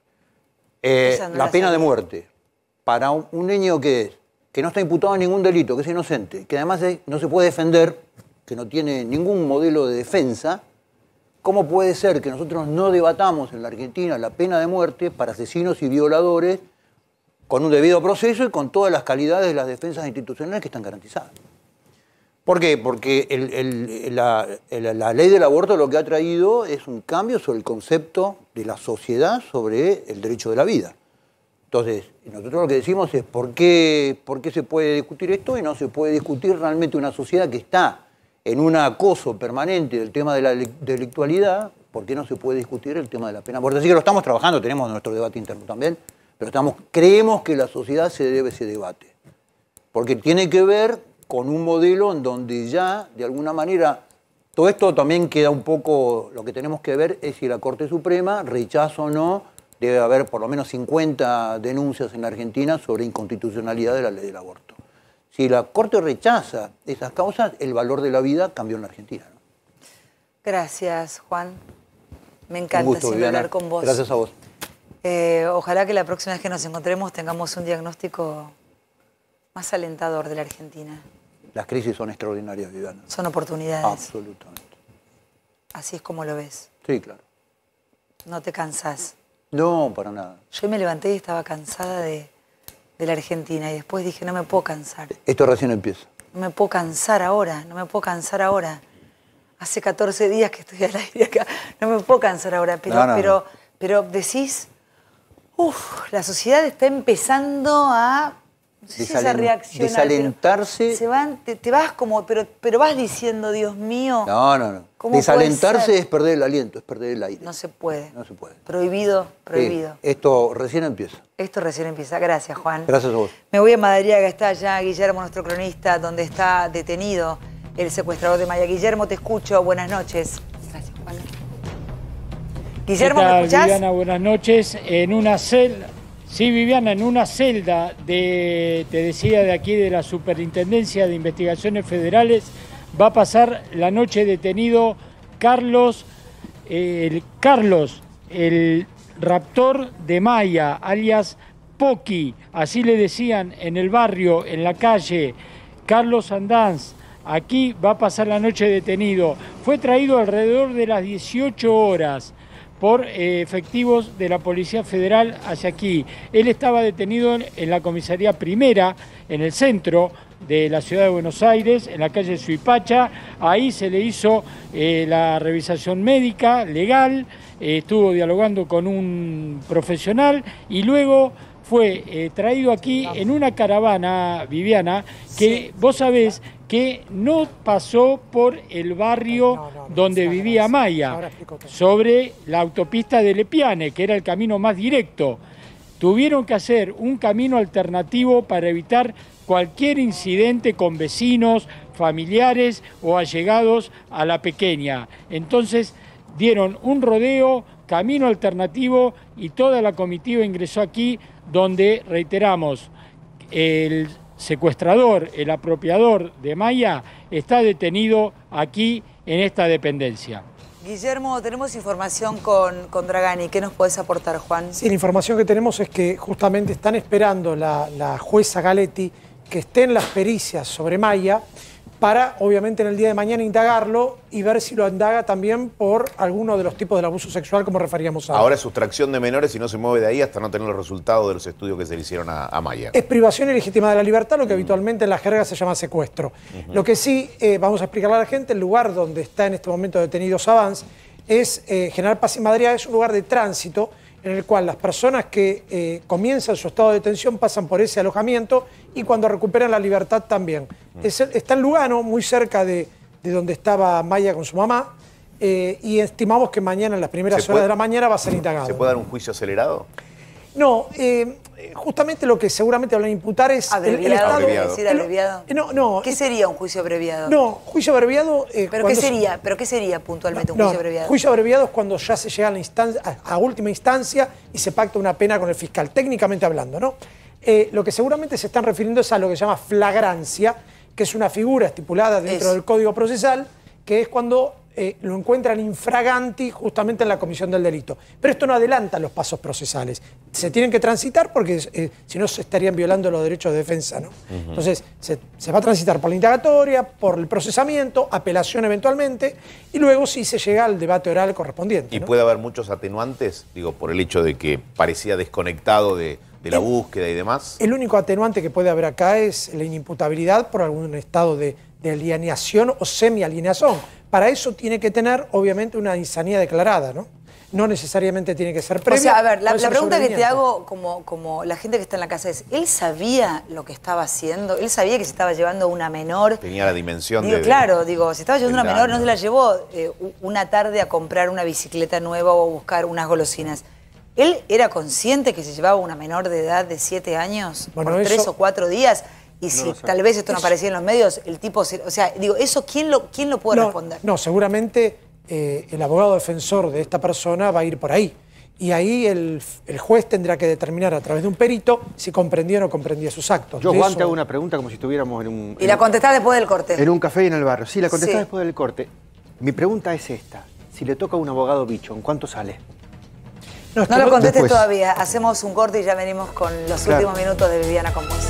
eh, no la la pena sabía. de muerte para un, un niño que es, que no está imputado en ningún delito, que es inocente, que además es- no se puede defender, que no tiene ningún modelo de defensa, ¿cómo puede ser que nosotros no debatamos en la Argentina la pena de muerte para asesinos y violadores con un debido proceso y con todas las calidades de las defensas institucionales que están garantizadas? ¿Por qué? Porque el- el- la, el- la ley del aborto lo que ha traído es un cambio sobre el concepto de la sociedad sobre el derecho de la vida. Entonces, nosotros lo que decimos es ¿por qué, por qué se puede discutir esto y no se puede discutir realmente una sociedad que está en un acoso permanente del tema de la delic- delictualidad? ¿Por qué no se puede discutir el tema de la pena de muerte? Así que lo estamos trabajando, tenemos nuestro debate interno también, pero estamos, creemos que la sociedad se debe ese debate. Porque tiene que ver con un modelo en donde ya, de alguna manera, todo esto también queda un poco, lo que tenemos que ver es si la Corte Suprema rechaza o no. Debe haber por lo menos cincuenta denuncias en la Argentina sobre inconstitucionalidad de la ley del aborto. Si la Corte rechaza esas causas, el valor de la vida cambió en la Argentina, ¿no? Gracias, Juan. Me Un encanta gusto, siempre Viviana. hablar con vos. Gracias a vos. Eh, ojalá que la próxima vez que nos encontremos tengamos un diagnóstico más alentador de la Argentina. Las crisis son extraordinarias, Viviana. Son oportunidades. Absolutamente. Así es como lo ves. Sí, claro. No te cansás. No, para nada. Yo me levanté y estaba cansada de, de la Argentina y después dije, no me puedo cansar. Esto recién empieza. No me puedo cansar ahora, no me puedo cansar ahora. Hace catorce días que estoy al aire acá. No me puedo cansar ahora, pero, No, no, pero, pero decís, uff, la sociedad está empezando a Sí, esa reacción desalentarse. Se van, te, te vas como, pero, pero vas diciendo, Dios mío. No, no, no. Desalentarse es perder el aliento, es perder el aire. No se puede. No se puede. Prohibido, prohibido. Sí, esto recién empieza. Esto recién empieza. Gracias, Juan. Gracias a vos. Me voy a Madariaga, está allá Guillermo, nuestro cronista, donde está detenido el secuestrador de Maya. Guillermo, te escucho. Buenas noches. Gracias, Juan. Guillermo, ¿qué tal, ¿me escuchás? Viviana, buenas noches. En una celda, sí, Viviana, en una celda de, te decía, de aquí de la Superintendencia de Investigaciones Federales, va a pasar la noche detenido Carlos, eh, el, Carlos, el raptor de Maya, alias Poki, así le decían en el barrio, en la calle, Carlos Andanz. Aquí va a pasar la noche detenido. Fue traído alrededor de las dieciocho horas por eh, efectivos de la Policía Federal hacia aquí. Él estaba detenido en, en la comisaría primera, en el centro de la ciudad de Buenos Aires, en la calle Suipacha. Ahí se le hizo eh, la revisación médica, legal, eh, estuvo dialogando con un profesional y luego fue eh, traído aquí en una caravana, Viviana, que sí, vos sabés que no pasó por el barrio no, no, no, donde no, vivía no, Maya, sobre la autopista de Lepiane, que era el camino más directo. Tuvieron que hacer un camino alternativo para evitar cualquier incidente con vecinos, familiares o allegados a la pequeña. Entonces dieron un rodeo, camino alternativo y toda la comitiva ingresó aquí, donde, reiteramos, el secuestrador, el apropiador de Maya, está detenido aquí en esta dependencia. Guillermo, tenemos información con, con Dragani. ¿Qué nos podés aportar, Juan? Sí, la información que tenemos es que justamente están esperando la, la jueza Galetti que estén las pericias sobre Maya para, obviamente, en el día de mañana indagarlo y ver si lo indaga también por alguno de los tipos del abuso sexual, como referíamos ahora. Ahora es sustracción de menores y no se mueve de ahí hasta no tener los resultados de los estudios que se le hicieron a, a Maya. Es privación ilegítima de la libertad, lo que mm. habitualmente en la jerga se llama secuestro. Uh-huh. Lo que sí, eh, vamos a explicarle a la gente, el lugar donde está en este momento detenido Sabanz es eh, General Paz y Madariaga, es un lugar de tránsito en el cual las personas que eh, comienzan su estado de detención pasan por ese alojamiento y cuando recuperan la libertad también. Mm. Es, está en Lugano, muy cerca de, de donde estaba Maya con su mamá, eh, y estimamos que mañana, en las primeras horas puede, de la mañana, va a ser indagado. ¿Se puede dar un juicio acelerado? No, eh, justamente lo que seguramente van a imputar es abreviado, el, el estado... Abreviado. ¿Decir abreviado? No, no. ¿Qué sería un juicio abreviado? No, juicio abreviado... Eh, ¿Pero, qué sería, se... ¿Pero qué sería puntualmente no, un juicio no, abreviado? Juicio abreviado es cuando ya se llega a, la instancia, a, a última instancia y se pacta una pena con el fiscal, técnicamente hablando, ¿no? Eh, lo que seguramente se están refiriendo es a lo que se llama flagrancia, que es una figura estipulada dentro es. del Código Procesal, que es cuando... Eh, lo encuentran infraganti justamente en la comisión del delito. Pero esto no adelanta los pasos procesales. Se tienen que transitar porque eh, si no se estarían violando los derechos de defensa, ¿no? Uh-huh. Entonces, se, se va a transitar por la indagatoria, por el procesamiento, apelación eventualmente, y luego sí se llega al debate oral correspondiente. ¿Y ¿no? puede haber muchos atenuantes? Digo, por el hecho de que parecía desconectado de, de la el, búsqueda y demás. El único atenuante que puede haber acá es la inimputabilidad por algún estado de, de alienación o semi-alienación. Para eso tiene que tener, obviamente, una insanía declarada, ¿no? No necesariamente tiene que ser previa. O sea, a ver, la, la pregunta que te hago como, como la gente que está en la casa es, ¿él sabía lo que estaba haciendo? ¿Él sabía que se estaba llevando una menor? Tenía la dimensión digo, de... Claro, digo, si estaba llevando una menor, no se la llevó eh, una tarde a comprar una bicicleta nueva o a buscar unas golosinas. ¿Él era consciente que se llevaba una menor de edad de siete años bueno, por eso... tres o cuatro días? Y si no tal vez esto no aparecía en los medios, el tipo... Se, o sea, digo, ¿eso quién lo, quién lo puede no, responder? No, seguramente eh, el abogado defensor de esta persona va a ir por ahí. Y ahí el, el juez tendrá que determinar a través de un perito si comprendía o no comprendía sus actos. Yo, Juan, te hago una pregunta como si estuviéramos en un... Y en la un, contestás después del corte. En un café y en el barrio. Sí, la contestás sí. después del corte. Mi pregunta es esta. Si le toca a un abogado bicho, ¿en cuánto sale? No, no lo contestes después. Todavía. Hacemos un corte y ya venimos con los claro. últimos minutos de Viviana con vos.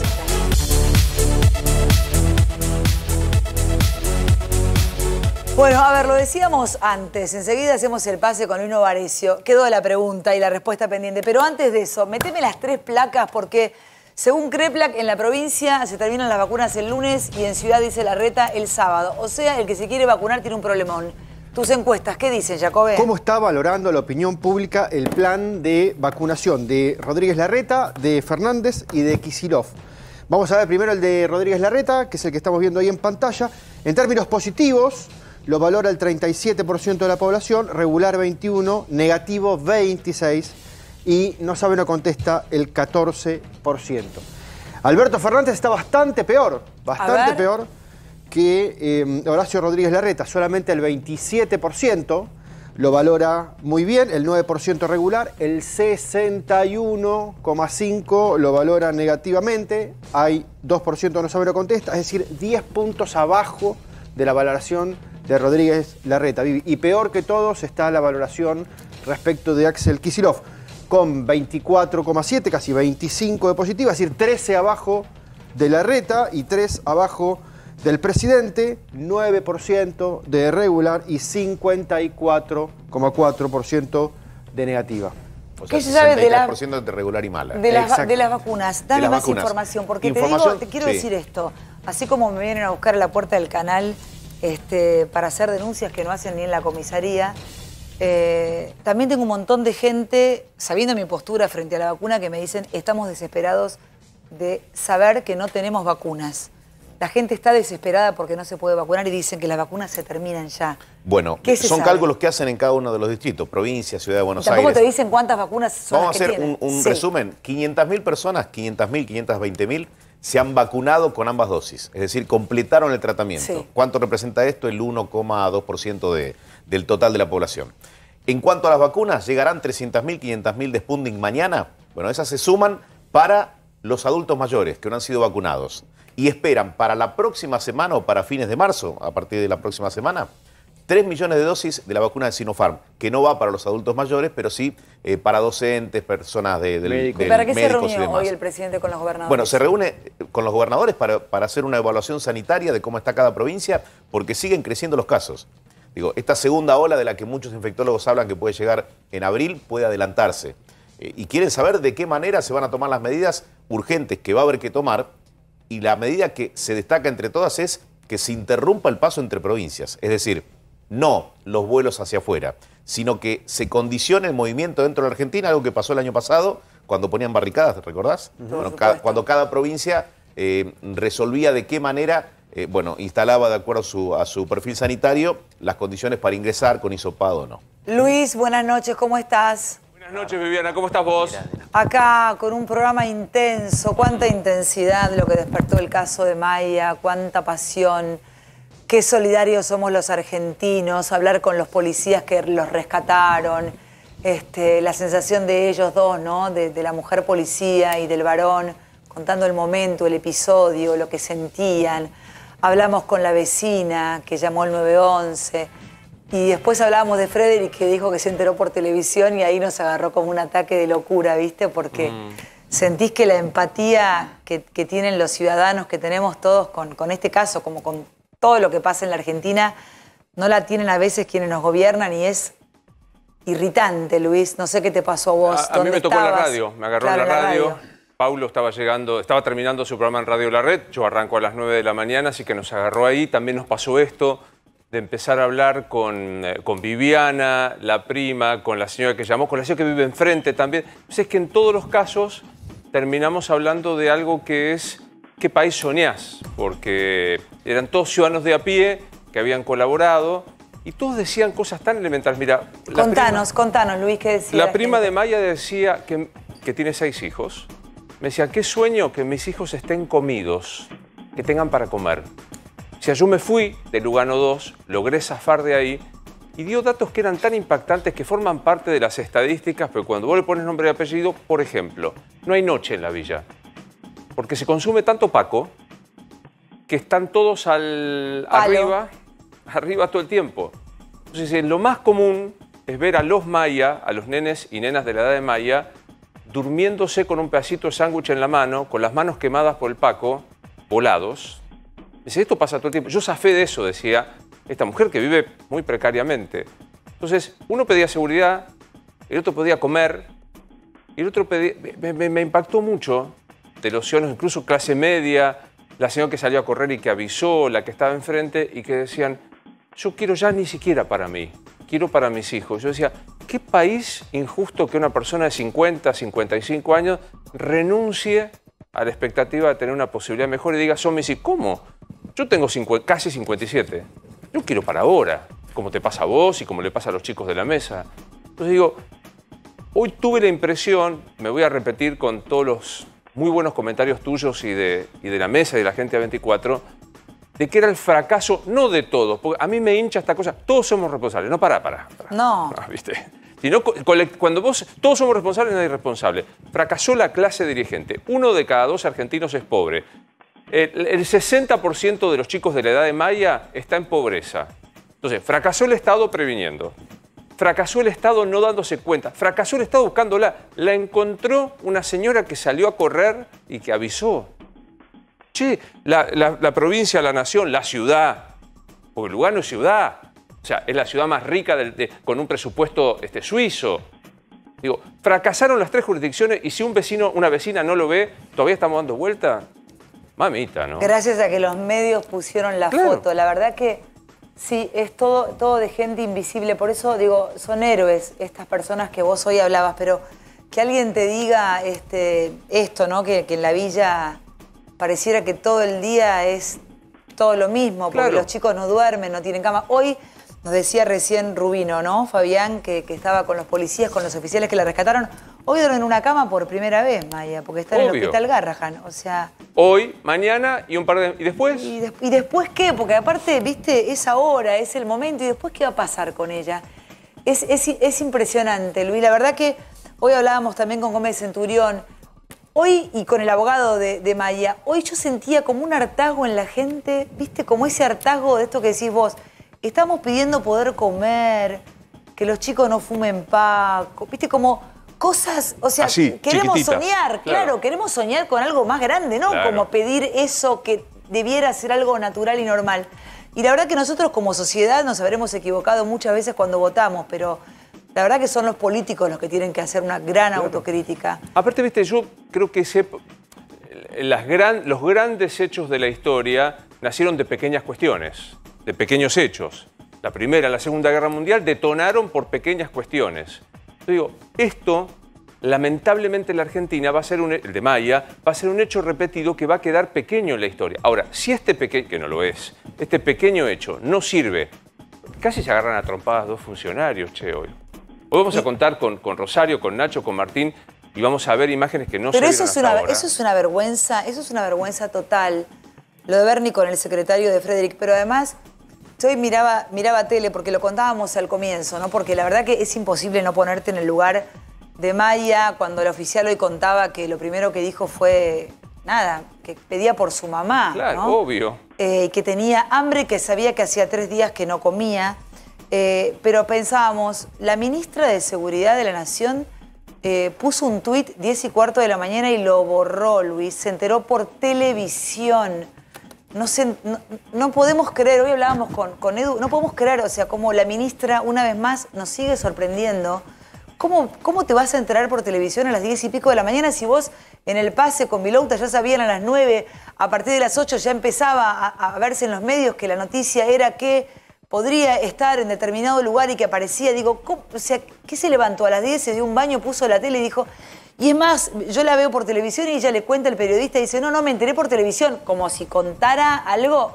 Bueno, a ver, lo decíamos antes, enseguida hacemos el pase con Lino Varecio. Quedó la pregunta y la respuesta pendiente, pero antes de eso, meteme las tres placas porque según CREPLAC en la provincia se terminan las vacunas el lunes y en Ciudad dice Larreta el sábado. O sea, el que se quiere vacunar tiene un problemón. Tus encuestas, ¿qué dicen, Jacobe? ¿Cómo está valorando la opinión pública el plan de vacunación de Rodríguez Larreta, de Fernández y de Kicillof? Vamos a ver primero el de Rodríguez Larreta, que es el que estamos viendo ahí en pantalla. En términos positivos, lo valora el treinta y siete por ciento de la población, regular veintiuno por ciento, negativo veintiséis por ciento y no sabe, no contesta el catorce por ciento. Alberto Fernández está bastante peor, bastante peor que eh, Horacio Rodríguez Larreta. Solamente el veintisiete por ciento lo valora muy bien, el nueve por ciento regular, el sesenta y uno coma cinco por ciento lo valora negativamente, hay dos por ciento no sabe, no contesta, es decir, diez puntos abajo de la valoración de Rodríguez Larreta. Y peor que todos está la valoración respecto de Axel Kicillof, con veinticuatro coma siete, casi veinticinco de positiva, es decir, trece abajo de Larreta y tres abajo del presidente, nueve por ciento de regular y cincuenta y cuatro coma cuatro por ciento de negativa. O sea, ¿Qué se sabe de la- sesenta y tres por ciento de regular y mala. De las, de las vacunas. Dame las más vacunas. información, porque Información, te digo, te quiero sí. decir esto. Así como me vienen a buscar a la puerta del canal este, para hacer denuncias que no hacen ni en la comisaría, eh, también tengo un montón de gente, sabiendo mi postura frente a la vacuna, que me dicen, estamos desesperados de saber que no tenemos vacunas. La gente está desesperada porque no se puede vacunar y dicen que las vacunas se terminan ya. Bueno, ¿Qué se son sabe? cálculos que hacen en cada uno de los distritos, provincia, ciudad de Buenos Tampoco Aires. te dicen cuántas vacunas son Vamos a las que hacer un, tienen. un Sí. resumen. quinientas mil personas, quinientas mil, quinientas veinte mil, se han vacunado con ambas dosis. Es decir, completaron el tratamiento. Sí. ¿Cuánto representa esto? El uno coma dos por ciento de, del total de la población. En cuanto a las vacunas, llegarán trescientas mil, quinientas mil de Sputnik mañana. Bueno, esas se suman para los adultos mayores que no han sido vacunados. Y esperan para la próxima semana o para fines de marzo, a partir de la próxima semana, tres millones de dosis de la vacuna de Sinopharm, que no va para los adultos mayores, pero sí eh, para docentes, personas de, del, ¿Y del para qué se médicos y reunió demás. hoy el presidente con los gobernadores? Bueno, se reúne con los gobernadores para, para hacer una evaluación sanitaria de cómo está cada provincia, porque siguen creciendo los casos. Digo, esta segunda ola de la que muchos infectólogos hablan que puede llegar en abril, puede adelantarse. Eh, y quieren saber de qué manera se van a tomar las medidas urgentes que va a haber que tomar. Y la medida que se destaca entre todas es que se interrumpa el paso entre provincias. Es decir, no los vuelos hacia afuera, sino que se condicione el movimiento dentro de la Argentina, algo que pasó el año pasado cuando ponían barricadas, ¿te recordás? Uh-huh. Bueno, cada- cuando cada provincia eh, resolvía de qué manera, eh, bueno, instalaba de acuerdo a su, a su perfil sanitario las condiciones para ingresar con hisopado o no. Luis, buenas noches, ¿cómo estás? Buenas noches, Viviana, ¿cómo estás vos? Acá con un programa intenso, cuánta intensidad lo que despertó el caso de Maya, cuánta pasión, qué solidarios somos los argentinos, hablar con los policías que los rescataron, este, la sensación de ellos dos, ¿no? De, de la mujer policía y del varón, contando el momento, el episodio, lo que sentían. Hablamos con la vecina que llamó al nueve once. Y después hablábamos de Frederick, que dijo que se enteró por televisión y ahí nos agarró como un ataque de locura, ¿viste? Porque Mm. sentís que la empatía que, que tienen los ciudadanos, que tenemos todos con, con este caso, como con todo lo que pasa en la Argentina, no la tienen a veces quienes nos gobiernan y es irritante, Luis. No sé qué te pasó a vos. A, a mí ¿Dónde me tocó en la estabas? radio, me agarró Claro, en la radio. Paulo estaba llegando, estaba terminando su programa en Radio La Red, yo arranco a las nueve de la mañana, así que nos agarró ahí. También nos pasó esto de empezar a hablar con, eh, con Viviana, la prima, con la señora que llamó, con la señora que vive enfrente también. Entonces es que en todos los casos terminamos hablando de algo que es ¿qué país soñás? Porque eran todos ciudadanos de a pie que habían colaborado y todos decían cosas tan elementales. Mira, la Contanos, contanos, Luis, ¿qué decía? la prima de Maya decía que, que tiene seis hijos. Me decía, qué sueño que mis hijos estén comidos, que tengan para comer. O sea, yo me fui de Lugano dos, logré zafar de ahí y dio datos que eran tan impactantes que forman parte de las estadísticas, pero cuando vos le pones nombre y apellido, por ejemplo, no hay noche en la villa, porque se consume tanto paco que están todos al, arriba, arriba todo el tiempo. Entonces, lo más común es ver a los Maya, a los nenes y nenas de la edad de Maya, durmiéndose con un pedacito de sándwich en la mano, con las manos quemadas por el paco, volados. Dice, esto pasa todo el tiempo. Yo zafé de eso, decía esta mujer que vive muy precariamente. Entonces, uno pedía seguridad, el otro podía comer, y el otro pedía... Me, me- me impactó mucho de los ciudadanos, incluso clase media, la señora que salió a correr y que avisó, la que estaba enfrente, y que decían, yo quiero ya ni siquiera para mí, quiero para mis hijos. Yo decía, ¿qué país injusto que una persona de cincuenta, cincuenta y cinco años renuncie a la expectativa de tener una posibilidad mejor y diga, son mis hijos. ¿Cómo? Yo tengo cincu- casi cincuenta y siete. Yo quiero para ahora, como te pasa a vos y como le pasa a los chicos de la mesa. Entonces digo, hoy tuve la impresión, me voy a repetir con todos los muy buenos comentarios tuyos y de, y de la mesa y de la gente A veinticuatro, de que era el fracaso, no de todos, porque a mí me hincha esta cosa, todos somos responsables, no, pará, pará. pará. No. Ah, ¿viste? Sino, cuando vos, todos somos responsables, nadie es responsable. Fracasó la clase dirigente. Uno de cada dos argentinos es pobre. El, el sesenta por ciento de los chicos de la edad de Maya está en pobreza. Entonces, fracasó el Estado previniendo. Fracasó el Estado no dándose cuenta. Fracasó el Estado buscándola. La encontró una señora que salió a correr y que avisó. Che, la, la, la provincia, la nación, la ciudad, porque Lugano es ciudad. O sea, es la ciudad más rica del, de, con un presupuesto este, suizo. Digo, fracasaron las tres jurisdicciones y si un vecino, una vecina no lo ve, ¿todavía estamos dando vuelta? Mamita, ¿no? Gracias a que los medios pusieron la Claro. foto. La verdad que sí, es todo, todo de gente invisible. Por eso digo, son héroes estas personas que vos hoy hablabas, pero que alguien te diga este, esto, ¿no? Que, que en la villa pareciera que todo el día es todo lo mismo, porque Claro. los chicos no duermen, no tienen cama. Hoy nos decía recién Rubino, ¿no? Fabián, que, que estaba con los policías, con los oficiales que la rescataron. Hoy duermen en una cama por primera vez, Maya, porque está en el Obvio. hospital Garrahan. O sea... Hoy, mañana y un par de... ¿Y después? ¿Y, de- ¿Y después qué? Porque aparte, viste, es ahora, es el momento. ¿Y después qué va a pasar con ella? Es, es, es impresionante, Luis. La verdad que hoy hablábamos también con Gómez Centurión. Hoy, y con el abogado de, de Maya, hoy yo sentía como un hartazgo en la gente, viste, como ese hartazgo de esto que decís vos. Estamos pidiendo poder comer, que los chicos no fumen paco, viste, como cosas, o sea, Así, queremos chiquititas, soñar, claro. claro. queremos soñar con algo más grande, ¿no? Claro. Como pedir eso que debiera ser algo natural y normal. Y la verdad que nosotros como sociedad nos habremos equivocado muchas veces cuando votamos, pero la verdad que son los políticos los que tienen que hacer una gran autocrítica. Aparte, viste, yo creo que ese, las gran, los grandes hechos de la historia nacieron de pequeñas cuestiones, de pequeños hechos. La Primera, la Segunda Guerra Mundial detonaron por pequeñas cuestiones. Yo digo, esto, lamentablemente en la Argentina, va a ser un, el de Maya, va a ser un hecho repetido que va a quedar pequeño en la historia. Ahora, si este pequeño, que no lo es, este pequeño hecho no sirve, casi se agarran a trompadas dos funcionarios, che, hoy. Hoy vamos a contar con, con Rosario, con Nacho, con Martín, y vamos a ver imágenes que no se Pero vieron eso es, hasta una, ahora. eso es una vergüenza, eso es una vergüenza total. Lo de Bernie con el secretario de Frederick, pero además yo hoy miraba, miraba tele porque lo contábamos al comienzo, ¿no? Porque la verdad que es imposible no ponerte en el lugar de Maya cuando el oficial hoy contaba que lo primero que dijo fue, nada, que pedía por su mamá, Claro, ¿no? obvio. Eh, que tenía hambre, que sabía que hacía tres días que no comía. Eh, pero pensábamos, la ministra de Seguridad de la Nación eh, puso un tuit diez y cuarto de la mañana y lo borró, Luis. Se enteró por televisión. No, sé, no, no podemos creer, hoy hablábamos con, con Edu, no podemos creer, o sea, como la ministra una vez más nos sigue sorprendiendo. ¿Cómo, ¿Cómo te vas a enterar por televisión a las diez y pico de la mañana si vos en el pase con Vilouta ya sabían a las nueve, a partir de las ocho ya empezaba a, a verse en los medios que la noticia era que podría estar en determinado lugar y que aparecía? Digo, ¿cómo? O sea, ¿qué se levantó a las diez, se dio un baño, puso la tele y dijo? Y es más, yo la veo por televisión y ella le cuenta al periodista y dice, no, no, me enteré por televisión, como si contara algo.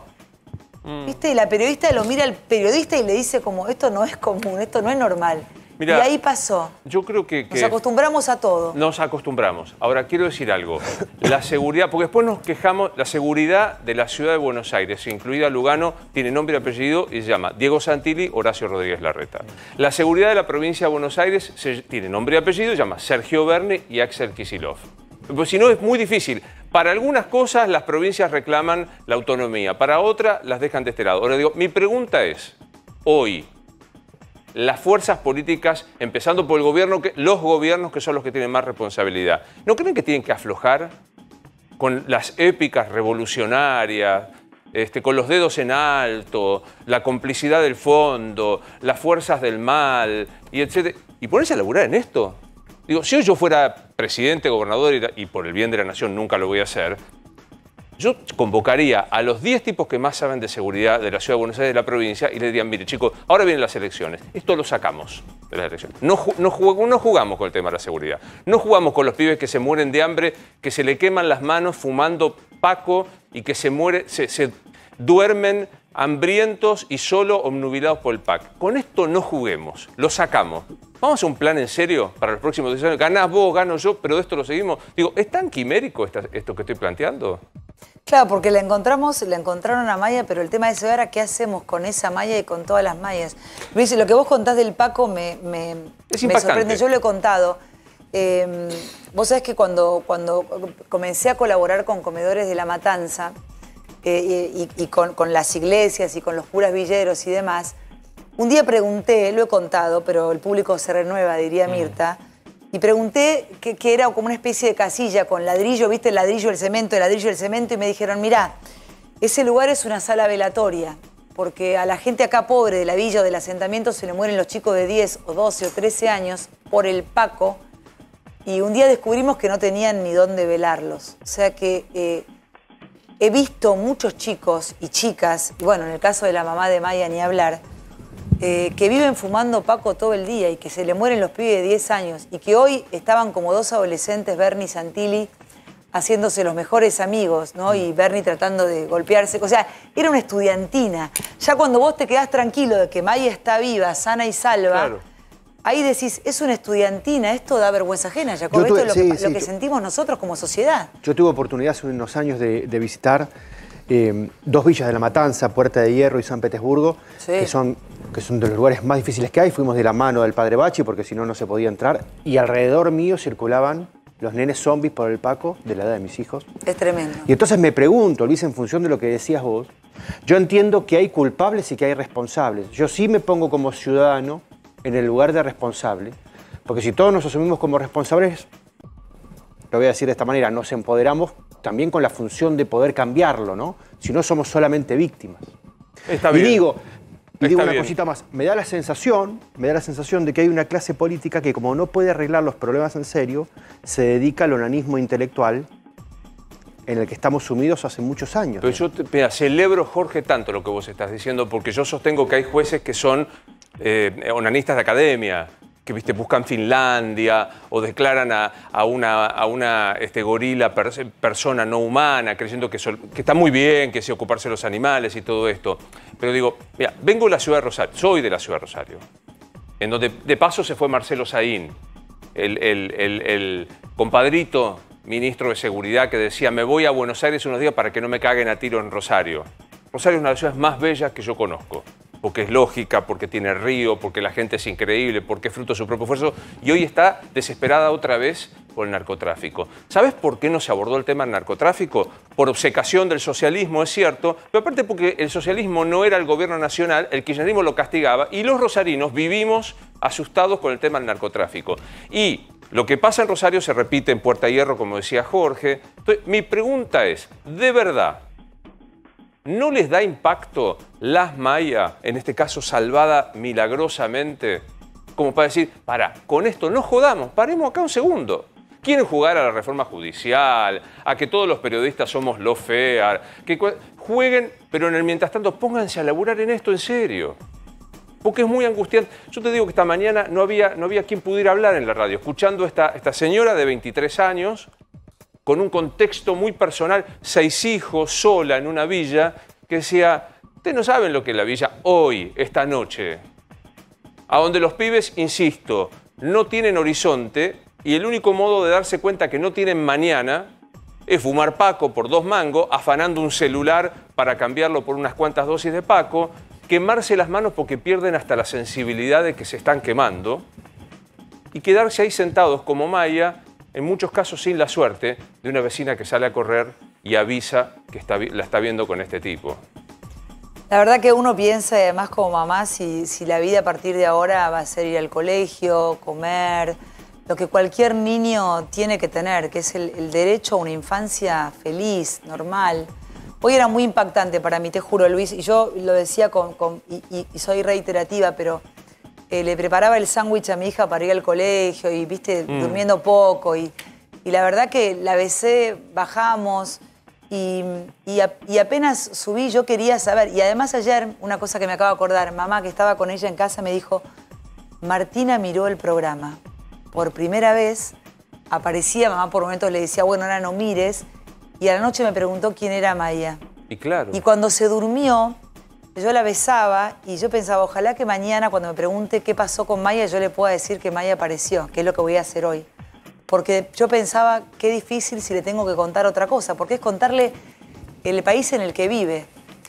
Mm. ¿Viste? Y la periodista lo mira al periodista y le dice como, esto no es común, esto no es normal. Mirá, y ahí pasó. Yo creo que... que Nos acostumbramos a todo. Nos acostumbramos. Ahora, quiero decir algo. La seguridad, porque después nos quejamos, la seguridad de la ciudad de Buenos Aires, incluida Lugano, tiene nombre y apellido y se llama Diego Santilli, Horacio Rodríguez Larreta. La seguridad de la provincia de Buenos Aires se, tiene nombre y apellido y se llama Sergio Berni y Axel Kicillof. Pues si no, es muy difícil. Para algunas cosas las provincias reclaman la autonomía, para otras las dejan de este lado. Ahora digo, mi pregunta es, hoy, las fuerzas políticas, empezando por el gobierno, que, los gobiernos que son los que tienen más responsabilidad, ¿no creen que tienen que aflojar con las épicas revolucionarias, este, con los dedos en alto, la complicidad del fondo, las fuerzas del mal, y etcétera, y ponerse a laburar en esto? Digo, si hoy yo fuera presidente, gobernador, y, y por el bien de la nación nunca lo voy a hacer, Yo convocaría a los diez tipos que más saben de seguridad de la Ciudad de Buenos Aires, de la provincia, y les dirían, mire chicos, ahora vienen las elecciones, esto lo sacamos de las elecciones. No, no, jugamos, no jugamos con el tema de la seguridad, no jugamos con los pibes que se mueren de hambre, que se le queman las manos fumando paco y que se, muere, se, se duermen hambrientos y solo obnubilados por el pack. Con esto no juguemos, lo sacamos. ¿Vamos a hacer un plan en serio para los próximos diez años? Ganás vos, gano yo, pero de esto lo seguimos. Digo, ¿es tan quimérico esta, esto que estoy planteando? Claro, porque la encontramos, la encontraron a Maya, pero el tema es ahora qué hacemos con esa Maya y con todas las Mayas. Luis, lo que vos contás del Paco me, me, es me sorprende. Yo lo he contado. Eh, vos sabés que cuando, cuando comencé a colaborar con Comedores de la Matanza eh, y, y con, con las iglesias y con los curas villeros y demás, un día pregunté, lo he contado, pero el público se renueva, diría Mirta, y pregunté que, que era como una especie de casilla con ladrillo, ¿viste? El ladrillo, el cemento, el ladrillo, el cemento, y me dijeron, mirá, ese lugar es una sala velatoria, porque a la gente acá pobre de la villa o del asentamiento se le mueren los chicos de diez o doce o trece años por el Paco, y un día descubrimos que no tenían ni dónde velarlos. O sea que eh, he visto muchos chicos y chicas, y bueno, en el caso de la mamá de Maya ni hablar, Eh, que viven fumando Paco todo el día y que se le mueren los pibes de diez años y que hoy estaban como dos adolescentes, Bernie y Santilli, haciéndose los mejores amigos, ¿no? Y Bernie tratando de golpearse. O sea, era una estudiantina. Ya cuando vos te quedás tranquilo de que Maya está viva, sana y salva, claro, ahí decís, es una estudiantina, esto da vergüenza ajena, Jacob. Esto es lo, sí, que, sí, lo que sentimos nosotros como sociedad. Yo tuve oportunidad hace unos años de, de visitar eh, dos villas de La Matanza, Puerta de Hierro y San Petersburgo, sí, que son... que son de los lugares más difíciles que hay. Fuimos de la mano del padre Bachi porque si no, no se podía entrar. Y alrededor mío circulaban los nenes zombies por el Paco de la edad de mis hijos. Es tremendo. Y entonces me pregunto, Luis, en función de lo que decías vos, yo entiendo que hay culpables y que hay responsables. Yo sí me pongo como ciudadano en el lugar de responsable, porque si todos nos asumimos como responsables, lo voy a decir de esta manera, nos empoderamos también con la función de poder cambiarlo, ¿no? Si no, somos solamente víctimas. Está y bien. digo... Y digo Está una bien. cosita más, me da la sensación, me da la sensación de que hay una clase política que como no puede arreglar los problemas en serio, se dedica al onanismo intelectual en el que estamos sumidos hace muchos años. Pero yo te, mira, celebro, Jorge, tanto lo que vos estás diciendo, porque yo sostengo que hay jueces que son eh, onanistas de academia, que viste, buscan Finlandia o declaran a, a una, a una este, gorila per, persona no humana, creyendo que, son, que está muy bien, que se ocuparse de los animales y todo esto. Pero digo, mira, vengo de la ciudad de Rosario, soy de la ciudad de Rosario, en donde de paso se fue Marcelo Saín, el, el, el, el compadrito ministro de Seguridad que decía, me voy a Buenos Aires unos días para que no me caguen a tiro en Rosario. Rosario es una de las ciudades más bellas que yo conozco, porque es lógica, porque tiene río, porque la gente es increíble, porque es fruto de su propio esfuerzo, y hoy está desesperada otra vez por el narcotráfico. ¿Sabes por qué no se abordó el tema del narcotráfico? Por obcecación del socialismo, es cierto, pero aparte porque el socialismo no era el gobierno nacional, el kirchnerismo lo castigaba, y los rosarinos vivimos asustados con el tema del narcotráfico. Y lo que pasa en Rosario se repite en Puerta de Hierro, como decía Jorge. Entonces, mi pregunta es, ¿de verdad no les da impacto Las Maya, en este caso salvada milagrosamente, como para decir, para, con esto no jodamos, paremos acá un segundo? Quieren jugar a la reforma judicial, a que todos los periodistas somos lo fea, que jueguen, pero en el mientras tanto pónganse a laburar en esto en serio. Porque es muy angustiante. Yo te digo que esta mañana no había, no había quien pudiera hablar en la radio, escuchando a esta, esta señora de veintitrés años, con un contexto muy personal, seis hijos, sola en una villa, que decía, ustedes no saben lo que es la villa hoy, esta noche, a donde los pibes, insisto, no tienen horizonte y el único modo de darse cuenta que no tienen mañana es fumar Paco por dos mangos, afanando un celular para cambiarlo por unas cuantas dosis de Paco, quemarse las manos porque pierden hasta la sensibilidad de que se están quemando y quedarse ahí sentados como Maya, en muchos casos sin la suerte de una vecina que sale a correr y avisa que está, la está viendo con este tipo. La verdad que uno piensa, además como mamá, si, si la vida a partir de ahora va a ser ir al colegio, comer, lo que cualquier niño tiene que tener, que es el, el derecho a una infancia feliz, normal. Hoy era muy impactante para mí, te juro, Luis, y yo lo decía con, con, y, y, y soy reiterativa, pero eh, le preparaba el sándwich a mi hija para ir al colegio y, viste, mm. durmiendo poco. Y, y la verdad que la besé, bajamos Y, y, a, y apenas subí, yo quería saber. Y además ayer, una cosa que me acabo de acordar, mamá que estaba con ella en casa me dijo, Martina miró el programa. Por primera vez aparecía, mamá por momentos le decía, bueno, ahora no mires. Y a la noche me preguntó quién era Maya. Y claro. Y cuando se durmió, yo la besaba y yo pensaba, ojalá que mañana cuando me pregunte qué pasó con Maya, yo le pueda decir que Maya apareció, que es lo que voy a hacer hoy. Porque yo pensaba, qué difícil si le tengo que contar otra cosa, porque es contarle el país en el que vive.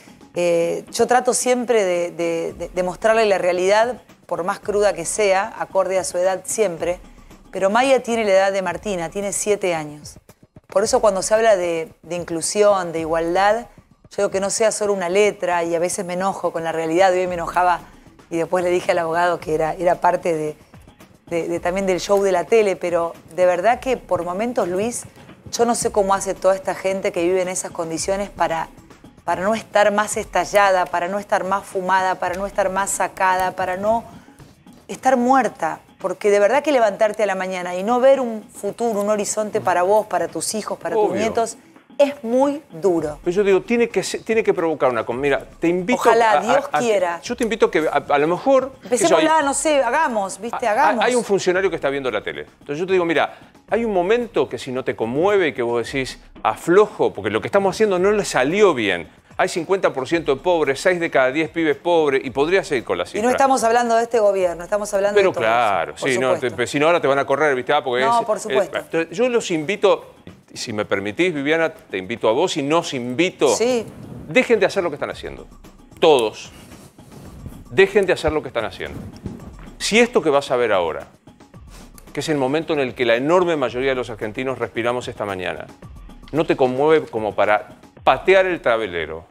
Eh, yo trato siempre de, de, de, de mostrarle la realidad, por más cruda que sea, acorde a su edad siempre, pero Maya tiene la edad de Martina, tiene siete años. Por eso cuando se habla de, de inclusión, de igualdad, yo digo que no sea solo una letra y a veces me enojo con la realidad. Hoy me enojaba y después le dije al abogado que era, era parte de, de, de, también del show de la tele, pero de verdad que por momentos, Luis, yo no sé cómo hace toda esta gente que vive en esas condiciones para, para no estar más estallada, para no estar más fumada, para no estar más sacada, para no estar muerta. Porque de verdad que levantarte a la mañana y no ver un futuro, un horizonte para vos, para tus hijos, para Obvio. tus nietos, es muy duro. Pero yo digo, tiene que, tiene que provocar una... Mira, te invito... Ojalá, a, a, Dios a, quiera. Yo te invito a que a, a lo mejor... Empecemos hay, la, no sé, hagamos, ¿viste? Hagamos. Hay un funcionario que está viendo la tele. Entonces yo te digo, mira, hay un momento que si no te conmueve y que vos decís, aflojo, porque lo que estamos haciendo no le salió bien. Hay cincuenta por ciento de pobres, seis de cada diez pibes pobres, y podría seguir con la cifra. Y no estamos hablando de este gobierno, estamos hablando Pero de todos. claro, sí, no, te, si no ahora te van a correr, ¿viste? Ah, porque No, es, por supuesto. Eh, entonces, yo los invito, y si me permitís, Viviana, te invito a vos y nos invito. Sí. Dejen de hacer lo que están haciendo. Todos. Dejen de hacer lo que están haciendo. Si esto que vas a ver ahora, que es el momento en el que la enorme mayoría de los argentinos respiramos esta mañana, no te conmueve como para patear el tablero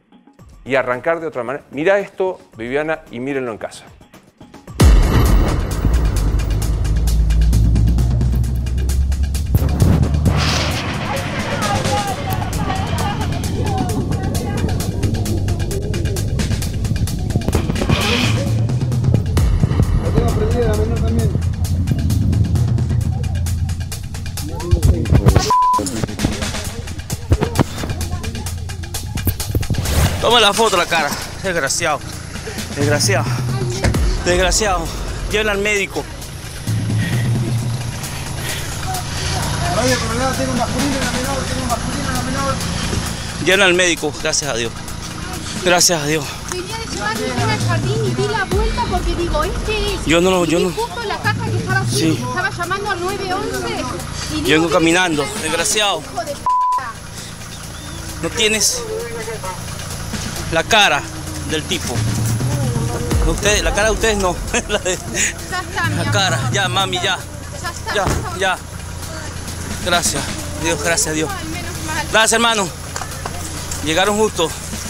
y arrancar de otra manera. Mirá esto, Viviana, y mírenlo en casa. Toma la foto la cara. Desgraciado. Desgraciado. Desgraciado. Lleven al médico. Oye, pero tengo un masculino en la menor, tengo un masculino en la menor. Lleven al médico, gracias a Dios. Gracias a Dios. Venía de llevar mi nena al jardín y di la vuelta porque digo, este es. Yo no lo, yo y no. justo la caja que estaba así, Sí. que estaba llamando al nueve once. Y Yo digo, vengo caminando, desgraciado. hijo de p***. No tienes la cara del tipo. Ustedes, la cara de ustedes no. La, de, Ya está, mi la amor. cara, ya, mami, ya. Ya está. Ya, ya. Gracias, Dios, gracias a Dios. Ay, menos mal. Gracias, hermano. Llegaron justo.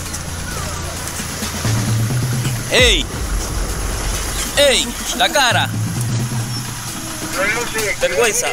¡Ey! ¡Ey! ¡La cara! Vergüenza.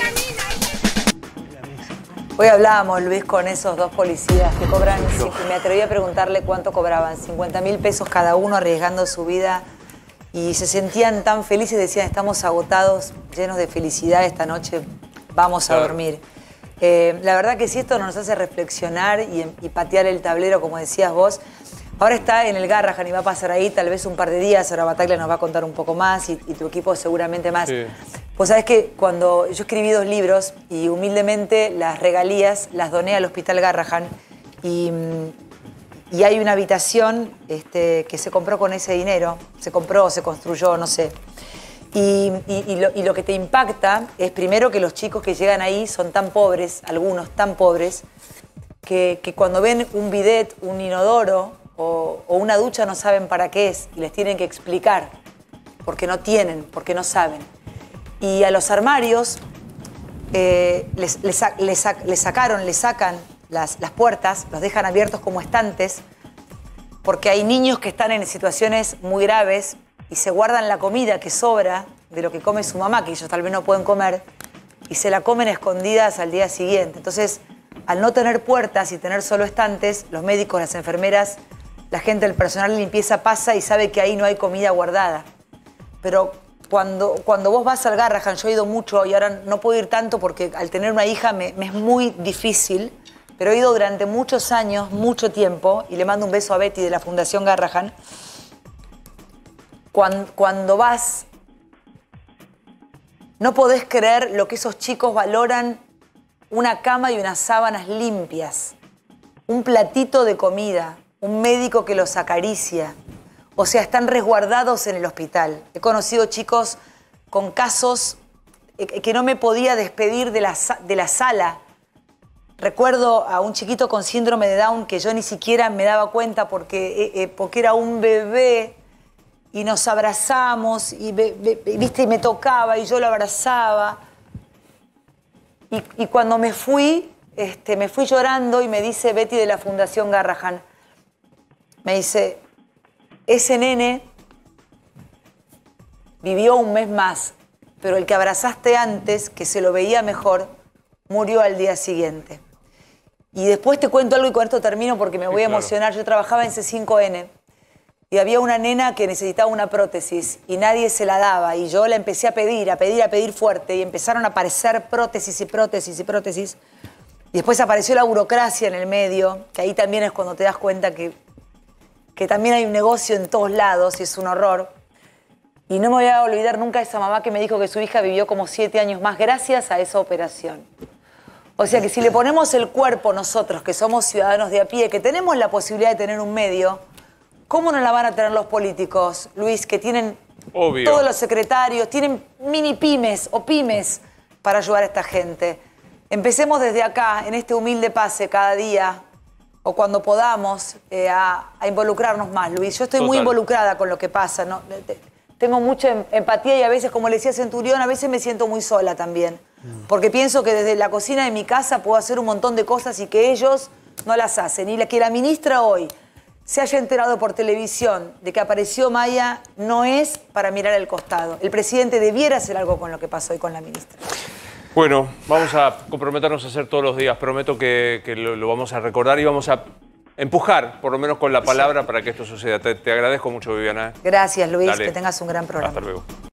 Hoy hablábamos, Luis, con esos dos policías que cobran, y me atreví a preguntarle cuánto cobraban, cincuenta mil pesos cada uno arriesgando su vida y se sentían tan felices, decían, estamos agotados, llenos de felicidad esta noche, vamos a dormir. Eh, la verdad que si esto nos hace reflexionar y, y patear el tablero, como decías vos, ahora está en el Garrahan y va a pasar ahí tal vez un par de días, ahora Bataglia nos va a contar un poco más y, y tu equipo seguramente más. Sí. Pues sabes que cuando yo escribí dos libros y humildemente las regalías las doné al Hospital Garrahan y, y hay una habitación este, que se compró con ese dinero, se compró, se construyó, no sé. Y, y, y, lo, y lo que te impacta es primero que los chicos que llegan ahí son tan pobres, algunos tan pobres, que, que cuando ven un bidet, un inodoro o, o una ducha no saben para qué es y les tienen que explicar porque no tienen, porque no saben. Y a los armarios eh, les, les, les, les sacaron, les sacan las, las puertas, los dejan abiertos como estantes, porque hay niños que están en situaciones muy graves y se guardan la comida que sobra de lo que come su mamá, que ellos tal vez no pueden comer, y se la comen escondidas al día siguiente. Entonces, al no tener puertas y tener solo estantes, los médicos, las enfermeras, la gente del personal de limpieza pasa y sabe que ahí no hay comida guardada. Pero Cuando, cuando vos vas al Garrahan, yo he ido mucho y ahora no puedo ir tanto porque al tener una hija me, me es muy difícil pero he ido durante muchos años, mucho tiempo, y le mando un beso a Betty de la Fundación Garrahan. Cuando, cuando vas, no podés creer lo que esos chicos valoran, una cama y unas sábanas limpias, un platito de comida, un médico que los acaricia. O sea, están resguardados en el hospital. He conocido chicos con casos que no me podía despedir de la, de la sala. Recuerdo a un chiquito con síndrome de Down que yo ni siquiera me daba cuenta porque, eh, porque era un bebé y nos abrazamos y, be, be, ¿viste? Y me tocaba y yo lo abrazaba. Y, y cuando me fui, este, me fui llorando y me dice Betty de la Fundación Garrahan, me dice, ese nene vivió un mes más, pero el que abrazaste antes, que se lo veía mejor, murió al día siguiente. Y después te cuento algo y con esto termino porque me voy a emocionar. Yo trabajaba en C cinco N y había una nena que necesitaba una prótesis y nadie se la daba. Y yo la empecé a pedir, a pedir, a pedir fuerte y empezaron a aparecer prótesis y prótesis y prótesis. Y después apareció la burocracia en el medio, que ahí también es cuando te das cuenta que, que también hay un negocio en todos lados y es un horror. Y no me voy a olvidar nunca de esa mamá que me dijo que su hija vivió como siete años más gracias a esa operación. O sea que si le ponemos el cuerpo nosotros, que somos ciudadanos de a pie, que tenemos la posibilidad de tener un medio, ¿cómo no la van a tener los políticos, Luis, que tienen Obvio. todos los secretarios, tienen mini pymes o pymes para ayudar a esta gente? Empecemos desde acá, en este humilde pase cada día, o cuando podamos, eh, a, a involucrarnos más, Luis. Yo estoy Total. muy involucrada con lo que pasa, ¿no? Tengo mucha empatía y a veces, como le decía Centurión, a veces me siento muy sola también. Porque pienso que desde la cocina de mi casa puedo hacer un montón de cosas y que ellos no las hacen. Y la que la ministra hoy se haya enterado por televisión de que apareció Maya no es para mirar al costado. El presidente debiera hacer algo con lo que pasó hoy con la ministra. Bueno, vamos a comprometernos a hacer todos los días. Prometo que, que lo, lo vamos a recordar y vamos a empujar, por lo menos con la palabra, para que esto suceda. Te, te agradezco mucho, Viviana. Gracias, Luis. Dale. Que tengas un gran programa. Hasta luego.